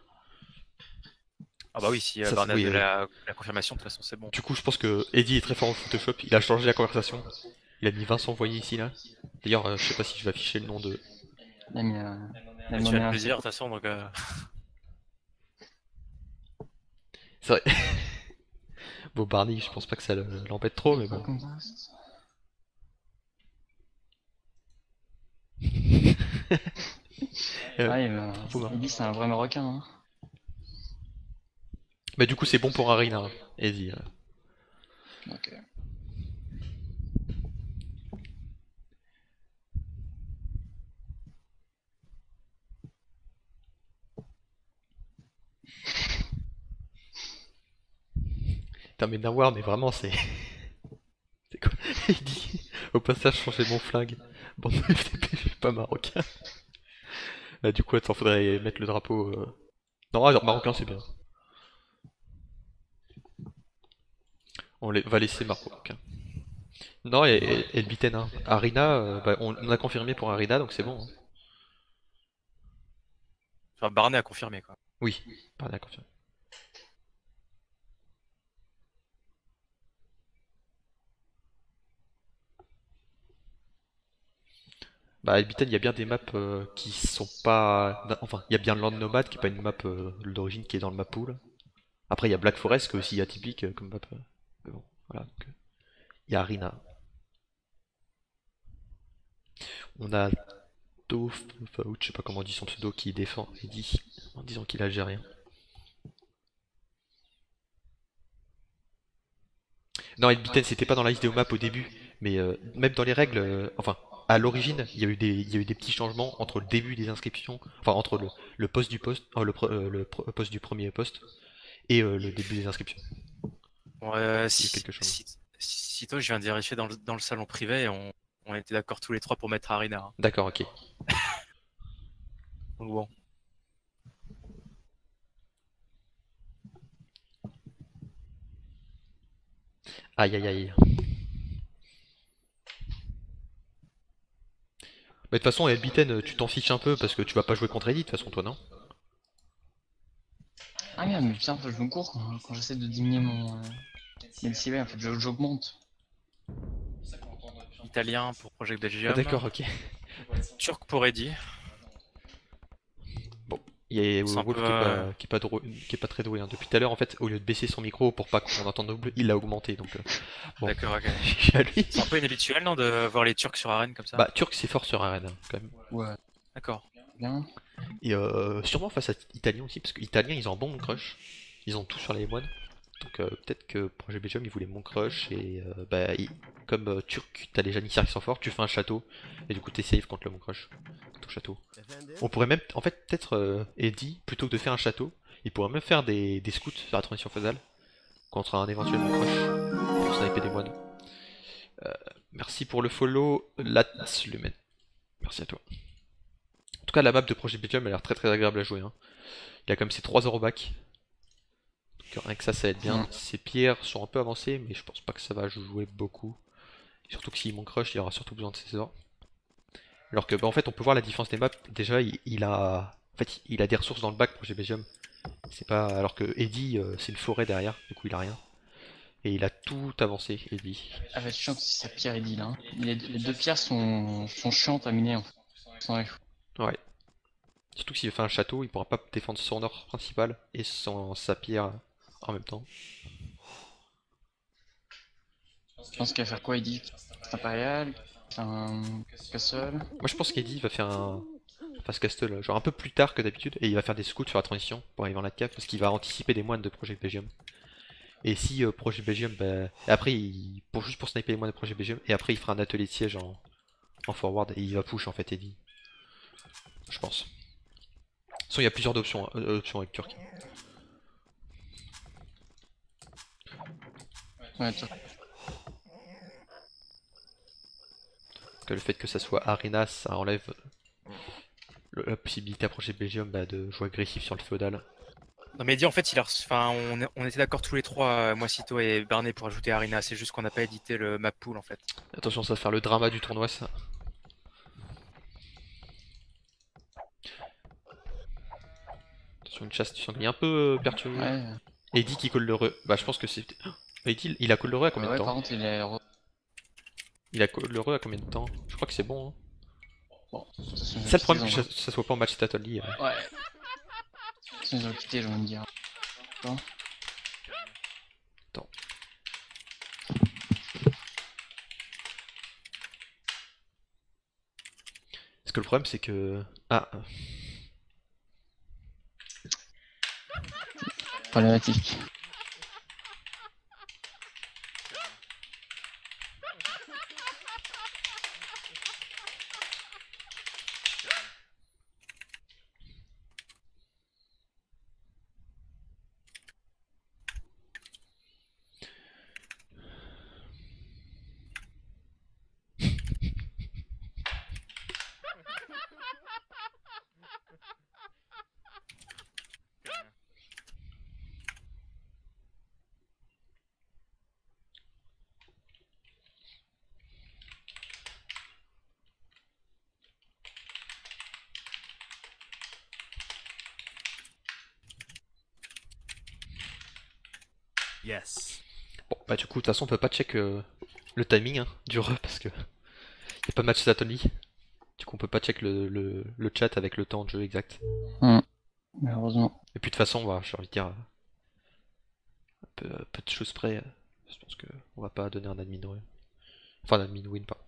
Ah bah oui, si Ça, euh, Barney a oui, de oui. la, la confirmation, de toute façon, c'est bon. Du coup, je pense que Eddy est très fort en Photoshop. Il a changé la conversation. Il a mis Vincent Voyer ici, là. D'ailleurs, euh, je sais pas si je vais afficher le nom de. Il a mis, euh, il a Mais tu mis as le un plaisir, de petit- toute façon, donc. euh, C'est vrai. Bon, Barney, je pense pas que ça le- l'embête trop, mais Quoi bon. comme ça, c'est- Euh, Ouais, bah, trop marrant. Eddy, c'est un vrai Marocain. Hein. Bah, du coup, c'est bon pour Arena, hein, Eddy. euh. Donc, euh, Putain, mais Nawar, mais vraiment, c'est. C'est quoi? Il dit au passage, changer mon flingue. Bon, F T P, je suis pas marocain. Bah, du coup, attends, faudrait mettre le drapeau. euh, Non, alors, marocain, c'est bien. On les- va laisser marocain. Non, et, et, et le Biten, hein. Arena, euh, bah, on, on a confirmé pour Arena, donc c'est bon, hein. Enfin, Barney a confirmé, quoi. Oui, Barney a confirmé. Bah, Elbiten, il y a bien des maps euh, qui sont pas. Enfin, il y a bien Land Nomad qui est pas une map euh, d'origine qui est dans le map pool. Après, il y a Black Forest qui est aussi atypique euh, comme map. euh, Mais bon, voilà. donc, euh, Il y a Arena. On a Dof, Faout, je sais pas comment on dit son pseudo, qui défend et dit en disant qu'il est algérien. Non, Elbiten, c'était pas dans la liste des maps au début, mais euh, même dans les règles, euh, enfin, à l'origine, il y a eu des, il y a eu des petits changements entre le début des inscriptions, enfin entre le, le poste du poste, oh, le, pre- euh, le pre- poste du premier poste et euh, le début des inscriptions. Bon, euh, Il y a si, quelque chose. si, si toi, je viens de vérifier dans le, dans le salon privé, et on, on était d'accord tous les trois pour mettre Arena, hein. D'accord, ok. Donc bon. Aïe aïe aïe. Bah, de toute façon, Elbiten, tu t'en fiches un peu parce que tu vas pas jouer contre Edith, de toute façon, toi, non? Ah merde, mais putain, je me cours quand, quand j'essaie de diminuer mon, euh, mes décibels, en fait, je- j'augmente. Italien pour Project Ah, Belgium. d'accord, ok. Turc pour Eddy. Bon, il y a C'est un Wolf peu. qui est euh, pas, qui est pas, drôle- qui est pas très doué, hein. Depuis tout à l'heure, en fait, au lieu de baisser son micro pour pas qu'on entende double, il l'a augmenté, donc euh, bon, D'accord, ok. je suis à lui. C'est un peu inhabituel, non, de voir les Turcs sur arène comme ça? Bah, Turc, c'est fort sur Arène, hein, quand même. Ouais, D'accord. bien. Et euh, sûrement face à Italien aussi, parce que Italien, ils ont un bon Monk Crush. Ils ont tout sur les moines. Donc euh, peut-être que Projet Belgium, ils voulaient Monk Crush, et euh, bah, il- comme euh, Turc, t'as les janissaires qui sont forts, tu fais un château, et du coup t'es safe contre le Monk Crush, ton château. On pourrait même, en fait, peut-être euh, Eddie, plutôt que de faire un château, il pourrait même faire des, des scouts sur la transition faisale, contre un éventuel Monk Crush, pour sniper des moines. Euh, merci pour le follow, Lats Lumen. Merci à toi. En tout cas, la map de Projet Belgium a l'air très très agréable à jouer, hein. Il a quand même ses trois euros back. Donc rien que ça, ça aide bien. Mm. Ses pierres sont un peu avancées, mais je pense pas que ça va jouer beaucoup. Surtout que s'il manque rush, il aura surtout besoin de ses ors. Alors que, bah, en fait, on peut voir la différence des maps. Déjà, il, il a, en fait, il a des ressources dans le bac pour G B G M. C'est pas, alors que Eddy, euh, c'est une forêt derrière. Du coup, il a rien. Et il a tout avancé, Eddy. Ah bah, chiant que c'est sa pierre Eddy là. Hein. Les, les deux pierres sont, sont chiantes à miner en fait. Sans les- Ouais. Surtout que s'il fait un château, il pourra pas défendre son or principal et son, sa pierre en même temps. Je pense qu'il va faire quoi Eddy? C'est impérial, un castle. Moi, je pense qu'Eddy va faire un Fast Castle, genre un peu plus tard que d'habitude, et il va faire des scouts sur la transition pour arriver en late cap, parce qu'il va anticiper des moines de Project Belgium. Et si euh, Project Belgium, bah, et après, il, pour juste pour sniper les moines de Project Belgium, et après il fera un atelier de siège en, en forward, et il va push en fait Eddy. Je pense. De toute façon, il y a plusieurs options, hein, euh, options avec Turc. Ouais, tu- Que le fait que ça soit Arena, ça enlève le- la possibilité à Project Belgium bah, de jouer agressif sur le féodal. Non mais dit en fait, il a reçu- enfin, on, on était d'accord tous les trois, euh, moi, Cito et Barney, pour ajouter Arena. C'est juste qu'on n'a pas édité le map pool en fait. Attention, ça va faire le drama du tournoi, ça. Attention, une chasse du sanglier un peu euh, perturbée. Ouais, Eddie qui colle le re. Bah, je pense que c'est. Oh, Eddie, il a colle le re à combien ouais, de par temps? contre, il est. re- Il a colle le re à combien de temps? Je crois que c'est bon. Hein. Bon, de toute façon, C'est ça le problème que ils ça, ont- ça soit pas en match Statoli. Euh. Ouais. De toute façon, ils ont quitté, j'ai envie de dire. Attends. Attends. Parce que le problème, c'est que. Ah, euh, Problématique. Yes. bon, bah, du coup, de toute façon, on peut pas check euh, le timing hein, du re parce que. Y a pas de match Statoli. Du coup, on peut pas check le, le, le chat avec le temps de jeu exact. Malheureusement. Et puis, de toute façon, bah, j'ai envie de dire. euh, Un peu, euh, peu de choses près. euh, Je pense que on va pas donner un admin re. Enfin, un admin win, pas.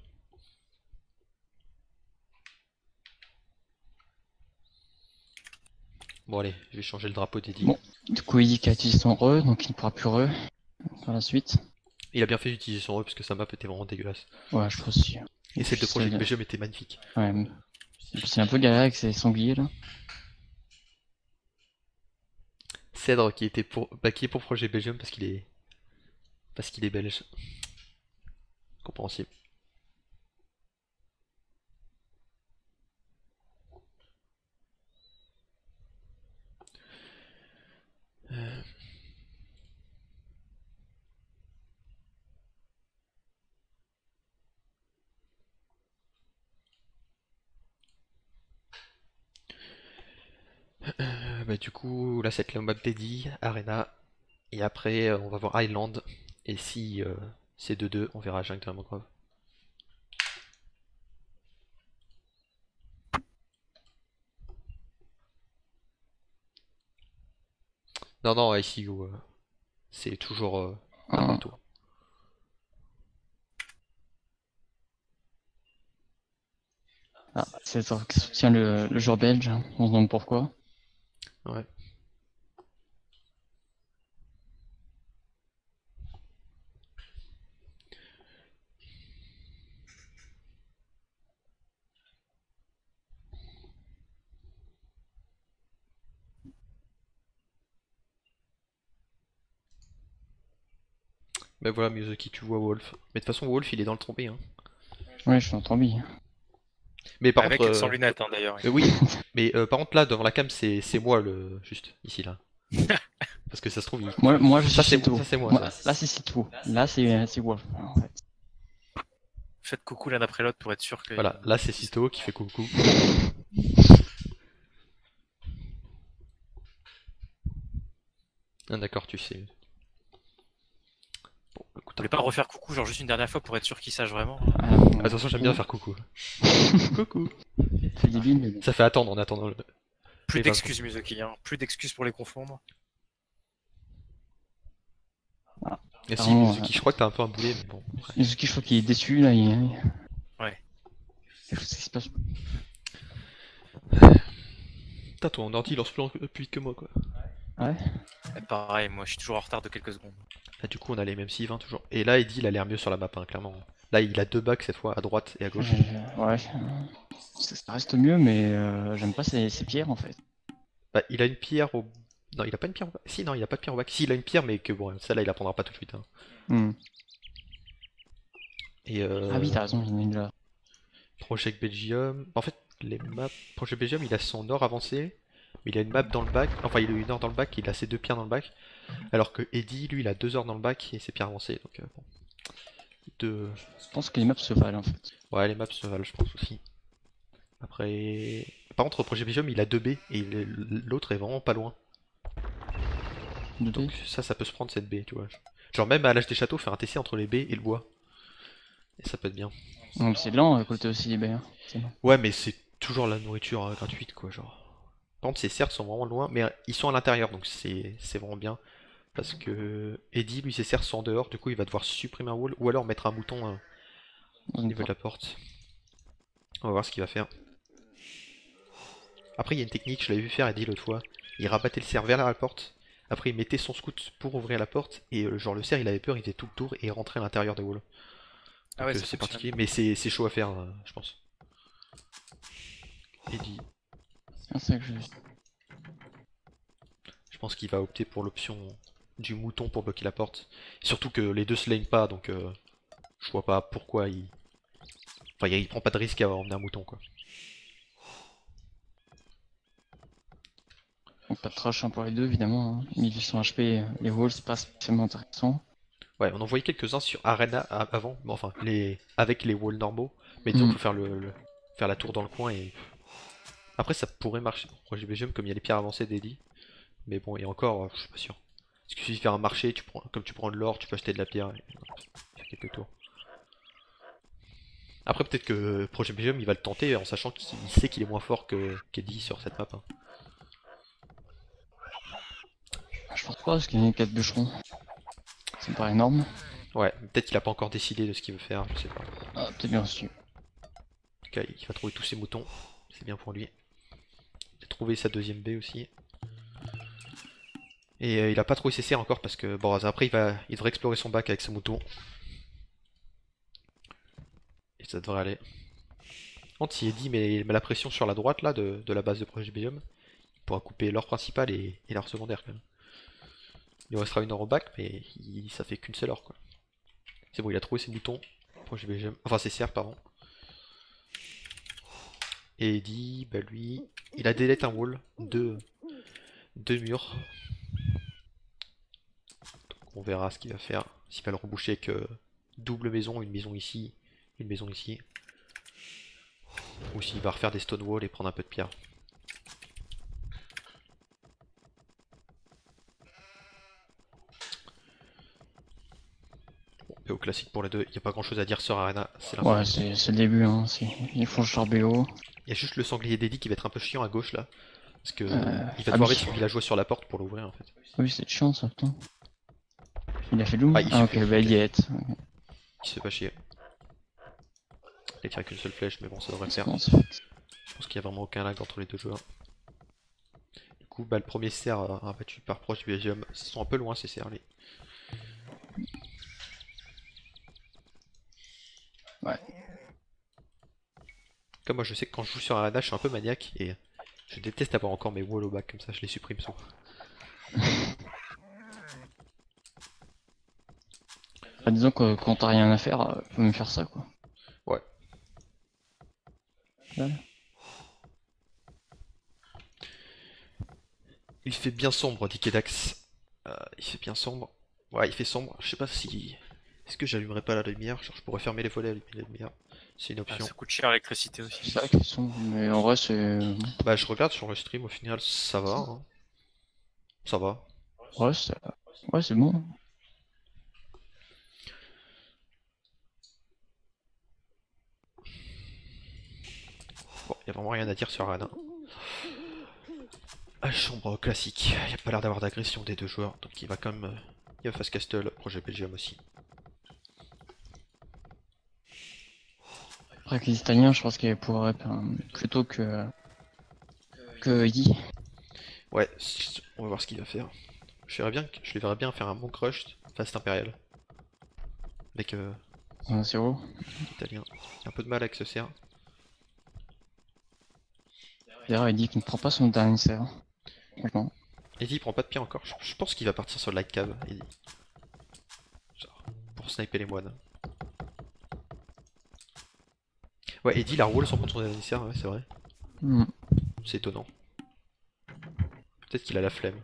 Bon, allez, je vais changer le drapeau d'Eddie. Bon. Du coup, il dit qu'il a utilisé son re, donc il ne pourra plus re par la suite. Il a bien fait d'utiliser son re parce que sa map était vraiment dégueulasse. Ouais, je pense aussi. Et celle de C'est- Project Belgium était magnifique. Ouais, mais- et puis c'est un peu galère avec ces sangliers là. Cèdre qui était pour, bah, qui est pour Project Belgium parce qu'il est, parce qu'il est belge. Compréhensible. Euh. Euh, bah, du coup, là, c'est la map d'Eddie, Arena. Et après, euh, on va voir Island. Et si euh, c'est deux deux, on verra Jungle Dragon Grove. Non, non, I C U, euh, c'est toujours euh, un Ah. partout. Ah, c'est ça qui soutient le, le joueur belge, on se demande pourquoi. Ouais. Mais voilà, Mizuki, tu vois Wolf. Mais de toute façon, Wolf, il est dans le trompé. Hein. Ouais, je suis en trombi. Mais par Avec contre. et sans euh, lunettes, hein, d'ailleurs. euh, oui, mais euh, par contre, là, devant la cam, c'est c'est moi le. Juste, ici, là. Parce que ça se trouve, il. Moi, moi je Ça, suis c'est Sito. ça, c'est moi. Moi, ça. là c'est Sito. Là c'est c'est Wolf. En fait. Faites coucou l'un après l'autre pour être sûr que. Voilà, là, c'est Sisto qui fait coucou. Ah, d'accord, tu sais. Bon, écoute, Vous voulez pas refaire coucou, genre juste une dernière fois pour être sûr qu'il sache vraiment? Ah, bon, attention, j'aime bien faire coucou. coucou. C'est débile, mais bon. Ça fait attendre en attendant le. Plus Et d'excuses, Mizuki, hein. Plus d'excuses pour les confondre. Et si, Pardon, Mizuki, je crois que t'as un peu un boulet, mais bon. Mizuki, je crois qu'il est déçu là. Il... Ouais. Qu'est-ce qui se passe? Putain, ton ordi lance plus, plus vite que moi, quoi. Ouais. Et pareil, moi je suis toujours en retard de quelques secondes. Là, du coup, on a les mêmes cives, hein, toujours. Et là, Eddie, il a l'air mieux sur la map, hein, clairement. Là, il a deux bacs cette fois, à droite et à gauche. Euh, ouais. Ça, ça reste mieux, mais euh, j'aime pas ces, ces pierres en fait. Bah, il a une pierre au. Non, il a pas une pierre au bac. Si, non, il a pas de pierre au bac. Si, il a une pierre, mais que bon, celle-là, il la prendra pas tout de suite. Hein. Hmm. Et euh... Ah oui, t'as raison, il y en a une là. Project Belgium. En fait, les maps. Projet Belgium, il a son nord avancé, mais il a une map dans le bac. Enfin, il a une heure dans le bac, il a ses deux pierres dans le bac. Alors que Eddy, lui, il a deux heures dans le bac et ses pierres avancées. Donc, euh, bon. Deux... Je pense que les maps se valent en fait. Ouais, les maps se valent, je pense aussi. Après. Par contre, Projet Belgium, il a deux B et l'autre est vraiment pas loin. deux B. Donc, ça, ça peut se prendre cette baie, tu vois. Genre, même à l'âge des châteaux, faire un T C entre les baies et le bois. Et ça peut être bien. Donc c'est lent à côté aussi les B. Hein. C'est lent. Ouais, mais c'est toujours la nourriture euh, gratuite, quoi, genre. Par contre, ces cerfs sont vraiment loin, mais euh, ils sont à l'intérieur, donc c'est c'est vraiment bien. Parce que Eddy, lui, ses cerfs sont en dehors, du coup, il va devoir supprimer un wall, ou alors mettre un mouton euh, au niveau de la porte. On va voir ce qu'il va faire. Après, il y a une technique, je l'avais vu faire Eddy l'autre fois. Il rabattait le cerf vers la porte, après il mettait son scout pour ouvrir la porte, et euh, genre le cerf, il avait peur, il faisait tout le tour, et il rentrait à l'intérieur des walls. Ah ouais, Donc, euh, ça c'est fonctionne. particulier, mais c'est c'est chaud à faire, euh, je pense. Eddy. C'est ça que je... Je pense qu'il va opter pour l'option du mouton pour bloquer la porte. Surtout que les deux se lane pas, donc euh, je vois pas pourquoi il... Enfin, il prend pas de risque à emmener un mouton, quoi. Donc pas de trash hein, pour les deux évidemment. Hein. mille huit cents H P, les walls c'est pas spécialement intéressant. Ouais, on en voyait quelques-uns sur Arena a- avant, mais enfin, les... avec les walls normaux. Mais disons Mm. qu'il faut faire, le... le- faire la tour dans le coin et... Après, ça pourrait marcher pour Projet Belgium, comme il y a les pierres avancées d'Eddy. Mais bon, et encore, euh, je suis pas sûr. Parce qu'il suffit de faire un marché, tu prends... comme tu prends de l'or, tu peux acheter de la pierre et faire quelques tours. Après, peut-être que Projet Belgium, il va le tenter en sachant qu'il sait qu'il est moins fort que qu'Eddy sur cette map. Hein. Je pense pas parce qu'il y a quatre bûcherons. Ça me paraît énorme. Ouais, peut-être qu'il a pas encore décidé de ce qu'il veut faire, je sais pas. Ah, peut-être bien reçu. En tout cas, il va trouver tous ses moutons, c'est bien pour lui. Il a trouvé sa deuxième baie aussi. Et euh, il a pas trouvé ses serres encore parce que, bon, après il va, il devrait explorer son bac avec ses moutons. Et ça devrait aller. Quand il est dit, mais il met la pression sur la droite là de, de la base de Projet Belgium, il pourra couper l'or principal et, et l'or secondaire quand même. Il lui restera une or au bac, mais il, ça fait qu'une seule or quoi. C'est bon, il a trouvé ses moutons, Projet Belgium, enfin ses serres, pardon. Et il dit, bah lui, il a délete un wall, deux, deux murs. Donc on verra ce qu'il va faire. S'il va le reboucher avec euh, double maison, une maison ici, une maison ici. Ou s'il va refaire des stone walls et prendre un peu de pierre. Bon, P O classique pour les deux, il n'y a pas grand chose à dire sur Arena, c'est Ouais, c'est c'est le début. Hein. Ils font leur B O. Il y a juste le sanglier d'Eddy qui va être un peu chiant à gauche là. Parce que Euh, il va ah devoir oui. mettre son villageois sur la porte pour l'ouvrir en fait. Oui, c'est chiant ça, putain. Il a fait loup Ah, il Ah, se ok, fait- bah il y est. Il se fait pas chier. Il a tiré qu'une seule flèche, mais bon, ça devrait le C'est faire. bon, c'est fait. Je pense qu'il n'y a vraiment aucun lag entre les deux joueurs. Du coup, bah, le premier cerf euh, abattu par proche du Belgium. Ils sont un peu loin ces cerfs. Les... Ouais. Comme moi, je sais que quand je joue sur Arena, je suis un peu maniaque et je déteste avoir encore mes walls au back comme ça, je les supprime souvent. Bah, disons que quand t'as rien à faire, euh, faut même faire ça quoi. Ouais. Voilà. Il fait bien sombre, dit Kedax. Euh, il fait bien sombre. Ouais, il fait sombre. Je sais pas si... Est-ce que j'allumerai pas la lumière? Genre, je pourrais fermer les volets, allumer la lumière. C'est une Ah, option. ça coûte cher l'électricité aussi. C'est vrai qu'ils sont, mais en vrai c'est. Bah, je regarde sur le stream, au final, ça va. Hein. Ça va. Ouais, c'est ouais, c'est bon. Bon, y a vraiment rien à dire sur Arena. Ah, chambre classique. Y a pas l'air d'avoir d'agression des deux joueurs, donc il va quand même. euh, Il va face Castle, projet Belgium aussi. Après avec les Italiens, je pense qu'ils pourraient euh, plutôt que que Eddy. Ouais, c- on va voir ce qu'il va faire. Je verrais bien, que- je les verrais bien faire un Monk Rush face Impérial. Avec euh, Un zéro. l'italien. Un peu de mal avec ce cerf. D'ailleurs, Eddy qui ne prend pas son dernier serre. Franchement. Eddy il prend pas de pierre encore. Je, je pense qu'il va partir sur le light cave, Eddy. Genre, pour sniper les moines. Ouais, Eddy il a roule sans prendre son dernier cerf, ouais, c'est vrai. Hmm. C'est étonnant. Peut-être qu'il a la flemme.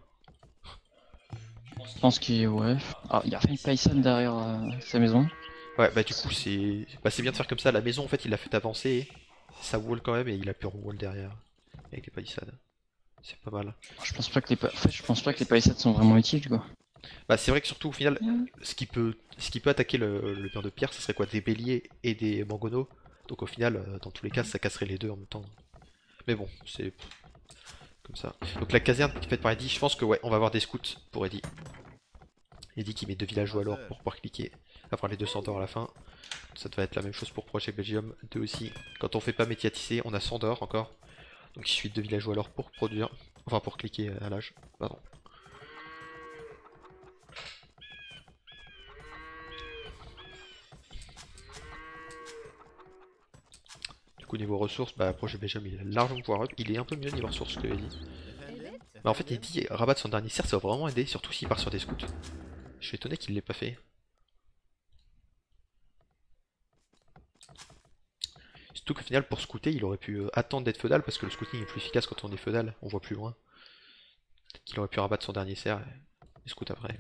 Je pense qu'il ouais. Ah, il y a une paysane derrière euh, sa maison. Ouais, bah du coup c'est bah, c'est bien de faire comme ça. La maison en fait il l'a fait avancer, ça wall quand même et il a pu wall derrière avec les palissades. C'est pas mal. Je pense pas que les pa- en fait, je pense pas que les palissades sont vraiment utiles quoi. Bah c'est vrai que surtout au final, ce qui peut ce qui peut attaquer le, le mur de pierre, ce serait quoi? Des béliers et des mangonos. Donc au final, euh, dans tous les cas, ça casserait les deux en même temps. Mais bon, c'est comme ça. Donc la caserne qui est faite par Eddie, je pense que ouais, on va avoir des scouts pour Eddie. Eddie qui met deux villageois alors pour pouvoir cliquer, avoir les deux cents d'or à la fin. Ça va être la même chose pour Project Belgium deux aussi. Quand on fait pas métier à tisser, on a cent d'or encore. Donc il suffit de deux villageois alors pour produire, enfin pour cliquer à l'âge. Pardon. Du coup niveau ressources, bah Project Belgium il a largement pouvoir up. Il est un peu mieux niveau ressources que Eddie. Bah en fait Eddie rabattre son dernier cerf, ça va vraiment aider, surtout s'il part sur des scouts. Je suis étonné qu'il l'ait pas fait. Surtout qu'au final, pour scouter, il aurait pu euh, attendre d'être feudal parce que le scouting est plus efficace quand on est feudal, on voit plus loin. Peut-être qu'il aurait pu rabattre son dernier cerf et scout après.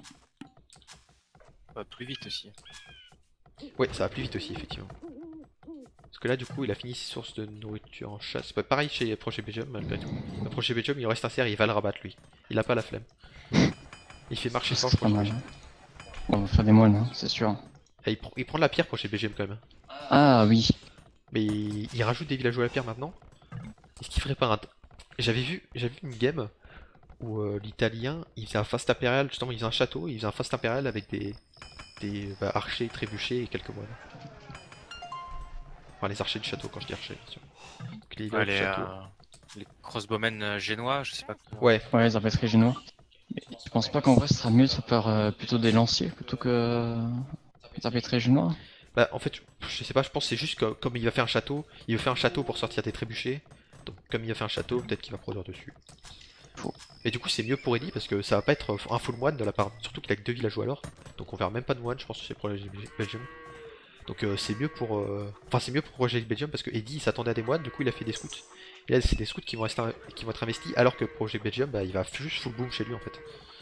Ça va plus vite aussi. Ouais, ça va plus vite aussi, effectivement. Parce que là, du coup, il a fini ses sources de nourriture en chasse. Pas pareil chez Project Belgium, malgré tout. Le Project Belgium, il reste un cerf, il va le rabattre lui. Il a pas la flemme. Il fait marcher sans C'est pas mal. Hein. Bon, on va faire des moines, hein, c'est sûr. Et il, pr il prend de la pierre Project Belgium quand même. Ah oui. Mais il, il rajoute des villageois à la pierre maintenant. Est-ce qu'il ferait pas un... J'avais vu, j'avais vu une game où euh, l'italien, il faisait un fast impérial, justement il faisait un château, il faisait un fast impérial avec des, des bah, archers, trébuchets et quelques moines. Enfin les archers du château quand je dis archers, bien sûr. Donc, les, Ouais, du les, château. euh, les crossbowmen euh, génois, je sais pas comment. Ouais, Ouais, les arbalètes génois. Mais je pense pas qu'en vrai ce sera mieux de se faire euh, plutôt des lanciers plutôt que euh, des arbalètes génois. bah en fait, je sais pas, je pense que c'est juste que comme il va faire un château, il veut faire un château pour sortir des trébuchets. Donc comme il va faire un château, peut-être qu'il va produire dessus. Faux. Et du coup c'est mieux pour Eddie parce que ça va pas être un full moine de la part, surtout qu'il a que deux villageois alors. Donc on verra même pas de moine, je pense que c'est pour Belgium. Donc euh, c'est mieux pour, euh... enfin c'est mieux pour Project Belgium parce que Eddie il s'attendait à des moines, du coup il a fait des scouts. Et là c'est des scouts qui vont, rester, qui vont être investis alors que Project Belgium bah, il va juste full boom chez lui en fait.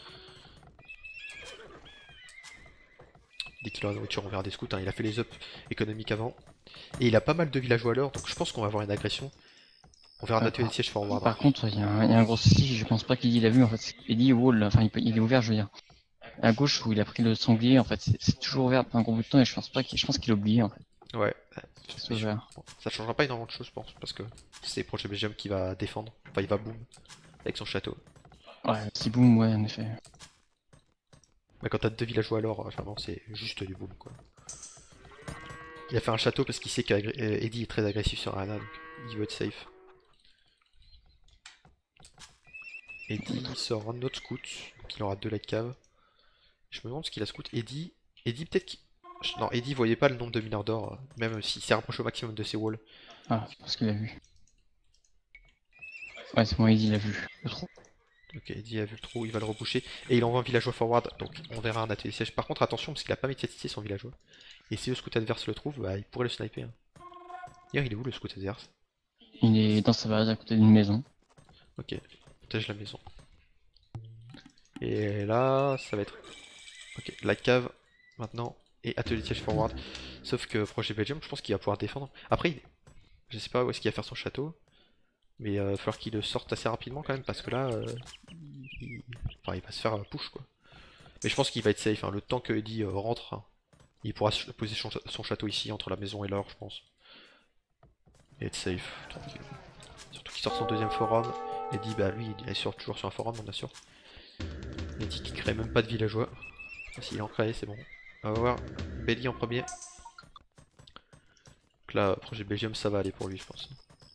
Dès qu'il aura la nourriture on verra des scouts, hein. Il a fait les ups économiques avant. Et il a pas mal de villageois alors donc je pense qu'on va avoir une agression. On verra Euh, un atelier par- de siège forward. Par contre, il y, a un il y a un gros souci, je pense pas qu'il l'a vu en fait. Il dit wall, enfin il, peut- il est ouvert, je veux dire. À gauche où il a pris le sanglier, en fait, c'est c'est toujours ouvert depuis un gros bout de temps et je pense pas qu'il, je pense qu'il a oublié en fait. Ouais. C'est ouvert. Ça changera pas énormément de choses je pense parce que c'est Project Belgium qui va défendre. Enfin il va boom avec son château. Ouais, petit boom, ouais, en effet. Mais quand t'as deux villageois alors, vraiment c'est juste du boom quoi. Il a fait un château parce qu'il sait qu'Eddie est très agressif sur Arana, donc il veut être safe. Eddie sort un autre scout, donc il aura deux light cave. Je me demande ce qu'il a scout. Eddie, Eddie peut-être qu'il... Non, Eddie voyait pas le nombre de mineurs d'or, même s'il s'est rapproché au maximum de ses walls. Ah, c'est parce qu'il a vu. Ouais, c'est bon, il l'a vu. Le trou. Ok, Eddie a vu le trou, il va le reboucher. Et il envoie un villageois forward, donc on verra un atelier siège. Par contre, attention, parce qu'il a pas médiatisé son villageois. Et si le scout adverse le trouve, bah il pourrait le sniper. Hein. D'ailleurs, il est où le scout adverse? Il est dans sa base à côté d'une maison. Ok, protège la maison. Et là, ça va être... Ok, light cave, maintenant, et atelier siège forward. Sauf que Project Belgium, je pense qu'il va pouvoir défendre. Après, il... je sais pas où est-ce qu'il va faire son château. Mais il euh, va falloir qu'il le sorte assez rapidement quand même, parce que là, euh, il... Enfin, il va se faire euh, push quoi. Mais je pense qu'il va être safe, hein. Le temps que Eddie euh, rentre, hein, il pourra poser son, son château ici, entre la maison et l'or, je pense. Et être safe, tranquille. Surtout qu'il sort son deuxième forum. Eddie, bah lui, il est sur, toujours sur un forum, on assure. Eddie qui crée même pas de villageois. S'il en crée, c'est bon. On va voir Belly en premier. Donc là, projet Belgium, ça va aller pour lui, je pense.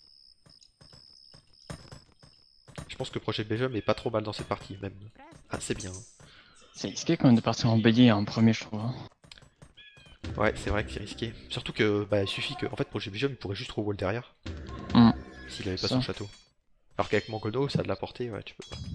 Je pense que projet Belgium est pas trop mal dans cette partie, même. Ah, c'est bien. C'est risqué quand même de partir en bélier en premier, je trouve. Hein. Ouais, c'est vrai que c'est risqué. Surtout que, bah, il suffit que, en fait, projet Belgium, il pourrait juste re-wall derrière. Mm. S'il avait pas Ça. son château. Alors qu'avec Mangono, ça a de la portée, ouais, tu peux pas.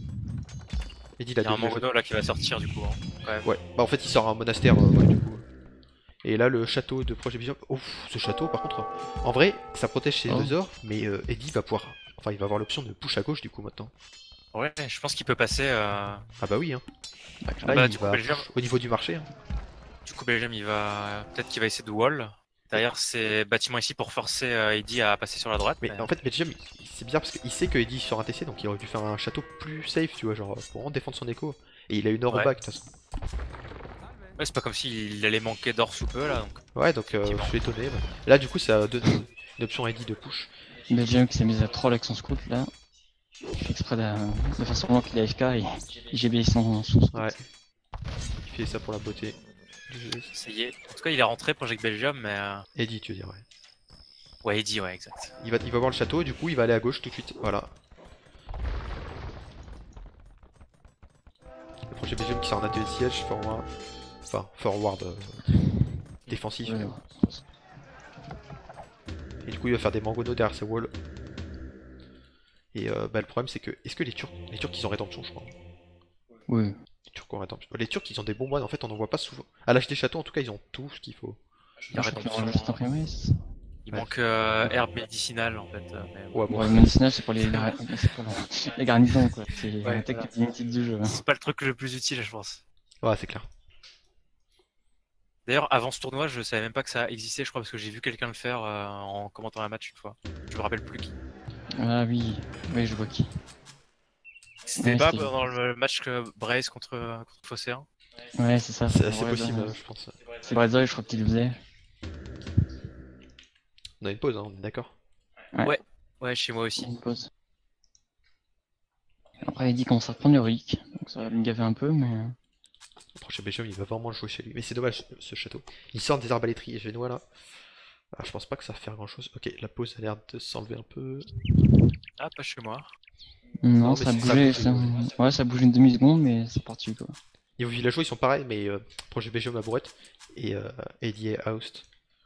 Eddie, il a Il y a un deux villageois. Mangono là qui va sortir du coup. Hein, quand même. Ouais, bah en fait, il sort un monastère, euh, ouais, du coup. Et là, le château de Projet Bijou. Ouf, ce château, par contre, en vrai, ça protège ses Oh. deux ors, mais euh, Eddie va pouvoir. Enfin, il va avoir l'option de push à gauche du coup maintenant. Ouais, je pense qu'il peut passer. Euh... Ah bah oui, hein. Bah, Là, Bah, il du coup, va Belgium- push au niveau du marché. Hein. Du coup, Belgium, il va. Peut-être qu'il va essayer de wall. Derrière ces bâtiments ici pour forcer euh, Eddie à passer sur la droite. Mais mais- en fait, Belgium, il- c'est bizarre parce qu'il sait que Eddie sera un T C, donc il aurait dû faire un château plus safe, tu vois, genre pour vraiment défendre son écho. Et il a une or Ouais. au bac de toute façon. Ouais, c'est pas comme s'il allait manquer d'or sous peu là. Donc... Ouais, donc euh, je suis étonné. bah. Là, du coup, ça donne une, une option à Eddie de push. Belgium qui s'est mis à troll avec son scout là. Il fait exprès de, de faire semblant qu'il est A F K et il G B son, son scout. Ouais. Il fait ça pour la beauté du jeu. Ça y est. En tout cas, il est rentré Project Belgium, mais. euh, Eddie, tu veux dire, ouais. Ouais, Eddie, ouais, exact. Il va, il va voir le château et du coup, il va aller à gauche tout de suite. Voilà. Le projet Belgium qui sort un atelier de siège, forward. Enfin, forward euh, défensif. Ouais, ouais. Et du coup, il va faire des mangonos derrière ses walls. Et euh, bah, le problème, c'est que. Est-ce que les Turcs. Les Turcs, ils ont rédemption, je crois. Oui. Les Turcs ont rédemption. Les Turcs, ils ont des bons moines, en fait, on en voit pas souvent. À l'âge des châteaux, en tout cas, ils ont tout ce qu'il faut. Il y a Je crois qu'il rédemption. aura juste imprimé, c'est ça. Il Ouais. manque euh, herbe médicinale en fait. euh, mais bon. Ouais, bon. Ouais, le medicinal c'est pour les, c'est pour la- les garnisons quoi. C'est Ouais, la tech voilà. limited du jeu. C'est pas le truc le plus utile, je pense. Ouais, c'est clair. D'ailleurs, avant ce tournoi, je savais même pas que ça existait, je crois, parce que j'ai vu quelqu'un le faire euh, en commentant un match une fois. Je me rappelle plus qui. Ah oui, oui je vois qui. C'était Ouais, pas c'est- dans le match que Brace contre, contre Phocéen. Ouais c'est ça. C'est assez vrai, possible, bah, je pense. C'est Brazil je crois qu'il le faisait. On a une pause, hein, on est d'accord. Ouais, chez moi aussi. Une pause. Après il dit qu'on s'en reprend le relique, donc ça va me gaver un peu mais... Le prochain Belgium, il va vraiment jouer chez lui. Mais c'est dommage, ce château. Il sort des arbalétries génois là. Ah, je pense pas que ça va faire grand chose. Ok, la pause a l'air de s'enlever un peu. Ah, pas chez moi. Non, Non, mais ça a c'est- ça bougé, bouge, ça... ouais. ouais ça bouge une demi-seconde mais c'est parti quoi. Niveau villageois, ils sont pareils, mais euh, projet Belgium la bourrette. Et euh, Eddie et Aust.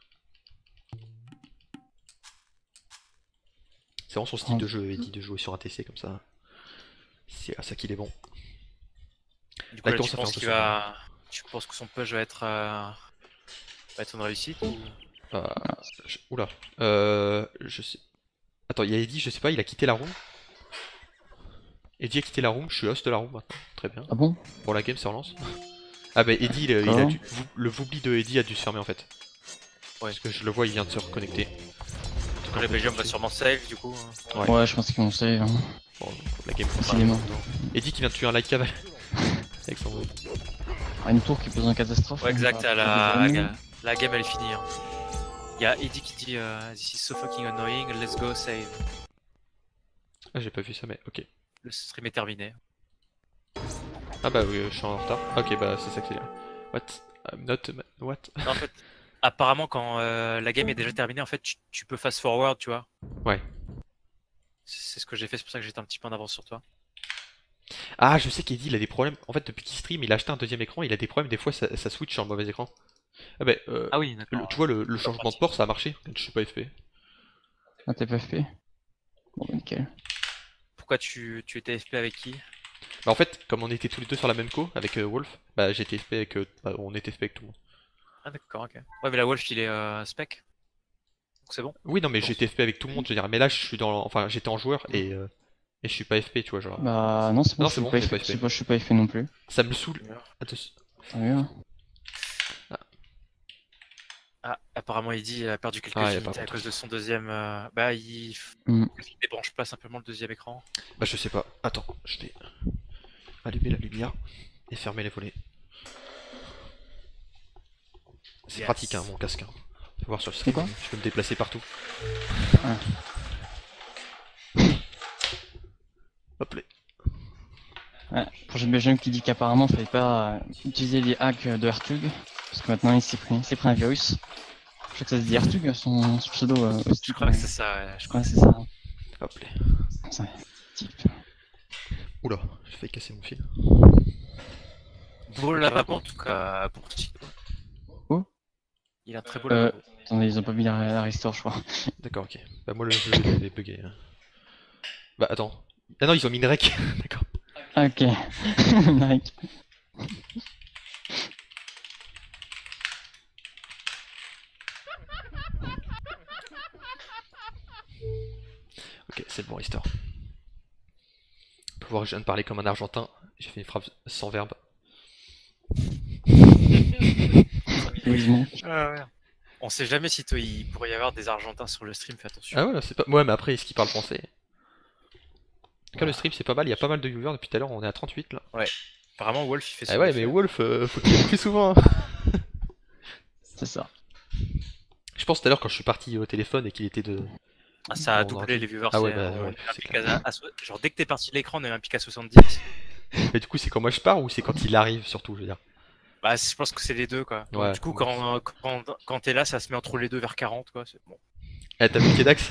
C'est vraiment son style Oh. de jeu, Eddie, de jouer sur un T C comme ça. C'est à ça qu'il est bon. Du coup, Là, là, il commence tu à faire penses un peu qu'il va... Tu penses que son push va être, euh, va être une réussite ou... Euh, je- Oula. Euh, je sais. Attends, il y a Eddie, je sais pas, il a quitté la room. Eddie a quitté la room, je suis host de la room maintenant. Très bien. Ah bon? Bon, la game se relance. Ah bah Eddie, il, il a D'accord. dû... vous- le voubli de Eddie a dû se fermer en fait. Ouais. Parce que je le vois, il vient de se reconnecter. Le Belgium va sûrement save du coup. Ouais. Ouais je pense qu'ils vont save, hein. Bon, la game commence. Décidément. Eddie qui vient de tuer un light caval. Avec son vote. Ah, une tour qui pose en catastrophe. Ouais, hein, exact, par la, rapport la, aux ennemis. la game elle est finie. hein. Il y a Eddie qui dit euh, This is so fucking annoying, let's go save. Ah, j'ai pas vu ça, mais ok. Le stream est terminé. Ah bah oui, je suis en retard. Ok, bah ça s'accélère. What? I'm not... a- What? Non, en fait, apparemment, quand euh, la game est déjà terminée, en fait, tu, tu peux fast forward, tu vois. Ouais. C'est ce que j'ai fait, c'est pour ça que j'étais un petit peu en avance sur toi. Ah, je sais qu'Eddie, il a des problèmes. En fait, depuis qu'il stream, il a acheté un deuxième écran, il a des problèmes. Des fois, ça, ça switch sur le mauvais écran. Ah bah, euh, Ah oui, le- d'accord. tu vois, le, le changement de port, ça a marché quand je suis pas F P. Ah t'es pas F P? Bon bah nickel. Pourquoi tu, tu étais F P avec qui? Bah, en fait, comme on était tous les deux sur la même co avec euh, Wolf, bah j'étais F P avec. euh, bah, on était F P avec tout le monde. Ah d'accord, ok. Ouais, mais la Wolf, il est euh, spec. Donc c'est bon. Oui, non, mais j'étais F P avec tout le monde, je veux dire. Mais là, je suis dans. Enfin, j'étais en joueur et. euh, et je suis pas F P, tu vois, genre. Bah non c'est bon, Non, je c'est suis bon, pas t'es F P, pas F P. c'est pas- je suis pas F P non plus. Ça me saoule. Attends. Tant mieux. Ah, apparemment, Eddie a perdu quelques Ah, y a unités pas à longtemps. cause de son deuxième. euh, Bah, il... Mm. il débranche pas simplement le deuxième écran. Bah, je sais pas. Attends, je vais allumer la lumière et fermer les volets. C'est Yes. pratique, hein, mon casque. Hein. Faut voir sur le C'est stream, quoi je peux me déplacer partout. Ah. Hop là. Ouais, projet Belgium qui dit qu'apparemment fallait pas euh, utiliser les hacks de Hertug, parce que maintenant il s'est pris, il s'est pris un virus. Je crois que ça se dit Hertug, son, son pseudo euh, aussi, Je crois que c'est ça, ouais. Je crois. Ouais, c'est ça. Hop là. Ça, type. Oula, j'ai failli casser mon fil. Beau lavabo en tout cas pour Tito. Oh. Il a un très beau Euh, lavabo. Attendez, ils ont pas mis la, la restore, je crois. D'accord, ok. Bah, moi, le jeu, il est bugué. hein. Bah, attends. Ah non, ils ont mis une rec. D'accord. Ok. Nike. C'est le bon histoire. Pouvoir, je viens de parler comme un Argentin. J'ai fait une phrase sans verbe. Heureusement. Ah ouais. On sait jamais si toi, il pourrait y avoir des Argentins sur le stream, fais attention. Ah ouais, c'est pas. Ouais, mais après, est-ce qu'il parle français? Quand le stream, c'est pas mal. Il y a pas mal de viewers depuis tout à l'heure. On est à trente-huit là. Apparemment, Wolf, il fait ça. Ah ouais, mais Wolf, euh, faut qu'il y aille plus souvent. Hein. C'est ça. Je pense tout à l'heure quand je suis parti au téléphone et qu'il était de. Ah, ça a Bon, doublé non, les viewers. Ah ouais, c'est- bah on ouais, met un c'est pic clair. à- à so- Genre, dès que t'es parti de l'écran, on a un pic à soixante-dix. Mais du coup, c'est quand moi je pars ou c'est quand il arrive surtout, je veux dire. Bah, je pense que c'est les deux, quoi. Donc, Ouais. du coup, quand, quand, quand t'es là, ça se met entre les deux vers quarante, quoi. C'est bon. Eh, t'as vu Kedax?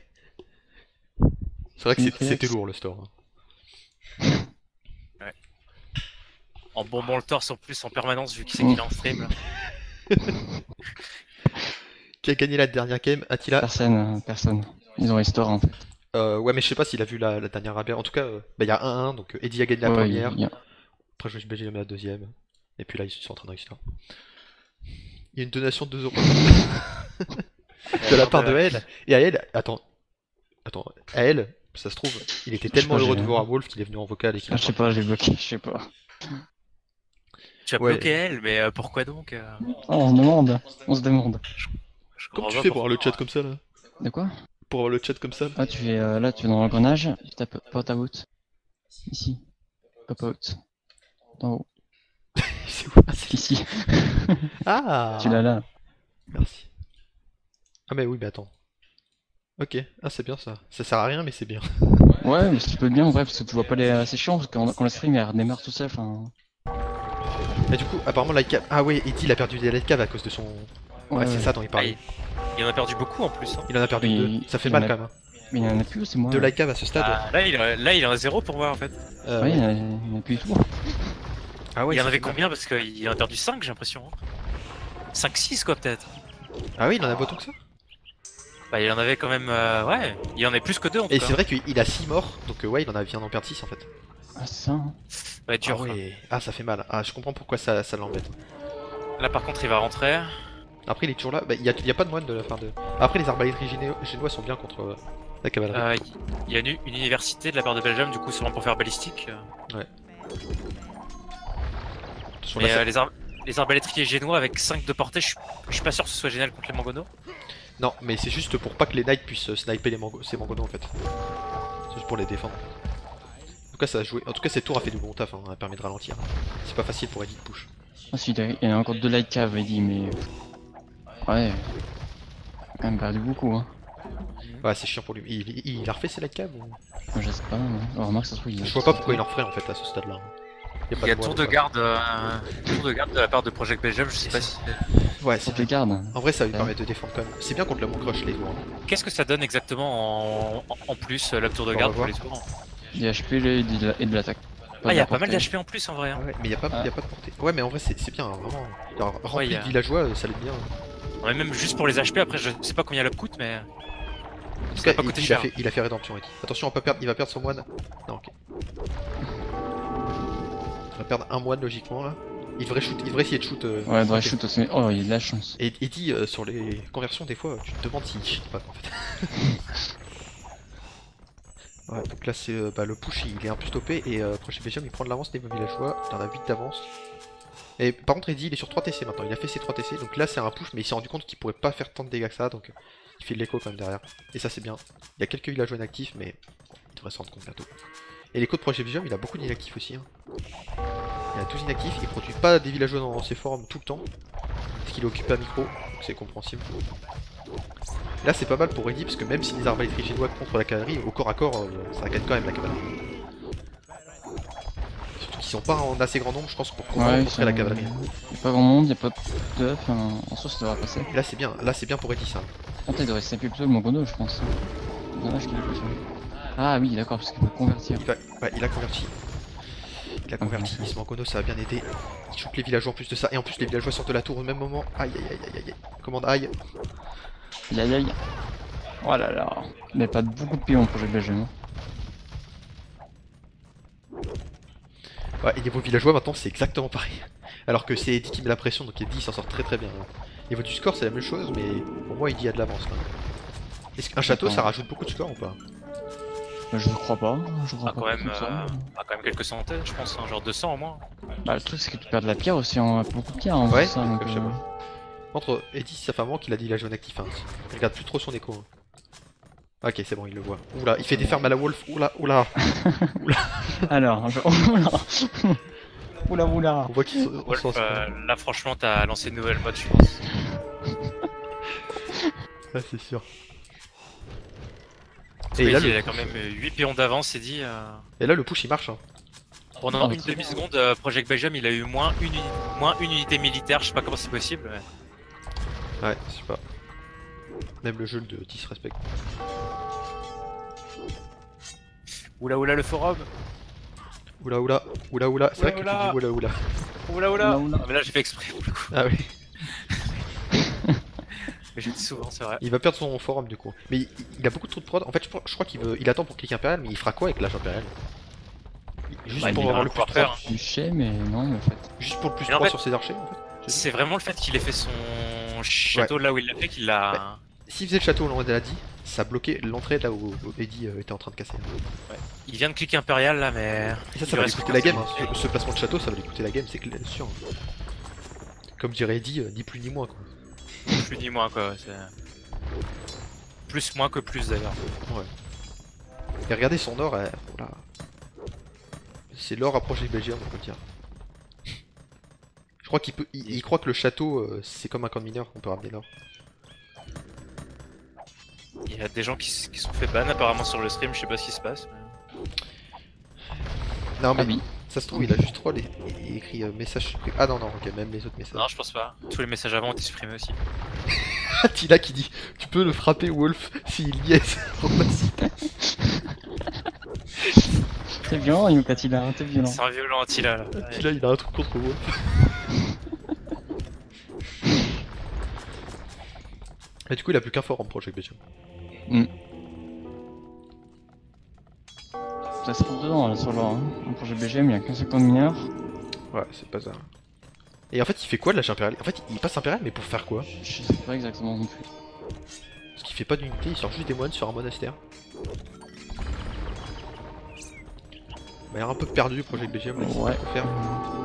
C'est vrai que Oui, c'est- Kedax. c'était lourd le store. Hein. En bombant le torse en plus en permanence, vu qu'il sait qu'il est en stream. Là. Qui a gagné la dernière game? Attila? Personne, euh, personne. Ils ont restore en fait. Euh, ouais, mais je sais pas s'il a vu la, la dernière rabia. En tout cas, euh, bah, il y a un un, donc euh, Eddie a gagné la Ouais, première. il y a- Après, je vais gagner la deuxième. Et puis là, ils sont en train de réussir. Il y a une donation de deux euros de la part de elle. Et à elle, attends, attends, à elle, ça se trouve, il était Je sais tellement pas, heureux de j'ai- voir Wolf qu'il est venu en vocal et qu'il Ah, a je sais pas, j'ai bloqué, je sais pas. Tu as Ouais. bloqué elle, mais euh, pourquoi donc euh, Oh, on se demande, on se demande. je Comment comprends tu pas fais pour pourquoi. avoir le chat comme ça là? De quoi? Pour avoir le chat comme ça? Ah, tu fais euh, là, tu es dans l'engrenage, tu tapes pop out. Ici. Pop out. En haut. C'est où? Ah, c'est- Ici. Ah Tu l'as là. Merci. Ah mais oui, mais attends. Ok, ah c'est bien ça. Ça sert à rien mais c'est bien. Ouais, mais tu peux bien en vrai, parce que tu vois pas les. C'est chiant, parce que quand, quand le stream il redémarre tout seul, enfin. Et du coup, apparemment Lightcave... Ah ouais, Eddie il a perdu des Lightcave à cause de son... Ouais, Ouais, c'est ouais. ça dont il Ah, parlait. il, il en a perdu beaucoup en plus. Hein. Il en a perdu Mais deux. il- Ça fait il mal en a- quand même. Hein. Mais il y en a plus, c'est moi. Deux Lightcave à ce stade. Ah, là, il a, là, il en a zéro pour moi en fait. Euh, Ouais, il y ouais. en a, il y en a plus du tout. Ah ouais, il en ça avait fait mal. combien? Parce qu'il en a perdu cinq, j'ai l'impression. Hein. cinq six quoi, peut-être. Ah oui, il en a autant que ça. Bah, il en avait quand même. euh, Ouais, il en avait plus que deux en tout Et cas. c'est vrai qu'il a six morts, donc euh, ouais, il en a vient d'en perdre six en fait. Ah, c'est ça. Hein. Ouais, dur. Ah quoi. ouais, ah ça fait mal. Ah je comprends pourquoi ça, ça l'embête. Là, par contre, il va rentrer. Après il est toujours là, bah, il y a, il y a pas de moine de la fin de... Après les arbalétriers géno- génois sont bien contre euh, la cavalerie. Euh, Il y a une, une université de la part de Belgium, du coup, sûrement pour faire balistique. euh. Attention, Mais là, ça- euh, les, ar les arbalétriers génois avec cinq de portée, je suis- je suis pas sûr que ce soit génial contre les mangonos. Non, mais c'est juste pour pas que les knights puissent euh, sniper les mango ces mangonos en fait. C'est juste pour les défendre. En tout cas, ça a joué. En tout cas, cette tour a fait du bon taf, hein, elle permet de ralentir. C'est pas facile pour Eddie de push. Ah, si, il y a- il y en a encore deux light cave, il dit, mais. Ouais. Il a quand même perdu beaucoup, hein. Ouais, c'est chiant pour lui. Il, il- il a refait ses light cave ou... Moi, je sais pas, mais. Oh, remarque, ça se trouve, il Je vois pas pourquoi il en referait en fait à ce stade là. Il y a tour de garde, euh, tour de garde de la part de Project Belgium, je sais pas si. Ouais, Ça c'est fait garde. En vrai, ça lui Ouais. permet de défendre quand même. C'est bien contre le Monk Rush les tours. hein. Qu'est-ce que ça donne exactement en, en- en plus, euh, la tour de On garde va pour voir. les tours? Des H P et de la- et de l'attaque. Ah, il y a pas mal d'H P en plus en vrai. Hein. Ouais, mais y a pas, Ah. y a pas de portée. Ouais, mais en vrai, c'est c'est bien, hein, vraiment. Alors, rempli y a- de villageois, euh, ça l'est bien. Ouais, même juste pour les H P, après, je sais pas combien le coûte, mais. En tout Ça cas, a pas Eddie, coûté il, a cher. fait, il a fait rédemption, Eddie. Attention, on va pas perdre, il va perdre son moine. Non, ok. Il va perdre un moine logiquement là. Il devrait, shoot, il devrait essayer de shoot. euh, Ouais, devrait ok. shoot aussi. Oh, il a de la chance. Et Eddie, euh, sur les conversions, des fois, tu te demandes s'il cheat pas en fait. Ouais, donc là, c'est euh, bah, le push, il est un peu stoppé. Et euh, Prochain Belgium, il prend de l'avance des villageois. Il en a huit d'avance. Et par contre, Eddie, il est sur trois T C maintenant. Il a fait ses trois T C. Donc là, c'est un push, mais il s'est rendu compte qu'il pourrait pas faire tant de dégâts que ça. Donc euh, il fait de l'écho quand même derrière. Et ça, c'est bien. Il y a quelques villageois inactifs, mais il devrait s'en rendre compte bientôt. Et l'écho de Prochain Belgium, il a beaucoup d'inactifs aussi. Hein. Il a douze inactifs. Il produit pas des villageois dans ses formes tout le temps. Parce qu'il est occupé à micro. Donc c'est compréhensible. Là, c'est pas mal pour Eddie, parce que même si les arbalétriers génois contre la cavalerie, au corps à corps, euh, ça gagne quand même la cavalerie. Surtout qu'ils sont pas en assez grand nombre, je pense, pour Ouais, ils contrer sont- la cavalerie. y a pas grand monde, y a pas de. Enfin, en soi, ça devrait passer. Et là, c'est bien, là, c'est bien pour Eddie ça. En fait, il devrait snapper plutôt le Mongono, je pense. Dommage qu'il ait pas fait. Ah oui, d'accord, parce qu'il peut convertir. Il, va... ouais, il a converti. Il a converti, Ok. ce Mangono, ça va bien aider. Il shoot les villageois en plus de ça, et en plus, les villageois sortent de la tour au même moment. Aïe aïe aïe aïe aïe. Commande aïe. Aïe aïe aïe. Oh là là. Mais pas beaucoup de pions pour jouer Belgium. Ouais, et niveau villageois, maintenant, c'est exactement pareil. Alors que c'est Eddie qui met la pression, donc Eddie s'en sort très très bien. Hein. Niveau du score, c'est la même chose, mais pour moi, Eddie a de l'avance là. Est-ce qu'un château, ça rajoute beaucoup de score ou pas? Je crois pas, je crois Ah, pas quand même, comme ça. euh, ah, quand même quelques centaines, je pense, hein, genre deux cents au moins. Bah, le truc, c'est que tu perds de la pierre aussi, hein, beaucoup de pierre en Ouais, faisant ça. Donc, comme je sais euh, pas. Entre Eddie, ça fait un moment qu'il a dit la jaune actif. Hein. Il regarde plus trop son écho. Hein. Ok, c'est bon, il le voit. Oula, il fait des fermes à la Wolf. Oula, oula. Alors, je... oula Oula, oula. On voit qu'il s'en Wolf, s'en sort. euh, là franchement t'as lancé une nouvelle mode je pense. Ah, c'est sûr. Et Et là, il le... a quand même huit péons d'avance, c'est dit. Euh... Et là, le push il marche. Hein. Pendant Oh, une c'est demi-seconde, euh, Project Belgium il a eu moins une, uni- moins une unité militaire, je sais pas comment c'est possible. mais- Ouais, je sais pas. Même le jeu de disrespect. Oula oula le forum. Oula, oula, oula, oula. C'est vrai que tu Oula, dis oula, oula. Oula oula. Oula, oula. Ah, mais là j'ai fait exprès pour le coup. Ah oui. Mais je le dis souvent, c'est vrai. Il va perdre son forum du coup. Mais il, il a beaucoup trop de prod. En fait, je, crois- je crois qu'il veut, il attend pour clic impérial, mais il fera quoi avec l'âge impérial? Juste Bah, pour il avoir va le plus pouvoir trois. faire. Je sais, mais non, mais en fait. Juste pour le plus Mais en trois fait- sur ses archers en fait. C'est vraiment le fait qu'il ait fait son château là où il l'a fait qu'il l'a. S'il faisait le château, on l'a dit, ça bloquait l'entrée là où où Eddie euh, était en train de casser. Il vient de clic impérial là, mais. Et ça, Il ça va lui reste coûter la game. encore Hein. Ce, ce placement de château, ça va lui coûter la game, c'est clair, sûr. Hein. Comme dirait Eddie, euh, ni plus ni moins quoi. Plus ni moins quoi. c'est- Plus moins que plus d'ailleurs. Et regardez son or, euh, voilà. C'est l'or approché de Belgium, on peut dire. Je crois qu'il peut, il, il croit que le château, euh, c'est comme un camp de mineur, on peut ramener l'or. Il y a des gens qui, s- qui sont fait ban apparemment sur le stream, je sais pas ce qui se passe. mais- Non mais Ah oui. ça se trouve, il a juste troll et, et écrit euh, message supprimé. Ah non non, ok, même les autres messages. Non, je pense pas. Tous les messages avant ont été supprimés aussi. Attila qui dit, tu peux le frapper Wolf s'il y est. T'es violent, Yukatila, t'es violent. C'est un violent Attila là. Attila il a un truc contre Wolf. Et du coup il a plus qu'un fort en Project Belgium. Ça se trouve dedans là sur l'or. Hein. En projet B G M, il y a qu'un seul camp de mineurs. Ouais, c'est pas ça. Et en fait il fait quoi de l'âge impérial? En fait il passe impérial mais pour faire quoi? Je sais pas exactement non plus. Parce qu'il fait pas d'unité, il sort juste des moines sur un monastère. Il m'a l'air un peu perdu le Project Belgium, là, il sait Ouais. pas quoi faire.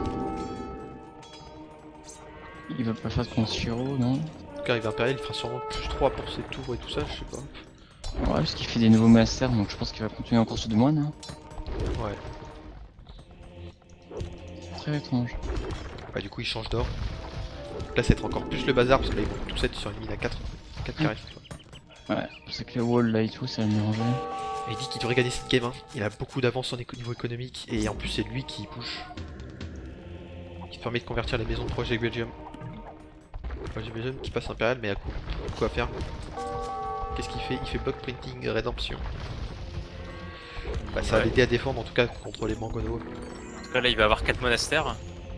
Il veut pas faire de contre Shiro, non? En tout cas, il va impérial, il fera sûrement plus trois pour ses tours et tout ça, je sais pas. Ouais, parce qu'il fait des nouveaux monastères, donc je pense qu'il va continuer encore sur des moines. Hein. Ouais. Très étrange. Bah, du coup, il change d'or. Donc là, ça va être encore plus le bazar parce que là, ils vont tous être sur une mine à quatre, quatre carrés. Ouais, c'est que les walls là et tout, ça va mélanger. Et il dit qu'il devrait gagner cette game. Hein. Il a beaucoup d'avance au niveau économique et en plus, c'est lui qui push. Qui permet de convertir les maisons de Project Belgium. Project Belgium qui passe impérial, mais à coup, quoi faire? Qu'est-ce qu'il fait? Il fait block printing rédemption. Bah, ça va Ouais. l'aider à défendre en tout cas contre les Mangono. En tout cas là il va avoir quatre monastères.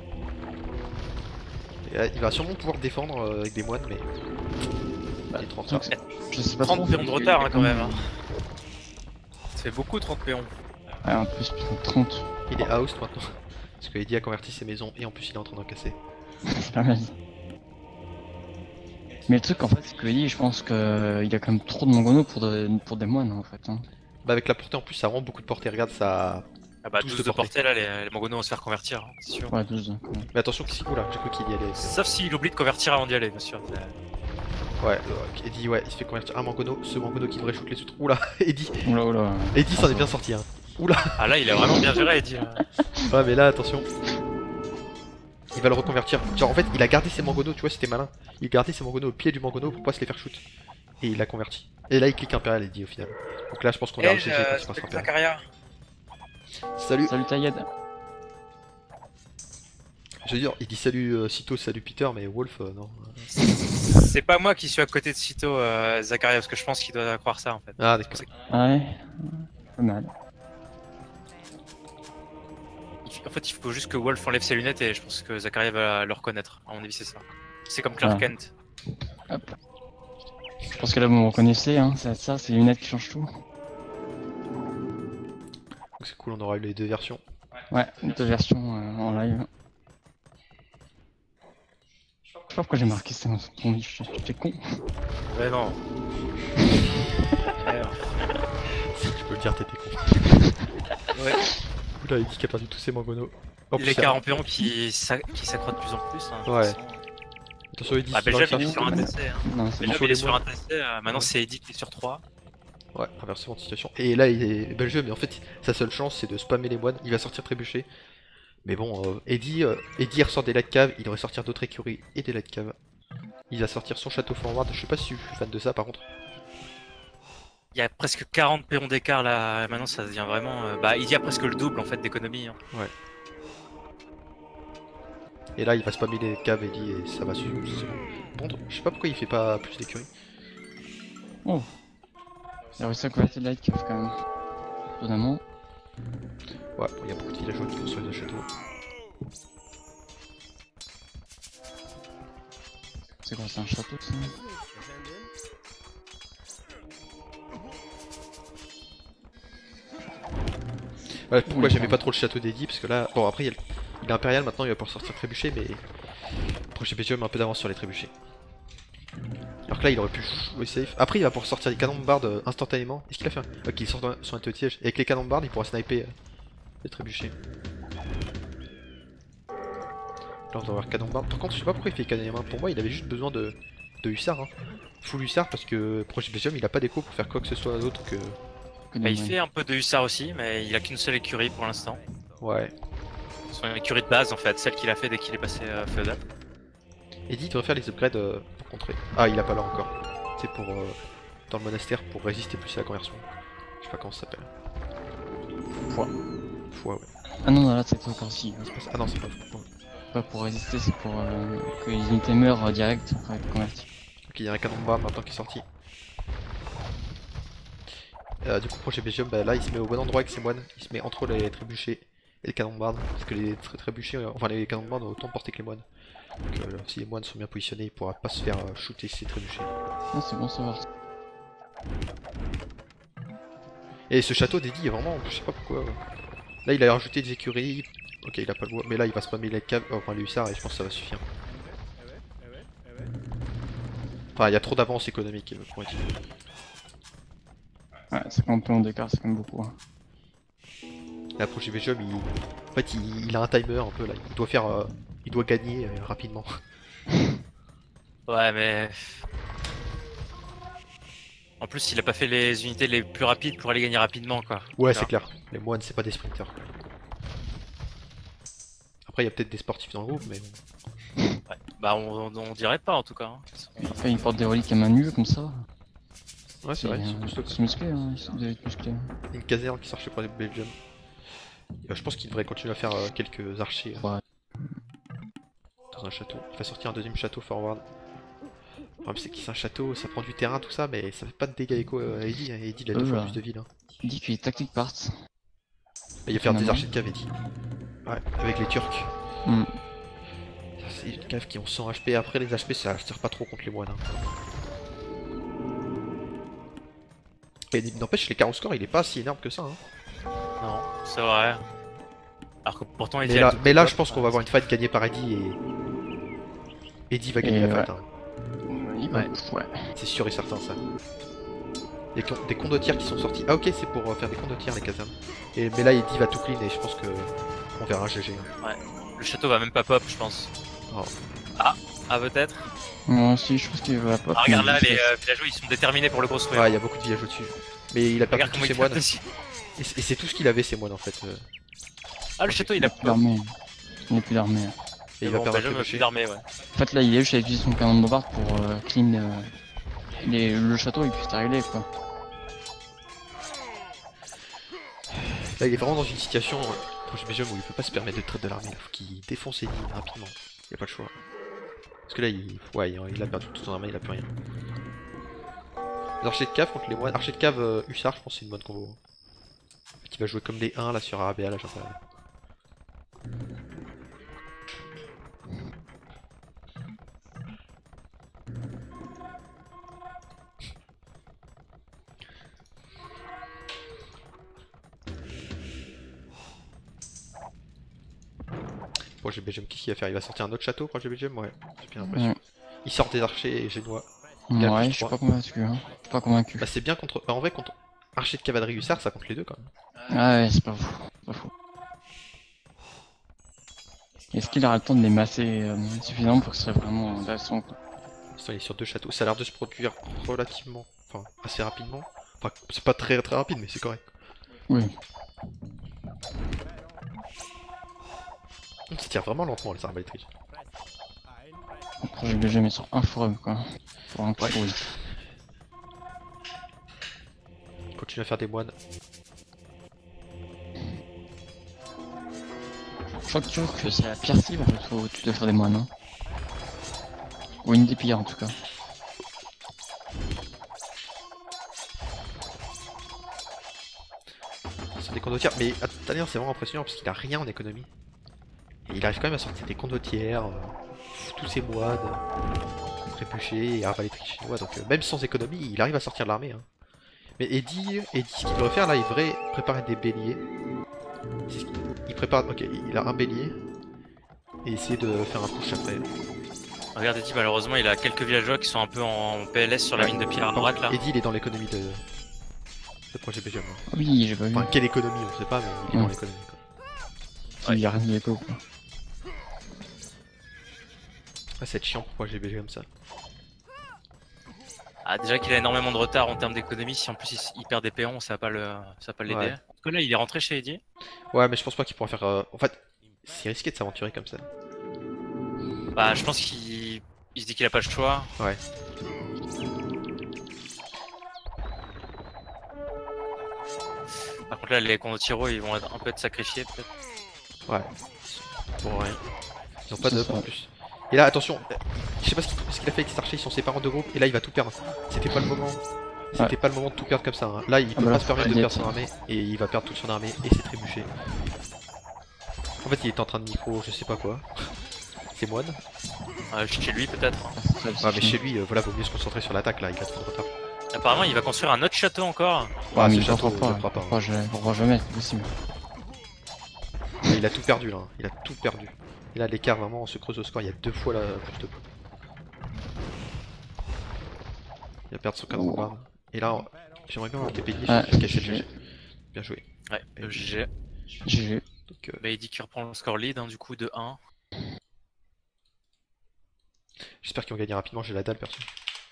Et là, il va sûrement pouvoir défendre euh, avec des moines, mais. Bah, il est trop en donc, retard. Je sais pas trente trop. péons de retard hein, quand même. Hein. Ça fait beaucoup trente péons. Ouais, en plus, putain, trente. Il est house maintenant. Parce que Eddie a converti ses maisons et en plus il est en train d'en casser. C'est pas mal. Mais le truc en fait, c'est que Eddie, je pense qu'il a quand même trop de Mongono pour, de- pour des moines en fait. Hein. Bah avec la portée en plus ça rend beaucoup de portée, regarde ça. Ah bah douze douze de de portée. portée là, les, les Mongonos vont se faire convertir, hein, c'est sûr. Ouais, douze. Quand même. Mais attention qu'ici, oula, j'ai cru qu'il y allait. Sauf s'il oublie de convertir avant d'y aller, bien sûr. C'est- Ouais, euh, Eddie, ouais, il se fait convertir un Mangono, ce Mangono qui devrait shoot les autres. Oula, Eddie, Oula oula. Eddie s'en est bien sorti hein. Oula. Ah là il a vraiment bien géré Eddie. Là. Ouais mais là attention. Il va le reconvertir. Genre en fait il a gardé ses Mangono, tu vois c'était malin. Il a gardé ses Mangono au pied du Mangono pour pas se les faire shoot. Et il l'a converti. Et là il clique impérial Eddie au final. Donc là je pense qu'on a un G G quand il passera impérial. Zakaria. Salut. Salut Tayed. Je veux dire, il dit salut euh, Cito, salut Peter, mais Wolf euh, non. C'est pas moi qui suis à côté de Cito, euh, Zakaria, parce que je pense qu'il doit croire ça en fait. Ah d'accord. Ouais. Pas mal. Il f- En fait, il faut juste que Wolf enlève ses lunettes et je pense que Zakaria va le reconnaître. À mon avis, c'est ça. C'est comme Clark Ah. Kent. Hop. Je pense que là vous me reconnaissez, hein. C'est ça, c'est les lunettes qui changent tout. Donc c'est cool, on aura eu les deux versions. Ouais, deux versions euh, en live. Je sais pas pourquoi j'ai marqué ça dans ton livre, j'étais con. Ouais, non. Ouais, non. Si tu peux le dire, t'étais con. Ouais. Oula, Eddy qui a perdu tous ses mangonos. En plus, L'écart ça- en péon qui s'a- qui s'accroît de plus en plus. Hein, de toute Ouais. façon. Attention, Eddy, Ah, si tu vois Belgium que il est ça- sur un T C. Hein. Non, c'est Belgium sur il est les sur mois. un T C, euh, maintenant c'est Eddy qui est sur trois. Ouais, inversement de situation. Et là, il est Belgium, mais en fait, sa seule chance, c'est de spammer les moines. Il va sortir trébucher. Mais bon, euh, Eddy, euh, Eddy ressort des light caves. Il devrait sortir d'autres écuries et des light caves. Il va sortir son château forward. Je sais pas si je suis fan de ça, par contre. Il y a presque quarante péons d'écart là, maintenant ça devient vraiment... euh, Bah, il y a presque le double en fait d'économie. Hein. Et là, il va spammer les caves, Eddy, et ça va se... Bon, je sais pas pourquoi il fait pas plus d'écuries. Oh. Il a réussi à convertir de light cave quand même. Étonnamment. Ouais, bon, il y a beaucoup de villageois qui construisent le château. C'est quoi, c'est un château ça? Ouais, pourquoi Oui, j'aimais pardon. pas trop le château d'Eddy, parce que là, bon après il, y a le- il est impérial maintenant, il va pouvoir sortir trébucher, mais le prochain Belgium a un peu d'avance sur les trébuchés. Alors que là il aurait pu jouer safe. Après il va pouvoir sortir des canons de barde euh, instantanément. Est-ce qu'il a fait un... Ok, il sort sur un siège. Et avec les canons de barde il pourra sniper euh, les trébuchés. Là on doit avoir canon de barde. Par contre je sais pas pourquoi il fait canon à main. Pour moi il avait juste besoin de, de hussard. Hein. Full hussard parce que prochain Belgium il a pas d'écho pour faire quoi que ce soit d'autre que... Que Bah, il des fait un peu de hussard aussi, mais il a qu'une seule écurie pour l'instant. Ouais. Son écurie de base en fait, celle qu'il a fait dès qu'il est passé euh, feudal. Eddy il devrait faire les upgrades euh, pour contrer. Ah il a pas là encore. C'est pour... euh, dans le monastère pour résister plus à la conversion. Je sais pas comment ça s'appelle. Foi. Foi ouais. Ah non, non, là c'est encore si. C'est pas ça. Ah non c'est pas foi. Pas pour résister, c'est pour euh, que les unités meurent euh, direct après être converties. Ok il y a un canon de barre maintenant qui est sorti. Euh, du coup prochain Belgium bah, là il se met au bon endroit avec ses moines. Il se met entre les trébuchés et les canons de barde. Parce que les tré- trébuchés, euh, enfin les canons de barde ont autant porté que les moines. Donc euh, si les moines sont bien positionnés il pourra pas se faire euh, shooter ses trébuchés. Ah, c'est bon à savoir. Et ce château d'Eddy est vraiment, je sais pas pourquoi. euh, Là il a rajouté des écuries. Ok il a pas le bois, mais là il va spammer les caves, enfin les hussards et je pense que ça va suffire. Enfin il y a trop d'avance économique euh, pour Eddy. Ouais, cinquante péons d'écart, c'est quand même beaucoup. Hein. Là prochain Belgium il... En fait il... il a un timer un peu là, il doit faire... euh, Il doit gagner euh, rapidement. Ouais, mais. En plus, il a pas fait les unités les plus rapides pour aller gagner rapidement quoi. Ouais Tu c'est vois. clair, les moines c'est pas des sprinters. Après il y a peut-être des sportifs dans le groupe mais... Ouais. Bah, on, on, on dirait pas en tout cas. Hein. Après, il porte des reliques à main nue comme ça. Ouais c'est vrai, ils sont euh, costauds. c'est musclé, hein, ils sont des musclés. Une caserne qui sort chez le Belgium. Euh, je pense qu'il devrait continuer à faire euh, quelques archers euh, Ouais. dans un château. Il va sortir un deuxième château forward. Le problème c'est que c'est un château, ça prend du terrain tout ça, mais ça fait pas de dégâts éco à Eddy. Hein. Eddy il a deux Euh, fois là. plus de villes. Hein. Il dit qu'il est tactique part. Et il va faire des Finalement. archers de cave Eddy. Ouais, avec les Turcs. Hmm. C'est une cave qui ont cent H P. Après les H P ça tire pas trop contre les moines. Hein. Et n'empêche les carreaux score il est pas si énorme que ça. Hein. Non, c'est vrai. Alors que pourtant, il Mais là, mais là je pense qu'on va avoir une fight gagnée par Eddy et... Eddy va gagner Et la ouais. fight. Hein. Il Ouais. va- ouais. C'est sûr et certain ça. Des, con- des condottières qui sont sortis. Ah ok c'est pour euh, faire des condottières les casernes. Et, mais là Eddy va tout clean et je pense que on verra un G G. Hein. Le château va même pas pop, je pense. Oh. Ah, peut-être. Moi aussi, je pense qu'il va pas. Ah, regarde là, les euh, villageois ils sont déterminés pour le construire. Ouais il y a beaucoup de villages au-dessus. Mais il a perdu Regarde tous comment ses il moines. tape dessus. Et c'est et c'est tout ce qu'il avait ses moines en fait. euh. Ah, le château il Il a a plus d'armée. Il a plus d'armée. Et il Bon, va perdre un Belgium a plus trébuchet. d'armée, ouais. En fait, là, il est juste à utiliser son canon de bombarde pour euh, clean euh, les- le château et puis c'est réglé quoi. Là il est vraiment dans une situation euh, proche Belgium où il peut pas se permettre de traiter de l'armée. Il faut qu'il défonce Eddy rapidement. Il a pas le choix. Parce que là il, ouais, il a perdu toute son armée, il a plus rien. Les archers de cave contre les moines. Archers de cave euh, Hussard je pense que c'est une bonne combo. En fait, il va jouer comme des un là sur Arabia là j'entends. Projet Belgium, qu'est-ce qu'il va faire? Il va sortir un autre château, Projet Belgium? Ouais, j'ai bien l'impression. Ouais. Il sort des archers génois. Il a Ouais, plus je suis trois. pas convaincu. Hein. Je suis pas convaincu. Bah c'est bien contre... Bah en vrai contre... archer de cavalerie hussard, ça compte les deux quand même. Ah ouais, c'est pas fou. c'est Pas fou. Est-ce qu'il aura le temps de les masser euh, suffisamment pour que ce soit vraiment intéressant quoi. Pour l'instant, il est sur deux châteaux. Ça a l'air de se produire relativement, enfin assez rapidement. Enfin, c'est pas très très rapide, mais c'est correct. Oui. Ça tire vraiment lentement les arbalétriers. Après, je l'ai jamais sur un forum quoi. Pour un coup, Ouais. oui. Continue à faire des moines. Je crois que tu vois que c'est la pire cible en fait où tu dois faire des moines. Hein. Ou une des pires en tout cas. C'est des condottières, mais Talien c'est vraiment impressionnant parce qu'il a rien en économie. Et il arrive quand même à sortir des condottières, euh, tous ses moines, euh, trébuchés et arbalétriers chinois. Donc euh, même sans économie, il arrive à sortir de l'armée. Hein. Mais Eddie, Eddie, ce qu'il devrait faire là, il devrait préparer des béliers. C'est ce qu'il- Il prépare, ok, il a un bélier. Et essayer de faire un push après. Regarde, Eddie, malheureusement, il a quelques villageois qui sont un peu en P L S sur la Ouais. mine de pierre à droite là. Eddie il est dans l'économie de... de projet Belgium. Hein. Oui, j'ai pas vu. Enfin, quelle économie, on sait pas, mais il est Ouais. dans l'économie. quoi. Il y a rien de l'écho quoi. Ah, c'est chiant pour projet Belgium ça. Ah, déjà qu'il a énormément de retard en termes d'économie, si en plus il, il perd des péons, ça va pas le, ça va pas l'aider. Ouais. Parce que là, il est rentré chez Eddie. Ouais, mais je pense pas qu'il pourra faire. euh, En fait, c'est risqué de s'aventurer comme ça. Bah, je pense qu'il il se dit qu'il a pas le choix. Ouais. Par contre, là, les condottiero, ils vont être- un peu être sacrifiés peut-être. Ouais. Pour rien. Ils ont pas C'est de ça. en plus. Et là, attention, euh, je sais pas ce qu'il ce qu'il a fait avec les archers, ils sont séparés en deux groupes, et là il va tout perdre. C'était pas le moment. C'était Ouais. pas le moment de tout perdre comme ça. Hein. Là, il peut Ah bah pas là, se permettre de faut perdre son pas armée, et il va perdre toute son armée et ses trébuchés. En fait, il est en train de micro, je sais pas quoi. C'est moine. Euh, chez lui peut-être. Ça, Ouais, mais chez lui, euh, voilà, vaut mieux se concentrer sur l'attaque là, il a trop de retard. Apparemment, il va construire un autre château encore. Ah, mais ce il château, château, je pas. le crois pas, hein. Pas, je le crois jamais, c'est possible. Et il a tout perdu là, hein. Il a tout perdu. Et là, l'écart vraiment se creuse au score, il y a deux fois la plus de points. Il va perdre son cadre Oh. programme. Et là, j'aimerais bien un T P I, Ah, je vais cacher le G G. G G. Bien joué. Ouais, Et euh, G G. G G. Donc, euh, Bah, Eddie qui reprend le score lead, hein, du coup, de un. j'espère qu'ils vont gagner rapidement, j'ai la dalle perso.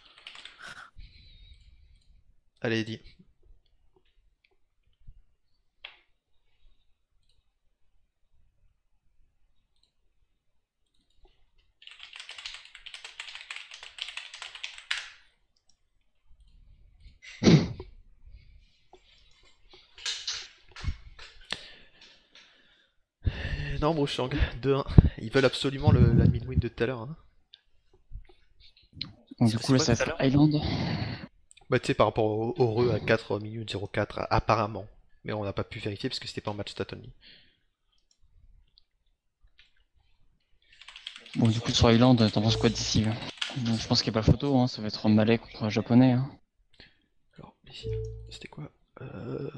Allez, Eddie. Non, Brochang, deux un. Ils veulent absolument le, la mid-win de tout à l'heure. Hein. Donc, C'est- du coup, là, c'est ça quoi va être Island. Bah, tu sais, par rapport au, au Re à quatre minutes zéro quatre, apparemment. Mais on n'a pas pu vérifier parce que c'était pas en match stat only. Bon, du coup, sur Island, t'en penses quoi d'ici là? Donc, je pense qu'il n'y a pas photo, hein. Ça va être Malais contre un japonais. Hein. Alors, ici, c'était quoi euh...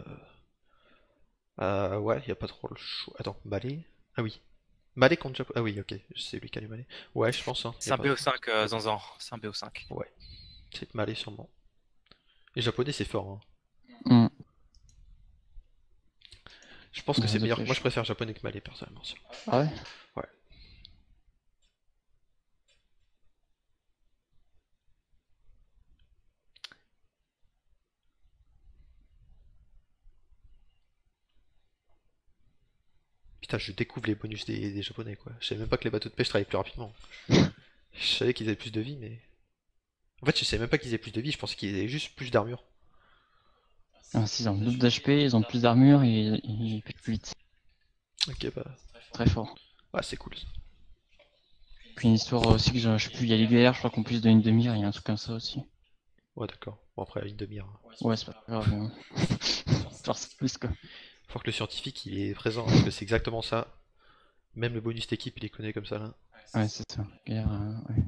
euh, Ouais, il a pas trop le choix. Attends, Malais. Ah oui. Malais contre Japon. Ah oui, ok, c'est lui qui a lu Malais. Ouais, je pense. Hein. C'est un B O cinq, euh, Zanzan. C'est un B O cinq. C'est Malais sûrement. Les japonais, c'est fort. Hein. Hmm. Je pense que Ouais, c'est de meilleur. flèche. Moi, je préfère japonais que Malais personnellement. sûr. Ah ouais? Ouais. Putain, je découvre les bonus des, des japonais quoi. Je savais même pas que les bateaux de pêche travaillaient plus rapidement. Je savais qu'ils avaient plus de vie, mais. En fait, je savais même pas qu'ils avaient plus de vie, je pensais qu'ils avaient juste plus d'armure. Ah, si, ils ont double d'H P, ils ont plus d'armure et ils pètent plus vite. Ok, bah. Très fort. Ah, c'est cool ça. Puis une histoire aussi que je, je sais plus, il y a les guerres, je crois qu'en plus d'une demi-heure, il y a un truc comme ça aussi. Ouais, d'accord. Bon, après, à une demi-heure. Ouais, c'est pas grave. hein. Genre, c'est plus quoi. Faut que le scientifique il est présent, parce que c'est exactement ça. Même le bonus d'équipe, il les connaît comme ça là. Ouais, c'est ça. Guerre, euh, ouais.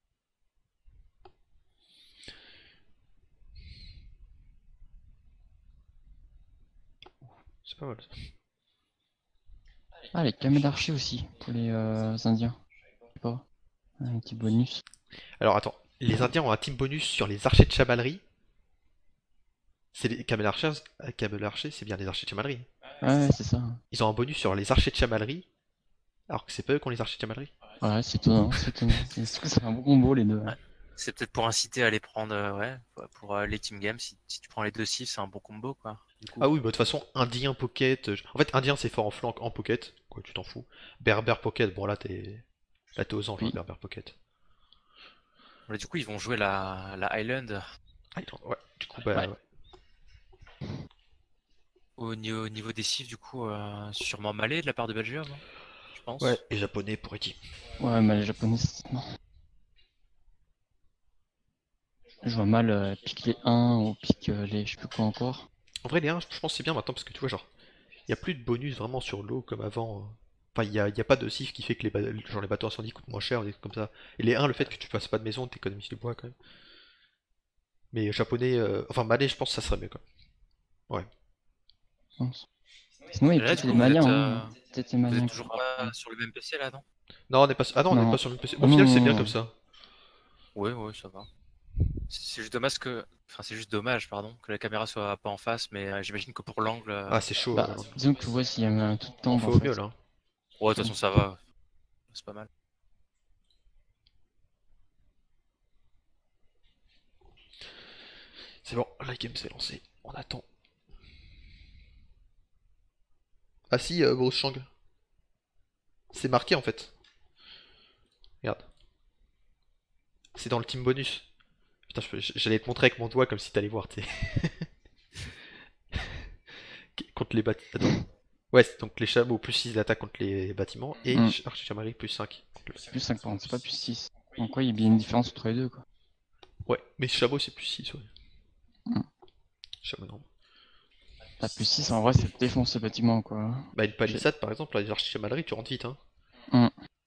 C'est pas mal ça. Ah, les camés d'archer aussi, pour les euh, Indiens. Je sais pas. Un petit bonus. Alors attends, les Indiens ont un team bonus sur les archers de chevalerie. C'est les Camel Archers, euh, Camel Archers, c'est bien les archers de chamalerie. Ouais, ouais, c'est ça. Ils ont un bonus sur les archers de chamalerie, alors que c'est pas eux qui ont les archers de chamalerie. Ouais, c'est étonnant, c'est étonnant. C'est- Est-ce que ça fait un bon combo les deux? Ouais. C'est peut-être pour inciter à les prendre, euh, ouais, pour, pour, euh, les team games. Si, si tu prends les deux cibles, c'est un bon combo, quoi. Du coup. Ah oui, bah de toute façon, Indien Pocket. euh, En fait, Indien c'est fort en flank, en Pocket, quoi, tu t'en fous. Berber Pocket, bon là t'es. Là t'es aux anges, Oui. hein, Berber Pocket. Voilà, du coup, ils vont jouer la, la Island Ah, attends, ouais, du coup, bah Ouais. ouais. au niveau, au niveau des cibles, du coup, euh, sûrement Malais de la part de Belgium, hein, je pense. Ouais, et japonais pour Eki. Ouais, mais les japonais, c'est- non. Je vois mal euh, pique les un ou pique euh, les je sais plus quoi encore. En vrai, les un, je pense que c'est bien maintenant parce que tu vois, genre, il y a plus de bonus vraiment sur l'eau comme avant. euh. Enfin, il y a, y a pas de sif qui fait que les, ba- genre, les bateaux incendies coûtent moins cher, des trucs comme ça. Et les un, le fait que tu passes pas de maison, t'économises du bois quand même. Mais japonais, euh, enfin malais, je pense que ça serait mieux quoi. Ouais. Je pense. Sinon, il y a Là, peut-être du les coup, vous êtes, Maliens. euh, Hein. Peut-être les vous Maliens êtes qui toujours font pas ça. sur le même P C là, non? Non, on n'est pas, ah non, on n'est Non. pas sur le P C. Ah Au final, c'est bien non. comme ça. Ouais, ouais, ça va. C'est c'est juste dommage que, enfin, c'est juste dommage, pardon, que la caméra soit pas en face, mais euh, j'imagine que pour l'angle, euh, Ah, c'est chaud. Bah, euh, disons que ouais, s'il y avait un tout le temps, On bah, fait en au fait. mieux là. ouais, de toute façon, ça va, c'est pas mal. C'est bon, la game s'est lancée. On attend. Ah si, euh, Bruce Chang. C'est marqué en fait. Regarde. C'est dans le team bonus. Putain, je peux- j'allais te montrer avec mon doigt comme si t'allais voir, tu sais. Contre les bâtiments. Attends. Ouais, c'est donc les chameaux plus six d'attaque contre les bâtiments et Mm. archer chamaillerie plus cinq. contre le- C'est plus cinq, c'est pas plus six. Donc, ouais, il y a bien une différence entre les deux, quoi. Ouais, mais chameau c'est plus six, ouais. Mm. Chameau non. La plus six, en vrai, ça défonce le bâtiment, quoi. Bah, une palissade par exemple, là, les archers chamaillerie, tu rentres vite, hein. Mm.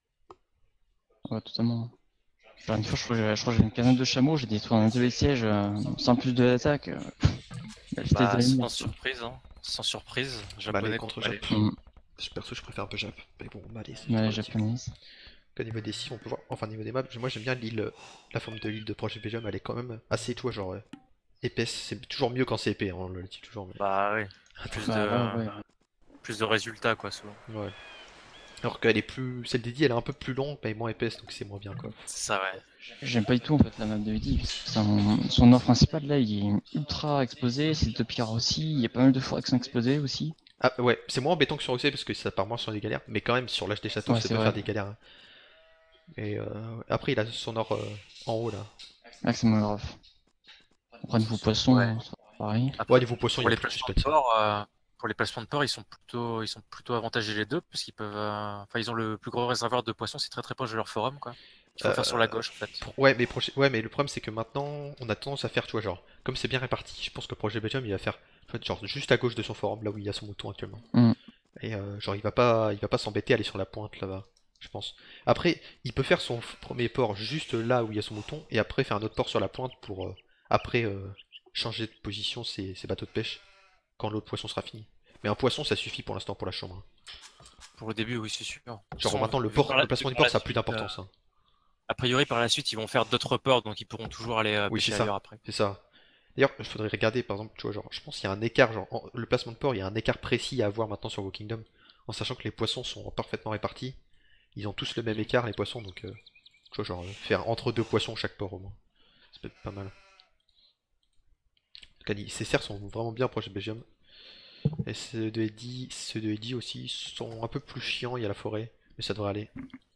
Ouais, totalement. Genre, une fois, je crois que je crois que j'ai une quinzaine de chameaux, j'ai détruit un télésiège euh, sans plus de l'attaque. Euh, bah, j'étais Bah, des ennemis, sans quoi. surprise, hein. Sans surprise, Malais japonais contre contre Malais. Jap. Mm. Perso, je préfère un peu Jap. Mais bon, Malais, c'est Ouais, relatif. japonaise. Au niveau des cibles, on peut voir. Enfin, au niveau des maps, moi j'aime bien l'île. euh, La forme de l'île de Projet Belgium, elle est quand même assez, tu vois, genre. euh, épaisse. C'est toujours mieux quand c'est épais, hein, on le dit toujours. Mais... Bah, oui. Plus Bah, de, ouais, ouais. plus de résultats, quoi, souvent. Ouais. Alors qu'elle est plus. Celle d'Eddie, elle est un peu plus longue, mais moins épaisse, donc c'est moins bien quoi. C'est ça, ouais. J'aime pas du tout en fait la map de Eddie, parce que son, son offre principale là, il est ultra exposé, c'est deux pillards aussi, il y a pas mal de forêts qui sont exposées aussi. Ah ouais, c'est moins embêtant que sur O C parce que ça part moins sur des galères, mais quand même sur l'âge des châteaux Ouais, ça c'est peut vrai. faire des galères. hein. Et euh, après il a son or euh, en haut là. Là, c'est moins grave. Après, niveau poisson, Ouais. c'est pareil. Après, Ouais, niveau poisson, il pour y a les plus de placements de suspense. port, euh, pour les placements de port, ils sont plutôt, ils sont plutôt avantagés les deux, parce qu'ils peuvent, euh, enfin, ils ont le plus gros réservoir de poissons, c'est très très proche de leur forum, quoi. Il faut Euh, faire sur la gauche, en fait. Pour- Ouais, mais proche- ouais, mais le problème c'est que maintenant on a tendance à faire, tu vois, genre, comme c'est bien réparti, je pense que Projet Belgium il va faire, en fait, genre, juste à gauche de son forum, là où il y a son mouton actuellement. Mm. Et euh, genre, il va pas, il va pas s'embêter à aller sur la pointe là-bas, je pense. Après, il peut faire son f- premier port juste là où il y a son mouton, et après faire un autre port sur la pointe pour euh, après euh, changer de position ses, ses bateaux de pêche quand l'autre poisson sera fini. Mais un poisson ça suffit pour l'instant pour la chambre. hein. Pour le début, oui, c'est sûr. Genre Sans- maintenant le vu port, par la- le placement vu du par port la ça a plus suite, euh, d'importance. hein. A priori, par la suite, ils vont faire d'autres ports, donc ils pourront toujours aller euh, Oui, c'est pêcher ça. ailleurs après. C'est ça. D'ailleurs, il faudrait regarder, par exemple, tu vois, genre, je pense qu'il y a un écart, genre, en- le placement de port, il y a un écart précis à avoir maintenant sur Walking Kingdom, en sachant que les poissons sont parfaitement répartis. Ils ont tous le même écart, les poissons, donc, euh, tu vois, genre, euh, faire entre deux poissons chaque port au moins. Ça peut être pas mal. En tout cas, ces serres sont vraiment bien proches de Belgium. Et ceux de Eddie, ceux de Eddie aussi sont un peu plus chiants, il y a la forêt, mais ça devrait aller.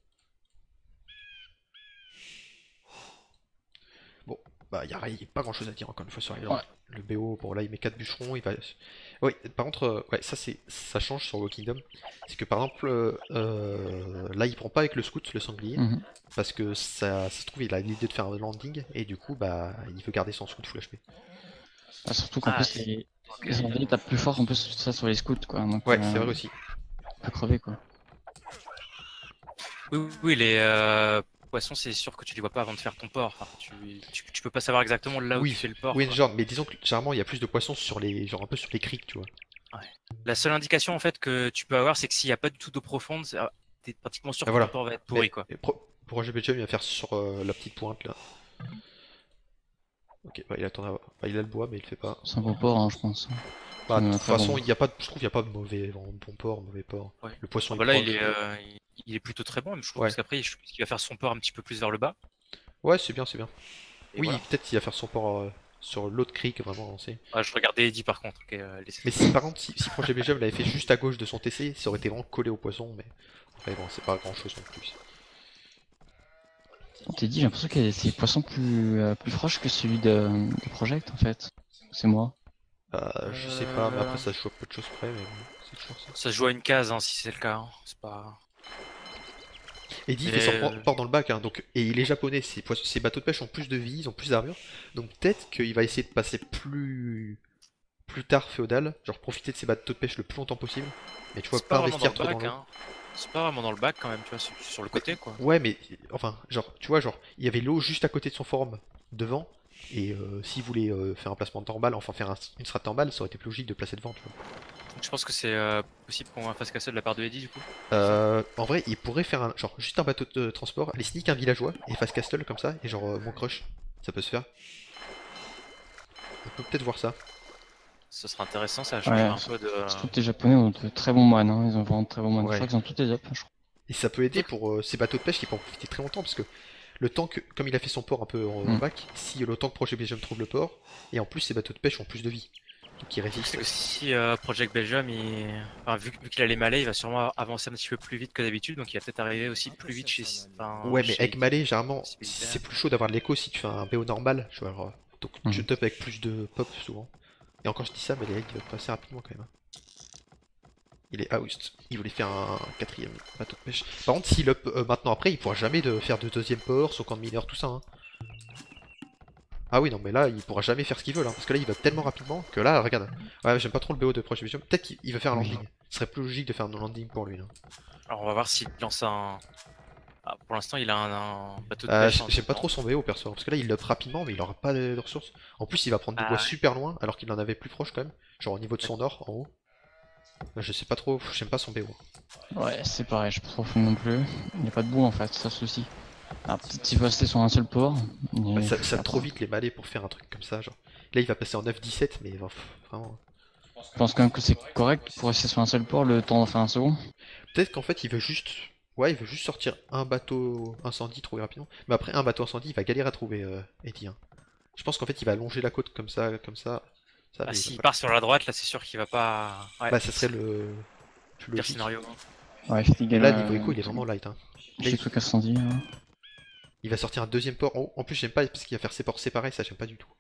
Bon, bah, il n'y a, rien- pas grand chose à dire encore une fois sur Island. Ouais. Le B O, bon là il met quatre bûcherons, il va. Oui, par contre, euh, ouais, ça c'est ça change sur Walking Kingdom. C'est que par exemple, euh, euh, là il prend pas avec le scout, le sanglier, Mhm. parce que ça, ça se trouve, il a l'idée de faire un landing, et du coup, bah, il veut garder son scout full H P. Ah, surtout qu'en Ah, plus, c'est- les, les Anglais tapent plus fort en plus ça sur les scouts, quoi. Donc, Ouais, euh, c'est vrai aussi. on peut crever, quoi. Oui, oui, oui, les euh, poissons, c'est sûr que tu les vois pas avant de faire ton port. Enfin, tu, tu, tu peux pas savoir exactement là où Oui, tu fais le port, oui, quoi. genre, mais disons que généralement il y a plus de poissons sur les, genre un peu sur les criques, tu vois. La seule indication en fait que tu peux avoir, c'est que s'il n'y a pas du tout d'eau profonde, c'est- ah, t'es pratiquement sûr Ah, que voilà. ton port va être pourri, Mais, quoi. mais pro- pour Roger Belgium, il va faire sur euh, la petite pointe là. Ok, bah, il, attend à- bah, il a le bois, mais il le fait pas. C'est un bon port, hein, je pense. Bah, de Euh, toute très façon, bon. il y a pas de- je trouve qu'il n'y a pas de mauvais bon port, mauvais port. Ouais. Le poisson Ah il bah là, prend. il est, euh, il, il est plutôt très bon, même, je trouve, Ouais. parce qu'après, je pense qu'il va faire son port un petit peu plus vers le bas. Ouais, c'est bien, c'est bien. Et Oui, voilà. peut-être qu'il va faire son port euh, sur l'autre creek, vraiment lancé. Ah, je regardais Eddie par contre. Ok, euh, laissez Mais si, par contre, si, si Projet Belgium l'avait fait juste à gauche de son T C, ça aurait été vraiment collé au poisson, mais après, bon, c'est pas grand chose non plus. T'es dit, j'ai l'impression qu'il y a des poissons plus, euh, plus proches que celui de, de Project en fait. C'est moi. Euh, je sais pas, mais après, ça se joue à peu de choses près, mais bon, c'est toujours ça. Ça se joue à une case, hein, si c'est le cas. Hein. C'est pas. Eddie Mais, fait son euh, port dans le bac, hein, donc, et il est japonais, ses, poissons- ses bateaux de pêche ont plus de vie, ils ont plus d'armure, donc peut-être qu'il va essayer de passer plus plus tard féodal, genre profiter de ses bateaux de pêche le plus longtemps possible, mais tu vois, C'est pas pas vraiment dans investir le trop dans bac, l'eau. hein. C'est pas vraiment dans le bac quand même, tu vois, c'est sur le côté quoi. Ouais, mais enfin, genre, tu vois, genre, il y avait l'eau juste à côté de son forum, devant, et euh, s'il voulait euh, faire un placement de torbal, enfin faire un- une strat torbal, ça aurait été plus logique de placer devant, tu vois. Donc je pense que c'est euh, possible qu'on fasse casser de la part de Eddie du coup. Euh, en vrai, il pourrait faire un, genre, juste un bateau de transport, aller sneak un villageois, et face castle comme ça, et genre, euh, mon crush, ça peut se faire. On peut peut-être voir ça. Ce sera intéressant, ça change Ouais, un peu de. surtout que les Japonais ont de très bons moines, hein. Ils ont vraiment de très bons moines. Je Ouais. crois qu'ils ont toutes les up, je crois. Et ça peut aider pour euh, ces bateaux de pêche qui peuvent en profiter très longtemps, parce que le temps que, comme il a fait son port un peu en Mm. bac, si le temps que Projet Belgium trouve le port, et en plus ces bateaux de pêche ont plus de vie, donc ils Le truc, résistent. c'est que si euh, Project Belgium, il... enfin, vu, vu qu'il a les malais, il va sûrement avancer un petit peu plus vite que d'habitude, donc il va peut-être arriver aussi plus vite chez. Enfin, Ouais, mais chez avec Eddie. Malais, généralement, Possibilitaire. c'est plus chaud d'avoir de l'écho si tu fais un B O normal, genre, donc Mhm. tu top avec plus de pop souvent. Et encore je dis ça, mais les règles il va passer rapidement quand même. hein. Il est oust. Il voulait faire un quatrième bateau de pêche. Par contre, s'il up euh, maintenant après, il pourra jamais de faire de deuxième port, son camp de mineur, tout ça. hein. Ah oui, non, mais là, il pourra jamais faire ce qu'il veut, là, parce que là, il va tellement rapidement que là, regarde. Ouais, j'aime pas trop le B O de Projet Belgium. Peut-être qu'il il va faire un Oui. landing. Ce serait plus logique de faire un landing pour lui. Là. Alors on va voir s'il lance un. Ah, pour l'instant, il a un, un bateau de Euh, pêche. hein, J'aime pas dedans. trop son B O perso, parce que là, il up rapidement, mais il aura pas de, de ressources. En plus, il va prendre du Ah bois ouais. super loin, alors qu'il en avait plus proche quand même. Genre au niveau de son or, en haut. Je sais pas trop, j'aime pas son B O. Ouais, c'est pareil, je suis pas trop fou non plus. Il n'y a pas de bout en fait, c'est ça le souci. Ah, peut-être qu'il va rester sur un seul port. Bah, mais ça, ça après, trop vite les malais pour faire un truc comme ça, genre. Là, il va passer en neuf dix-sept, mais pff, vraiment. Je pense quand même que c'est correct pour rester sur un seul port le temps d'en faire un second. Peut-être qu'en fait, il veut juste. Ouais, il veut juste sortir un bateau incendie trouver rapidement. Mais après, un bateau incendie, il va galérer à trouver euh, Eddie. hein. Je pense qu'en fait, il va longer la côte comme ça, comme ça. ça Ah, mais il s'il va pas- part sur la droite, là, c'est sûr qu'il va pas. Ouais, Bah, ça serait c'est le plus pire logique. scénario. Ouais, il fait Là, galère. niveau écho, il est vraiment light. Hein. Là, J'ai il, cru qu'Incendie. Hein. il va sortir un deuxième port en haut. En plus, j'aime pas parce qu'il va faire ses ports séparés, ça, j'aime pas du tout.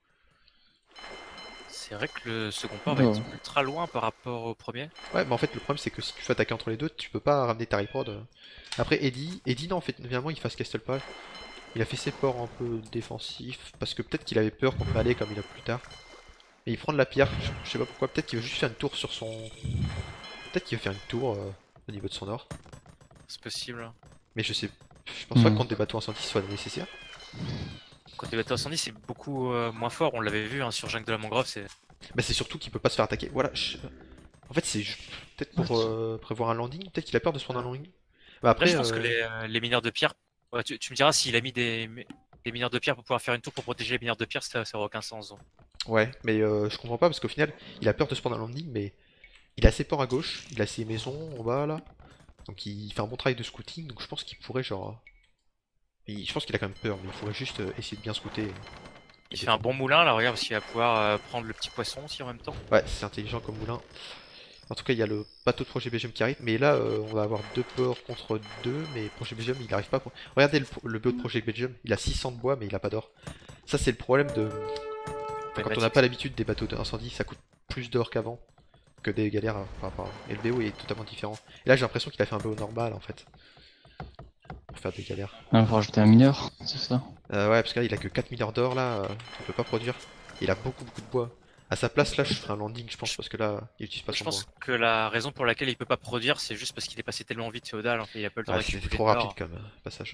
C'est vrai que le second port Oh. va être ultra loin par rapport au premier. Ouais, mais en fait, le problème, c'est que si tu fais attaquer entre les deux, tu peux pas ramener ta reprod. euh. Après, Eddie, Eddie, non, en fait, finalement, il fasse Castle pas. Il a fait ses ports un peu défensifs, parce que peut-être qu'il avait peur qu'on peut aller comme il a plus tard. Et il prend de la pierre, je, je sais pas pourquoi, peut-être qu'il veut juste faire une tour sur son... Peut-être qu'il veut faire une tour euh, au niveau de son or. C'est possible. Mais je sais... Je pense pas Hmm. que contre des bateaux incendies ce soit nécessaire. Quand les bateaux incendies, c'est beaucoup euh, moins fort. On l'avait vu hein, sur Jacques de la Mangrove. C'est Mais c'est surtout qu'il peut pas se faire attaquer. Voilà, je- en fait c'est ju- peut-être pour euh, prévoir un landing, peut-être qu'il a peur de se prendre un landing. Bah Après, après, je pense que euh, les, euh, les mineurs de pierre. Ouais, tu, tu me diras s'il a mis des, des mineurs de pierre pour pouvoir faire une tour pour protéger les mineurs de pierre, ça, ça aurait aucun sens. donc. ouais, mais euh, je comprends pas parce qu'au final, il a peur de se prendre un landing, mais il a ses ports à gauche, il a ses maisons en bas là. Donc il fait un bon travail de scouting, donc je pense qu'il pourrait genre... il- Je pense qu'il a quand même peur, mais il faudrait juste euh, essayer de bien scouter. et- Il et fait un défendre. bon moulin là, regarde, parce qu'il va pouvoir euh, prendre le petit poisson aussi en même temps. Ouais, c'est intelligent comme moulin. En tout cas, il y a le bateau de Projet Belgium qui arrive, mais là, euh, on va avoir deux ports contre deux, mais Projet Belgium, il n'arrive pas à... Regardez le, le B O de Projet Belgium, il a six cents de bois, mais il a pas d'or. Ça, c'est le problème de... Enfin, quand on n'a pas l'habitude des bateaux d'incendie, ça coûte plus d'or qu'avant, que des galères euh, par rapport à... Et le B O est totalement différent. Et là, j'ai l'impression qu'il a fait un B O normal, en fait, pour faire des galères. Il faut rajouter un mineur, c'est ça. Euh, ouais, parce que là, il a que quatre mineurs d'or, là, euh, il peut pas produire. Il a beaucoup, beaucoup de bois. À sa place, là, je ferai un landing, je pense, parce que là, il utilise pas Je son bois. pense que la raison pour laquelle il peut pas produire, c'est juste parce qu'il est passé tellement vite féodal, en fait, il a pas eu le temps Ah, d'acculer c'était les trop morts. rapide comme euh, passage.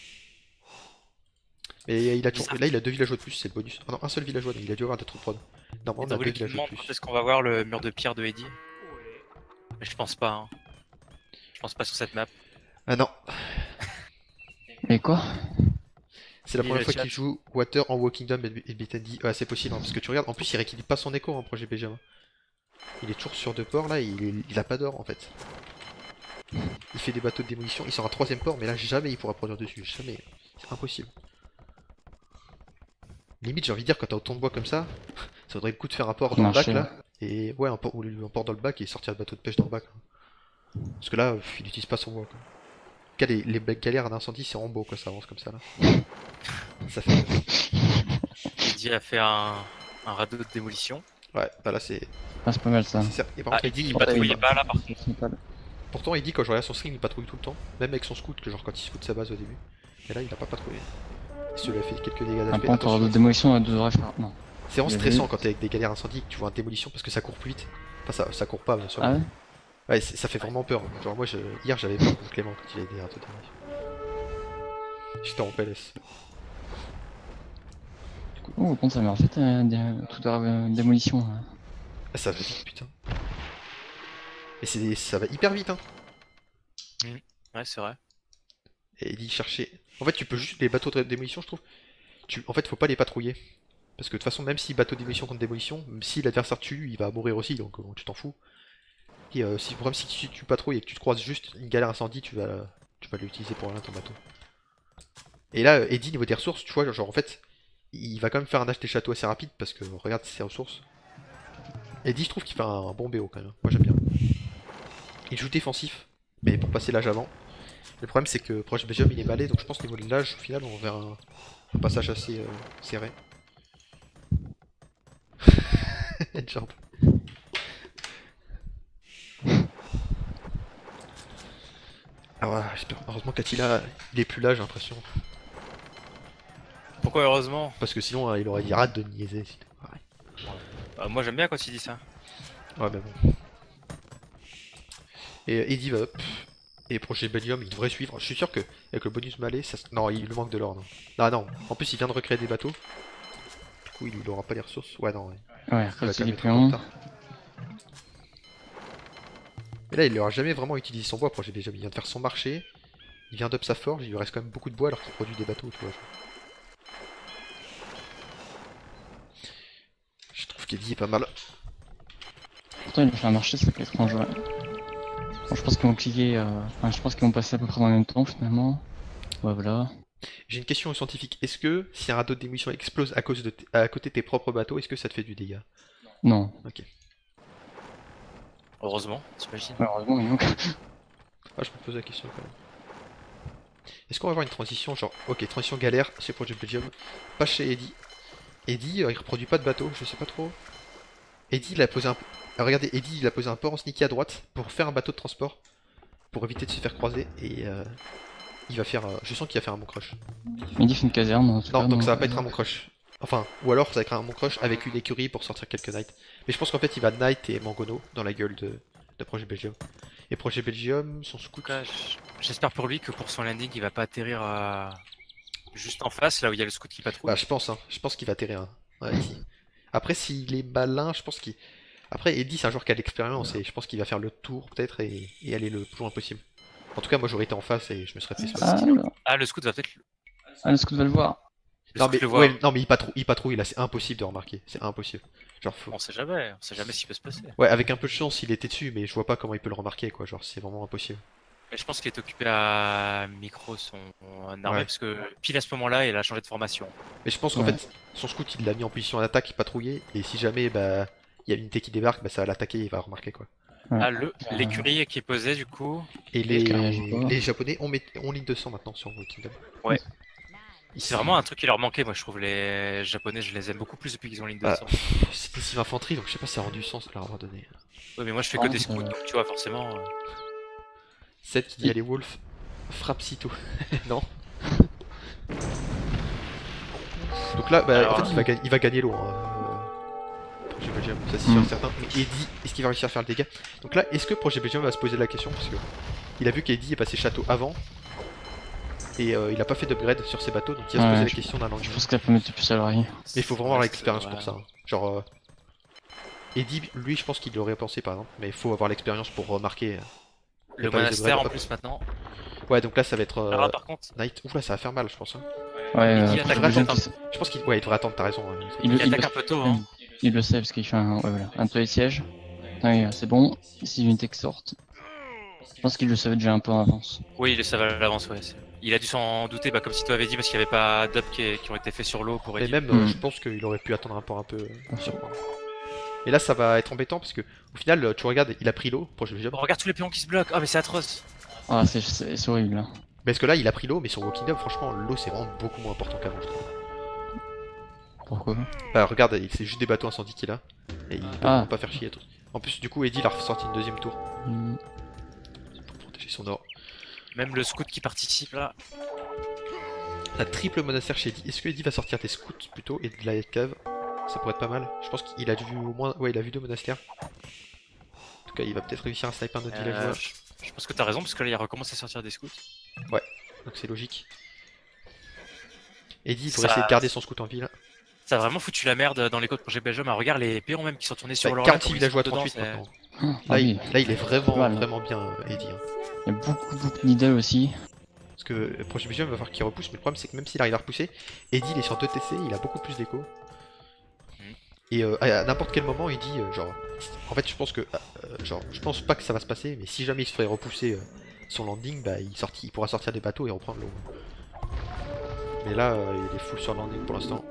Et il a toujours... Bizarre. là, il a deux villageois de plus, c'est le bonus. Ah non, un seul villageois, donc il a dû avoir d'autres prod. Normalement, on a Vous deux qui villageois demande de quand plus. est-ce qu'on va voir le mur de pierre de Eddie. Mais je pense pas. Hein. Je pense pas sur cette map. Ah non, Et quoi? C'est la Lis première le fois chat. qu'il joue Water en Walking Dome et Bitendy. Ouais, c'est possible, hein, parce que tu regardes, en plus il rééquilibre pas son écho en projet B G M. Il est toujours sur deux ports là, et il, il a pas d'or en fait. Il fait des bateaux de démolition, il sort un troisième port, mais là jamais il pourra produire dessus, jamais. C'est impossible. Limite, j'ai envie de dire, quand t'as autant de bois comme ça, ça vaudrait le coup de faire un port dans le bac Marché, là. Et ouais, un port, ou un port dans le bac et sortir le bateau de pêche dans le bac. Là. Parce que là, pff, il utilise pas son bois quoi. En tout cas, les, les galères d'incendie, c'est en beau quoi, ça avance comme ça là. Ça fait. Eddie a fait un, un radeau de démolition. Ouais, bah là c'est. Ah, c'est pas mal ça. c'est certes- Et par Ah, contre, Eddie il qui dit, patrouillait pas là par contre. C'est pas mal. pourtant, il dit quand je regarde son stream, il patrouille tout le temps. Même avec son scout, que genre quand il scout sa base au début. Et là, il a pas patrouillé. Il se lui a fait quelques dégâts Un d'H P. pont de démolition elle devrait faire. Non. C'est vraiment Il a stressant vu. quand t'es avec des galères incendies que tu vois un démolition parce que ça court plus vite. Enfin, ça, ça court pas, bien sûr. Ah ouais? Ouais, c'est- ça fait vraiment peur. Genre, moi, je... hier, j'avais peur de Clément quand il a des râteaux de démolition. J'étais en P L S. Oh, bon, ça m'a refait euh, des- toute la euh, démolition. Là. Ah, ça va vite, putain. Et c'est ça va hyper vite, hein. Ouais, c'est vrai. Et il dit chercher. En fait, tu peux juste les bateaux de démolition, je trouve. Tu... En fait, faut pas les patrouiller. Parce que de toute façon, même si bateau de démolition contre démolition, même si l'adversaire tue, il va mourir aussi, donc euh, tu t'en fous. Et euh, si, le problème, si tu, tu patrouilles et que tu te croises juste une galère incendie, tu vas, tu vas l'utiliser pour rien ton bateau. Et là, euh, Eddie, niveau des ressources, tu vois, genre en fait, il va quand même faire un acheter château assez rapide parce que regarde ses ressources. Eddie, je trouve qu'il fait un bon B O quand même. Moi, j'aime bien. Il joue défensif, mais pour passer l'âge avant. Le problème, c'est que Proche Belgium, il est balai, donc je pense qu'au niveau de l'âge, au final, on verra un, un passage assez euh, serré. Headjump. Ah ouais, j'espère. Heureusement qu'Attila, il est plus là, j'ai l'impression. Pourquoi heureusement? Parce que sinon, euh, il aurait dit rate de niaiser. sinon. Ouais. Euh, Moi j'aime bien quand il dit ça. Ouais, mais bon. Et euh, Eddie va up. Et Projet Belgium, il devrait suivre. Je suis sûr que avec le bonus malais, ça... non, il lui manque de l'or. Non. Ah non, en plus, il vient de recréer des bateaux. Du coup, il aura pas les ressources. Ouais, non. Ouais. Ouais, Il va après quand c'est même les être un peu en pions. retard. Mais là, il aura jamais vraiment utilisé son bois, Projet Belgium. Il vient de faire son marché. Il vient d'up sa forge. Il lui reste quand même beaucoup de bois alors qu'il produit des bateaux, tu vois. Je trouve qu'Eddie est pas mal. Pourtant, il a fait un marché, ça peut être étrange. Ouais. Bon, je pense qu'ils vont cliquer. Euh... Enfin, je pense qu'ils vont passer à peu près dans le même temps finalement. Ouais, voilà. J'ai une question aux scientifiques. Est-ce que si un radeau de démolition explose à cause de t- à côté de tes propres bateaux, est-ce que ça te fait du dégât? Non, Ok. Heureusement, t'imagines. malheureusement, il manque. Ah, je me pose la question quand même. Est-ce qu'on va avoir une transition genre, ok, transition galère chez Project Belgium, pas chez Eddie. Eddie, euh, il reproduit pas de bateau, je sais pas trop. Eddie, il a posé un. Ah, regardez, Eddie, il a posé un port en sneaky à droite pour faire un bateau de transport, pour éviter de se faire croiser et euh, il va faire. euh, Je sens qu'il va faire un bon crush. Il dit fait une caserne en tout Non, cas. donc ça va pas être un bon crush. Enfin, ou alors ça va être un bon crush avec une écurie pour sortir quelques knights. Mais je pense qu'en fait, il va knight et mangono dans la gueule de, de Project Belgium. Et Project Belgium, son En tout scout. cas, j- j'espère pour lui que pour son landing, il va pas atterrir euh, juste en face, là où il y a le scout qui patrouille. Bah, je pense, hein. Je pense qu'il va atterrir. Hein. Ouais, ici. Après, s'il est malin, je pense qu'il. Après, Eddie, c'est un joueur qui a de l'expérience et je pense qu'il va faire le tour peut-être et, et aller le plus loin possible. En tout cas, moi j'aurais été en face et je me serais fait Ah, spoiler. là. Ah, le scout va peut-être. le Ah, le scout va le voir. Non scout mais, le voit. ouais, non mais il patrouille, il patrouille là, c'est impossible de remarquer, c'est impossible. Genre faut... On sait jamais, on sait jamais ce qui peut se passer. Ouais, avec un peu de chance, il était dessus, mais je vois pas comment il peut le remarquer quoi, genre c'est vraiment impossible. Mais je pense qu'il est occupé à micro son armée Ouais. parce que pile à ce moment-là, il a changé de formation. Mais je pense qu'en Ouais. fait, son scout il l'a mis en position d'attaque, il patrouillait, et si jamais bah il y a une unité qui débarque, bah ça va l'attaquer et il va remarquer quoi. Ouais. Ah, le Euh, l'écurie qui est posée du coup. Et les, qui réagit pas. les japonais ont, met... ont ligne de sang maintenant sur Kingdom. Ouais. Ils- C'est vraiment un truc qui leur manquait, moi je trouve les japonais, je les aime beaucoup plus depuis qu'ils ont ligne de Ah. sang. C'était si infanterie, donc je sais pas si ça a rendu sens de leur avoir donné. Ouais, mais moi je fais Ah, que des ça- scouts, donc tu vois forcément. euh, sept qui dit allez Wolf, frappe sitôt. Non. Donc là, bah, Alors, en fait, il va, gagner, il va gagner l'eau. Hein. euh, Projet Belgium, ça c'est sûr Mm. et certain. Mais Eddie, est-ce qu'il va réussir à faire le dégât? Donc là, est-ce que Projet Belgium va se poser la question? Parce que il a vu qu'Eddie est passé château avant. Et euh, il a pas fait d'upgrade sur ses bateaux, donc il va se Ouais, poser la je- question d'un Je lendemain. pense qu'elle peut mettre des puces à l'oreille. Mais il faut vraiment avoir ouais, l'expérience c'est pour vrai. ça. hein. Genre, euh, Eddie, lui, je pense qu'il l'aurait pensé par exemple, mais il faut avoir l'expérience pour remarquer. euh, Le pas les monastère en upgrades, plus maintenant. Ouais, donc là, ça va être euh, Alors là, par contre, Knight. Oula, ça va faire mal, je pense. Hein. Ouais, Il euh, dit Project attaque Belgium, pas qui- Je pense qu'il ouais, il devrait attendre, t'as raison. hein. il, Il il, attaque le, un peu tôt. Hein. il le sait parce qu'il fait un, ouais, voilà, un toit de siège. Ouais, c'est bon. Si l'unité qui sorte. Je pense qu'il le savait déjà un peu en avance. Oui, il savait à l'avance, ouais. c'est- Il a dû s'en douter, bah, comme si tu avais dit, parce qu'il n'y avait pas d'up qui, qui ont été faits sur l'eau pour Mais aider. même, euh, Hmm. je pense qu'il aurait pu attendre un peu, un peu euh, surprendre. Et là, ça va être embêtant parce que, au final, euh, tu regardes, il a pris l'eau, Project Belgium. Bon, regarde tous les pions qui se bloquent. Ah, mais c'est atroce. Ah, c'est- c'est c'est horrible là. Parce que là, il a pris l'eau, mais sur Walking Dead, franchement, l'eau c'est vraiment beaucoup moins important qu'avant, je trouve. Pourquoi? Bah, regarde, il- c'est juste des bateaux incendies qu'il a. Et il peut Ah. pas faire chier. et tout. En plus, du coup, Eddie il a ressorti une deuxième tour Hmm. pour protéger son or. Même le scout qui participe là. La triple monastère chez Eddie. Est-ce que Eddie va sortir des scouts plutôt et de la cave? Ça pourrait être pas mal. Je pense qu'il a vu au moins. Ouais, il a vu deux monastères. En tout cas, il va peut-être réussir à sniper un autre Euh, villageois. je, je pense que t'as raison, parce que là, il recommence à sortir des scouts. Donc c'est logique. Eddie, il Ça- pourrait essayer de garder son scout en ville. Ça a vraiment foutu la merde dans les côtes Projet Belgium. Ah, regarde les péons même qui sont tournés sur Ouais, l'or. quarante-six villageois, trente-huit maintenant. Ah, Là, oui. il, là, il est vraiment, Mal, hein. vraiment bien, euh, Eddie. hein. Il y a beaucoup, beaucoup de needle aussi. Parce que euh, Project Belgium va falloir qu'il repousse, mais le problème c'est que même s'il arrive à repousser, Eddie il est sur deux T C, il a beaucoup plus d'écho. Mhm. Et euh, à, à n'importe quel moment, il dit euh, genre. En fait, je pense que. euh, genre, je pense pas que ça va se passer, mais si jamais il se ferait repousser euh, son landing, bah il, sorti, il pourra sortir des bateaux et reprendre l'eau. Mais là, euh, il est full sur landing pour l'instant.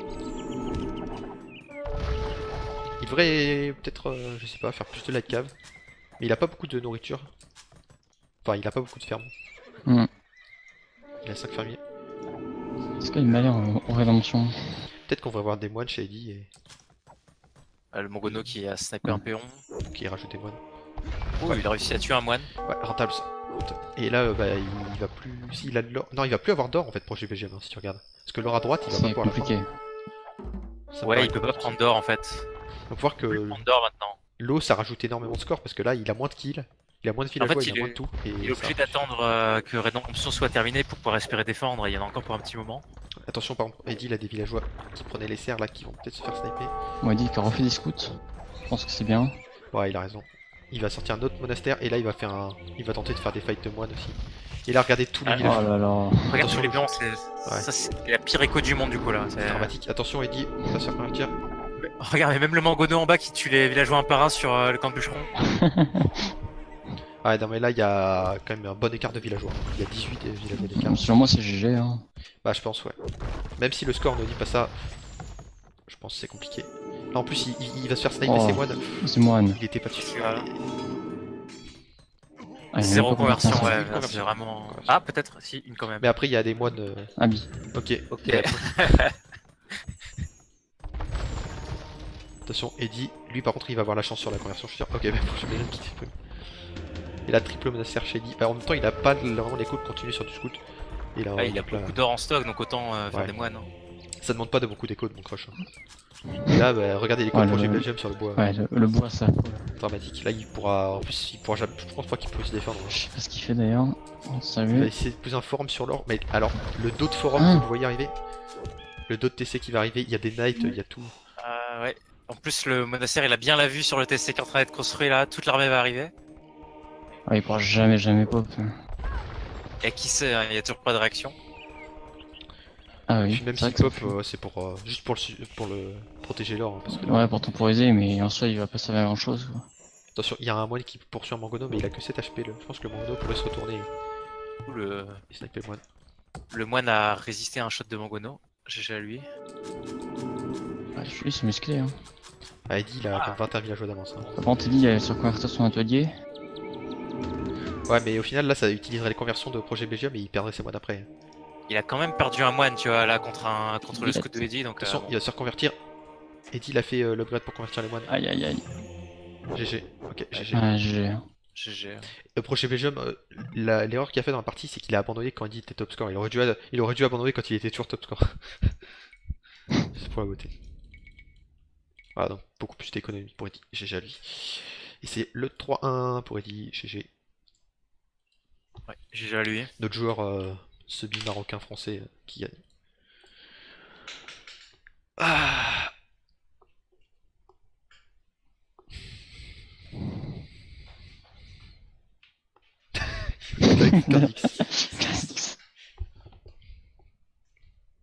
Il devrait peut-être, euh, je sais pas, faire plus de light cave. Mais il a pas beaucoup de nourriture. Enfin, il a pas beaucoup de fermes. Hmm. Il a cinq fermiers. Est-ce qu'il m'a l'air en en rédemption? Peut-être qu'on va voir des moines chez Eddie et Euh, le Mongono qui a snipé un péon. qui rajoute des moines. Oh, il a réussi à tuer un moine. Ouais, rentable ça. Et là, euh, bah, il, il va plus. Si, il a de l'or. Non, il va plus avoir d'or en fait, Projet B G M, hein, si tu regardes. Parce que l'or à droite, il va pas C'est pouvoir la compliqué. prendre. Ça me Ouais, paraît il peut pas compliqué. prendre d'or en fait. On peut voir Il peut que prendre d'or maintenant. l'eau ça rajoute énormément de score parce que là, il a moins de kills, il a moins de villageois, fait, il a il moins est- de tout. Et Il est ça obligé rajoute. d'attendre euh, que Redemption soit terminé pour pouvoir espérer défendre. Il y en a encore pour un petit moment. Attention, par exemple, Eddie, il a des villageois qui prenaient les serres là qui vont peut-être se faire sniper. On m'a dit qu'il a refait des scouts. Je pense que c'est bien. Ouais, il a raison. Il va sortir un autre monastère et là, il va faire un. Il va tenter de faire des fights de moines aussi. Et là, regardez tous les Ah, Oh villageois. là là. Regarde Attention, tous les le- pions, c'est Ouais. ça, c'est la pire écho du monde du coup là. C'est- Dramatique. Attention, Eddie, il va se faire convertir. Regarde, mais même le Mangono en bas qui tue les villageois un par un sur euh, le camp de bûcheron. Ah, non, mais là, il y a quand même un bon écart de villageois. Il y a dix-huit villageois d'écart. Selon moi, c'est G G. Hein. Bah, je pense, ouais. Même si le score ne dit pas ça, je pense que c'est compliqué. Là, en plus, il, il- il va se faire sniper Oh. ses moines. C'est moine. Il était pas dessus. Ah, Ah, il y a Zéro même pas conversion, converti. ouais. Une là, conversion. C'est vraiment. Conversion. Ah, peut-être, si, une quand même. Mais après, il y a des moines. euh, Ah oui. Ok. Ok. Et après- Attention, Eddie, lui par contre il va avoir la chance sur la conversion, je suis sûr. Ok, mais je vais qui s'exprime. Et la triple monastère chez Eddie. Bah, en même temps, il a pas de- vraiment les coups de continuer sur du scout. Et là, Ah, il a donc là, beaucoup d'or en stock, donc autant euh, faire Ouais. des moines. hein. ça demande pas de beaucoup d'écho de mon crush. hein. Et là, bah, regardez les coups Ouais, de Projet le- Belgium sur le bois. Ouais, le, le bois, ça. Dramatique. Là, il pourra. En plus, il pourra jamais. Je pense pas qu'il pourra se défendre. Je sais pas ce qu'il fait d'ailleurs. On Il va salue. essayer de plus un forum sur l'or. Mais alors, le dos de forum Ah. que vous voyez arriver, le dos de T C qui va arriver, il y a des knights, il y a tout. Euh, ouais. En plus, le monastère, il a bien la vue sur le T C qui est en train d'être construit là. Toute l'armée va arriver. Ah, il pourra jamais, jamais pop. Et qui sait, hein, il y a toujours pas de réaction. Ah oui. Puis même c'est si vrai que pop, ça- euh, c'est pour euh, juste pour le su- pour le protéger l'or, hein, parce que Ouais, pour temporiser, mais en soi, il va pas servir à grand chose. Quoi. attention, il y a un moine qui poursuit un Mangono, mais il a que sept H P. Le... Je pense que le Mangono pourrait se retourner et, Le, et sniper le moine. le moine a résisté à un shot de Mangono. G G à lui. Ah, lui, c'est musclé. Hein. Ah, Eddie, il a quand même vingt et un villageois d'avance. hein. Par contre, il dit il allait se reconvertir son atelier. Ouais, mais au final, là, ça utiliserait les conversions de projet B G M et il perdrait ses moines après. Il a quand même perdu un moine, tu vois, là, contre, un, contre le Il a- scout de Eddie. Donc, Attention, euh, bon. il va se reconvertir. Eddie, il a fait euh, l'upgrade pour convertir les moines. Aïe aïe aïe. G G. Ok, G G. Ah, G G. G G. Le projet B G M, euh, la- l'erreur qu'il a fait dans la partie, c'est qu'il a abandonné quand Eddie était top score. Il aurait dû, a- il aurait dû abandonner quand il était toujours top score. C'est pour la beauté. Voilà, donc beaucoup plus d'économie pour Eddie. G G à lui. Et c'est le trois un pour Eddie. G G. Ouais, G G à lui. Notre joueur euh, semi-marocain français euh, qui gagne. Ah. Avec Cardix.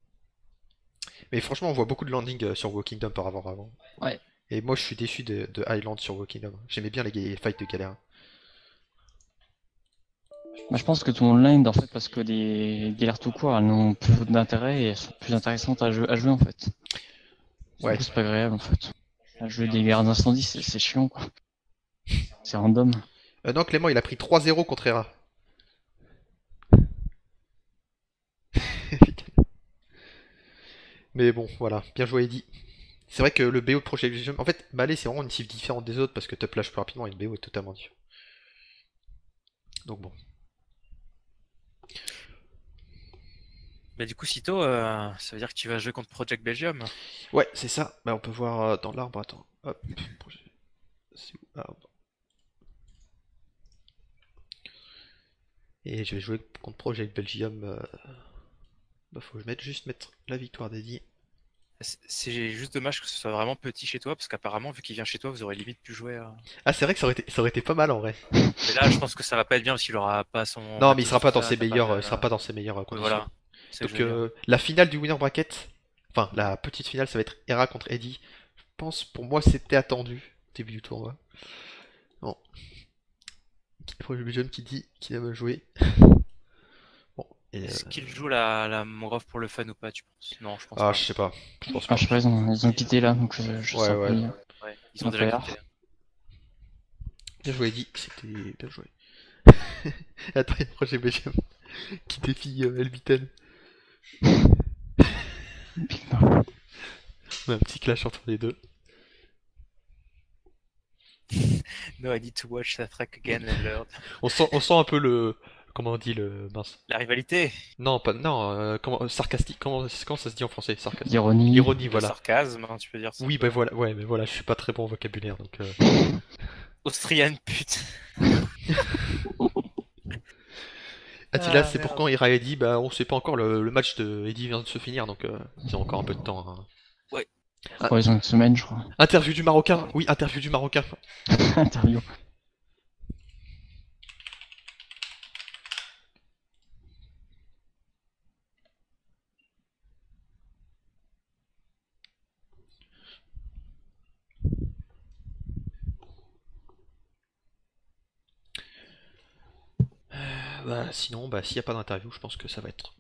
Mais franchement, on voit beaucoup de landing euh, sur Walking Kingdom par avant avant. Ouais. Et moi, je suis déçu de, de Highland sur Walking Kingdom. J'aimais bien les ga- fights de galère. Bah, je pense que tout le monde l'inde en fait parce que les galères tout court elles n'ont plus d'intérêt et elles sont plus intéressantes à jouer, à jouer en fait. Ouais. Du coup, c'est pas agréable en fait. À jouer des guerres d'incendie, c'est c'est chiant quoi. C'est random. Euh, non, Clément, il a pris trois zéro contre Hera. Mais bon, voilà. Bien joué, Eddy. C'est vrai que le B O de Project Vision... En fait, Malé, c'est vraiment une cible différente des autres parce que top lâche plus rapidement et le B O est totalement différent. Donc bon. Bah, du coup, Sito, euh, ça veut dire que tu vas jouer contre Project Belgium. Ouais, c'est ça. Bah, on peut voir euh, dans l'arbre. Attends. Hop. Projet- C'est où arbre. Et je vais jouer contre Project Belgium. euh, Bah, faut que je mette, juste mettre la victoire d'Eddy. C'est c'est juste dommage que ce soit vraiment petit chez toi, parce qu'apparemment, vu qu'il vient chez toi, vous aurez limite pu jouer. à- Ah, c'est vrai que ça aurait été, ça aurait été pas mal en vrai. Mais là, je pense que ça va pas être bien parce qu'il aura pas son Non, mais il matos, sera pas tout dans ça, ses t'as pas meilleures, de- euh, il sera pas dans ses meilleures euh, Ouais, conditions. voilà. C'est ce que Donc je veux dire. euh, la finale du winner bracket, enfin la petite finale, ça va être Hera contre Eddy. Je pense, pour moi, c'était attendu au début du tournoi. Bon, Projet Belgium qui dit qu'il aime jouer. Bon, et, Est-ce euh, qu'il joue la, la Mangrove pour le fun ou pas, tu penses? Non, je pense ah, pas. je sais pas, je pense Ah, pas. je sais pas, ils ont, ils ont quitté là, donc je, je Ouais, sais ouais. pas. Ouais, ils Ils ont ont déjà pas quitté. Bien joué, Eddy, c'était bien joué. Attends, il y a Projet Belgium qui défie euh, Elviten. Putain. On a un petit clash entre les deux. No, I need to watch that track again and learn. On sent, on sent un peu le, comment on dit le, mince. La rivalité, Non, pas, non, euh, comment, sarcastique, comment, comment ça se dit en français, sarcastique. L'ironie. L'ironie, le voilà. sarcasme, hein, tu peux dire ça. Oui, bah voilà, ouais, mais voilà, je suis pas très bon en vocabulaire, donc. euh, Austrian pute. Attila, Ah, c'est pour merde. quand Ira Eddy? Bah, on sait pas encore, le, le match de Eddy vient de se finir, donc euh, ils ont encore un peu de temps. hein. Ouais. Ah. Ouais, ils ont une semaine, je crois. Interview du Marocain, oui, interview du Marocain. Interview. Euh, bah, sinon, bah, s'il n'y a pas d'interview, je pense que ça va être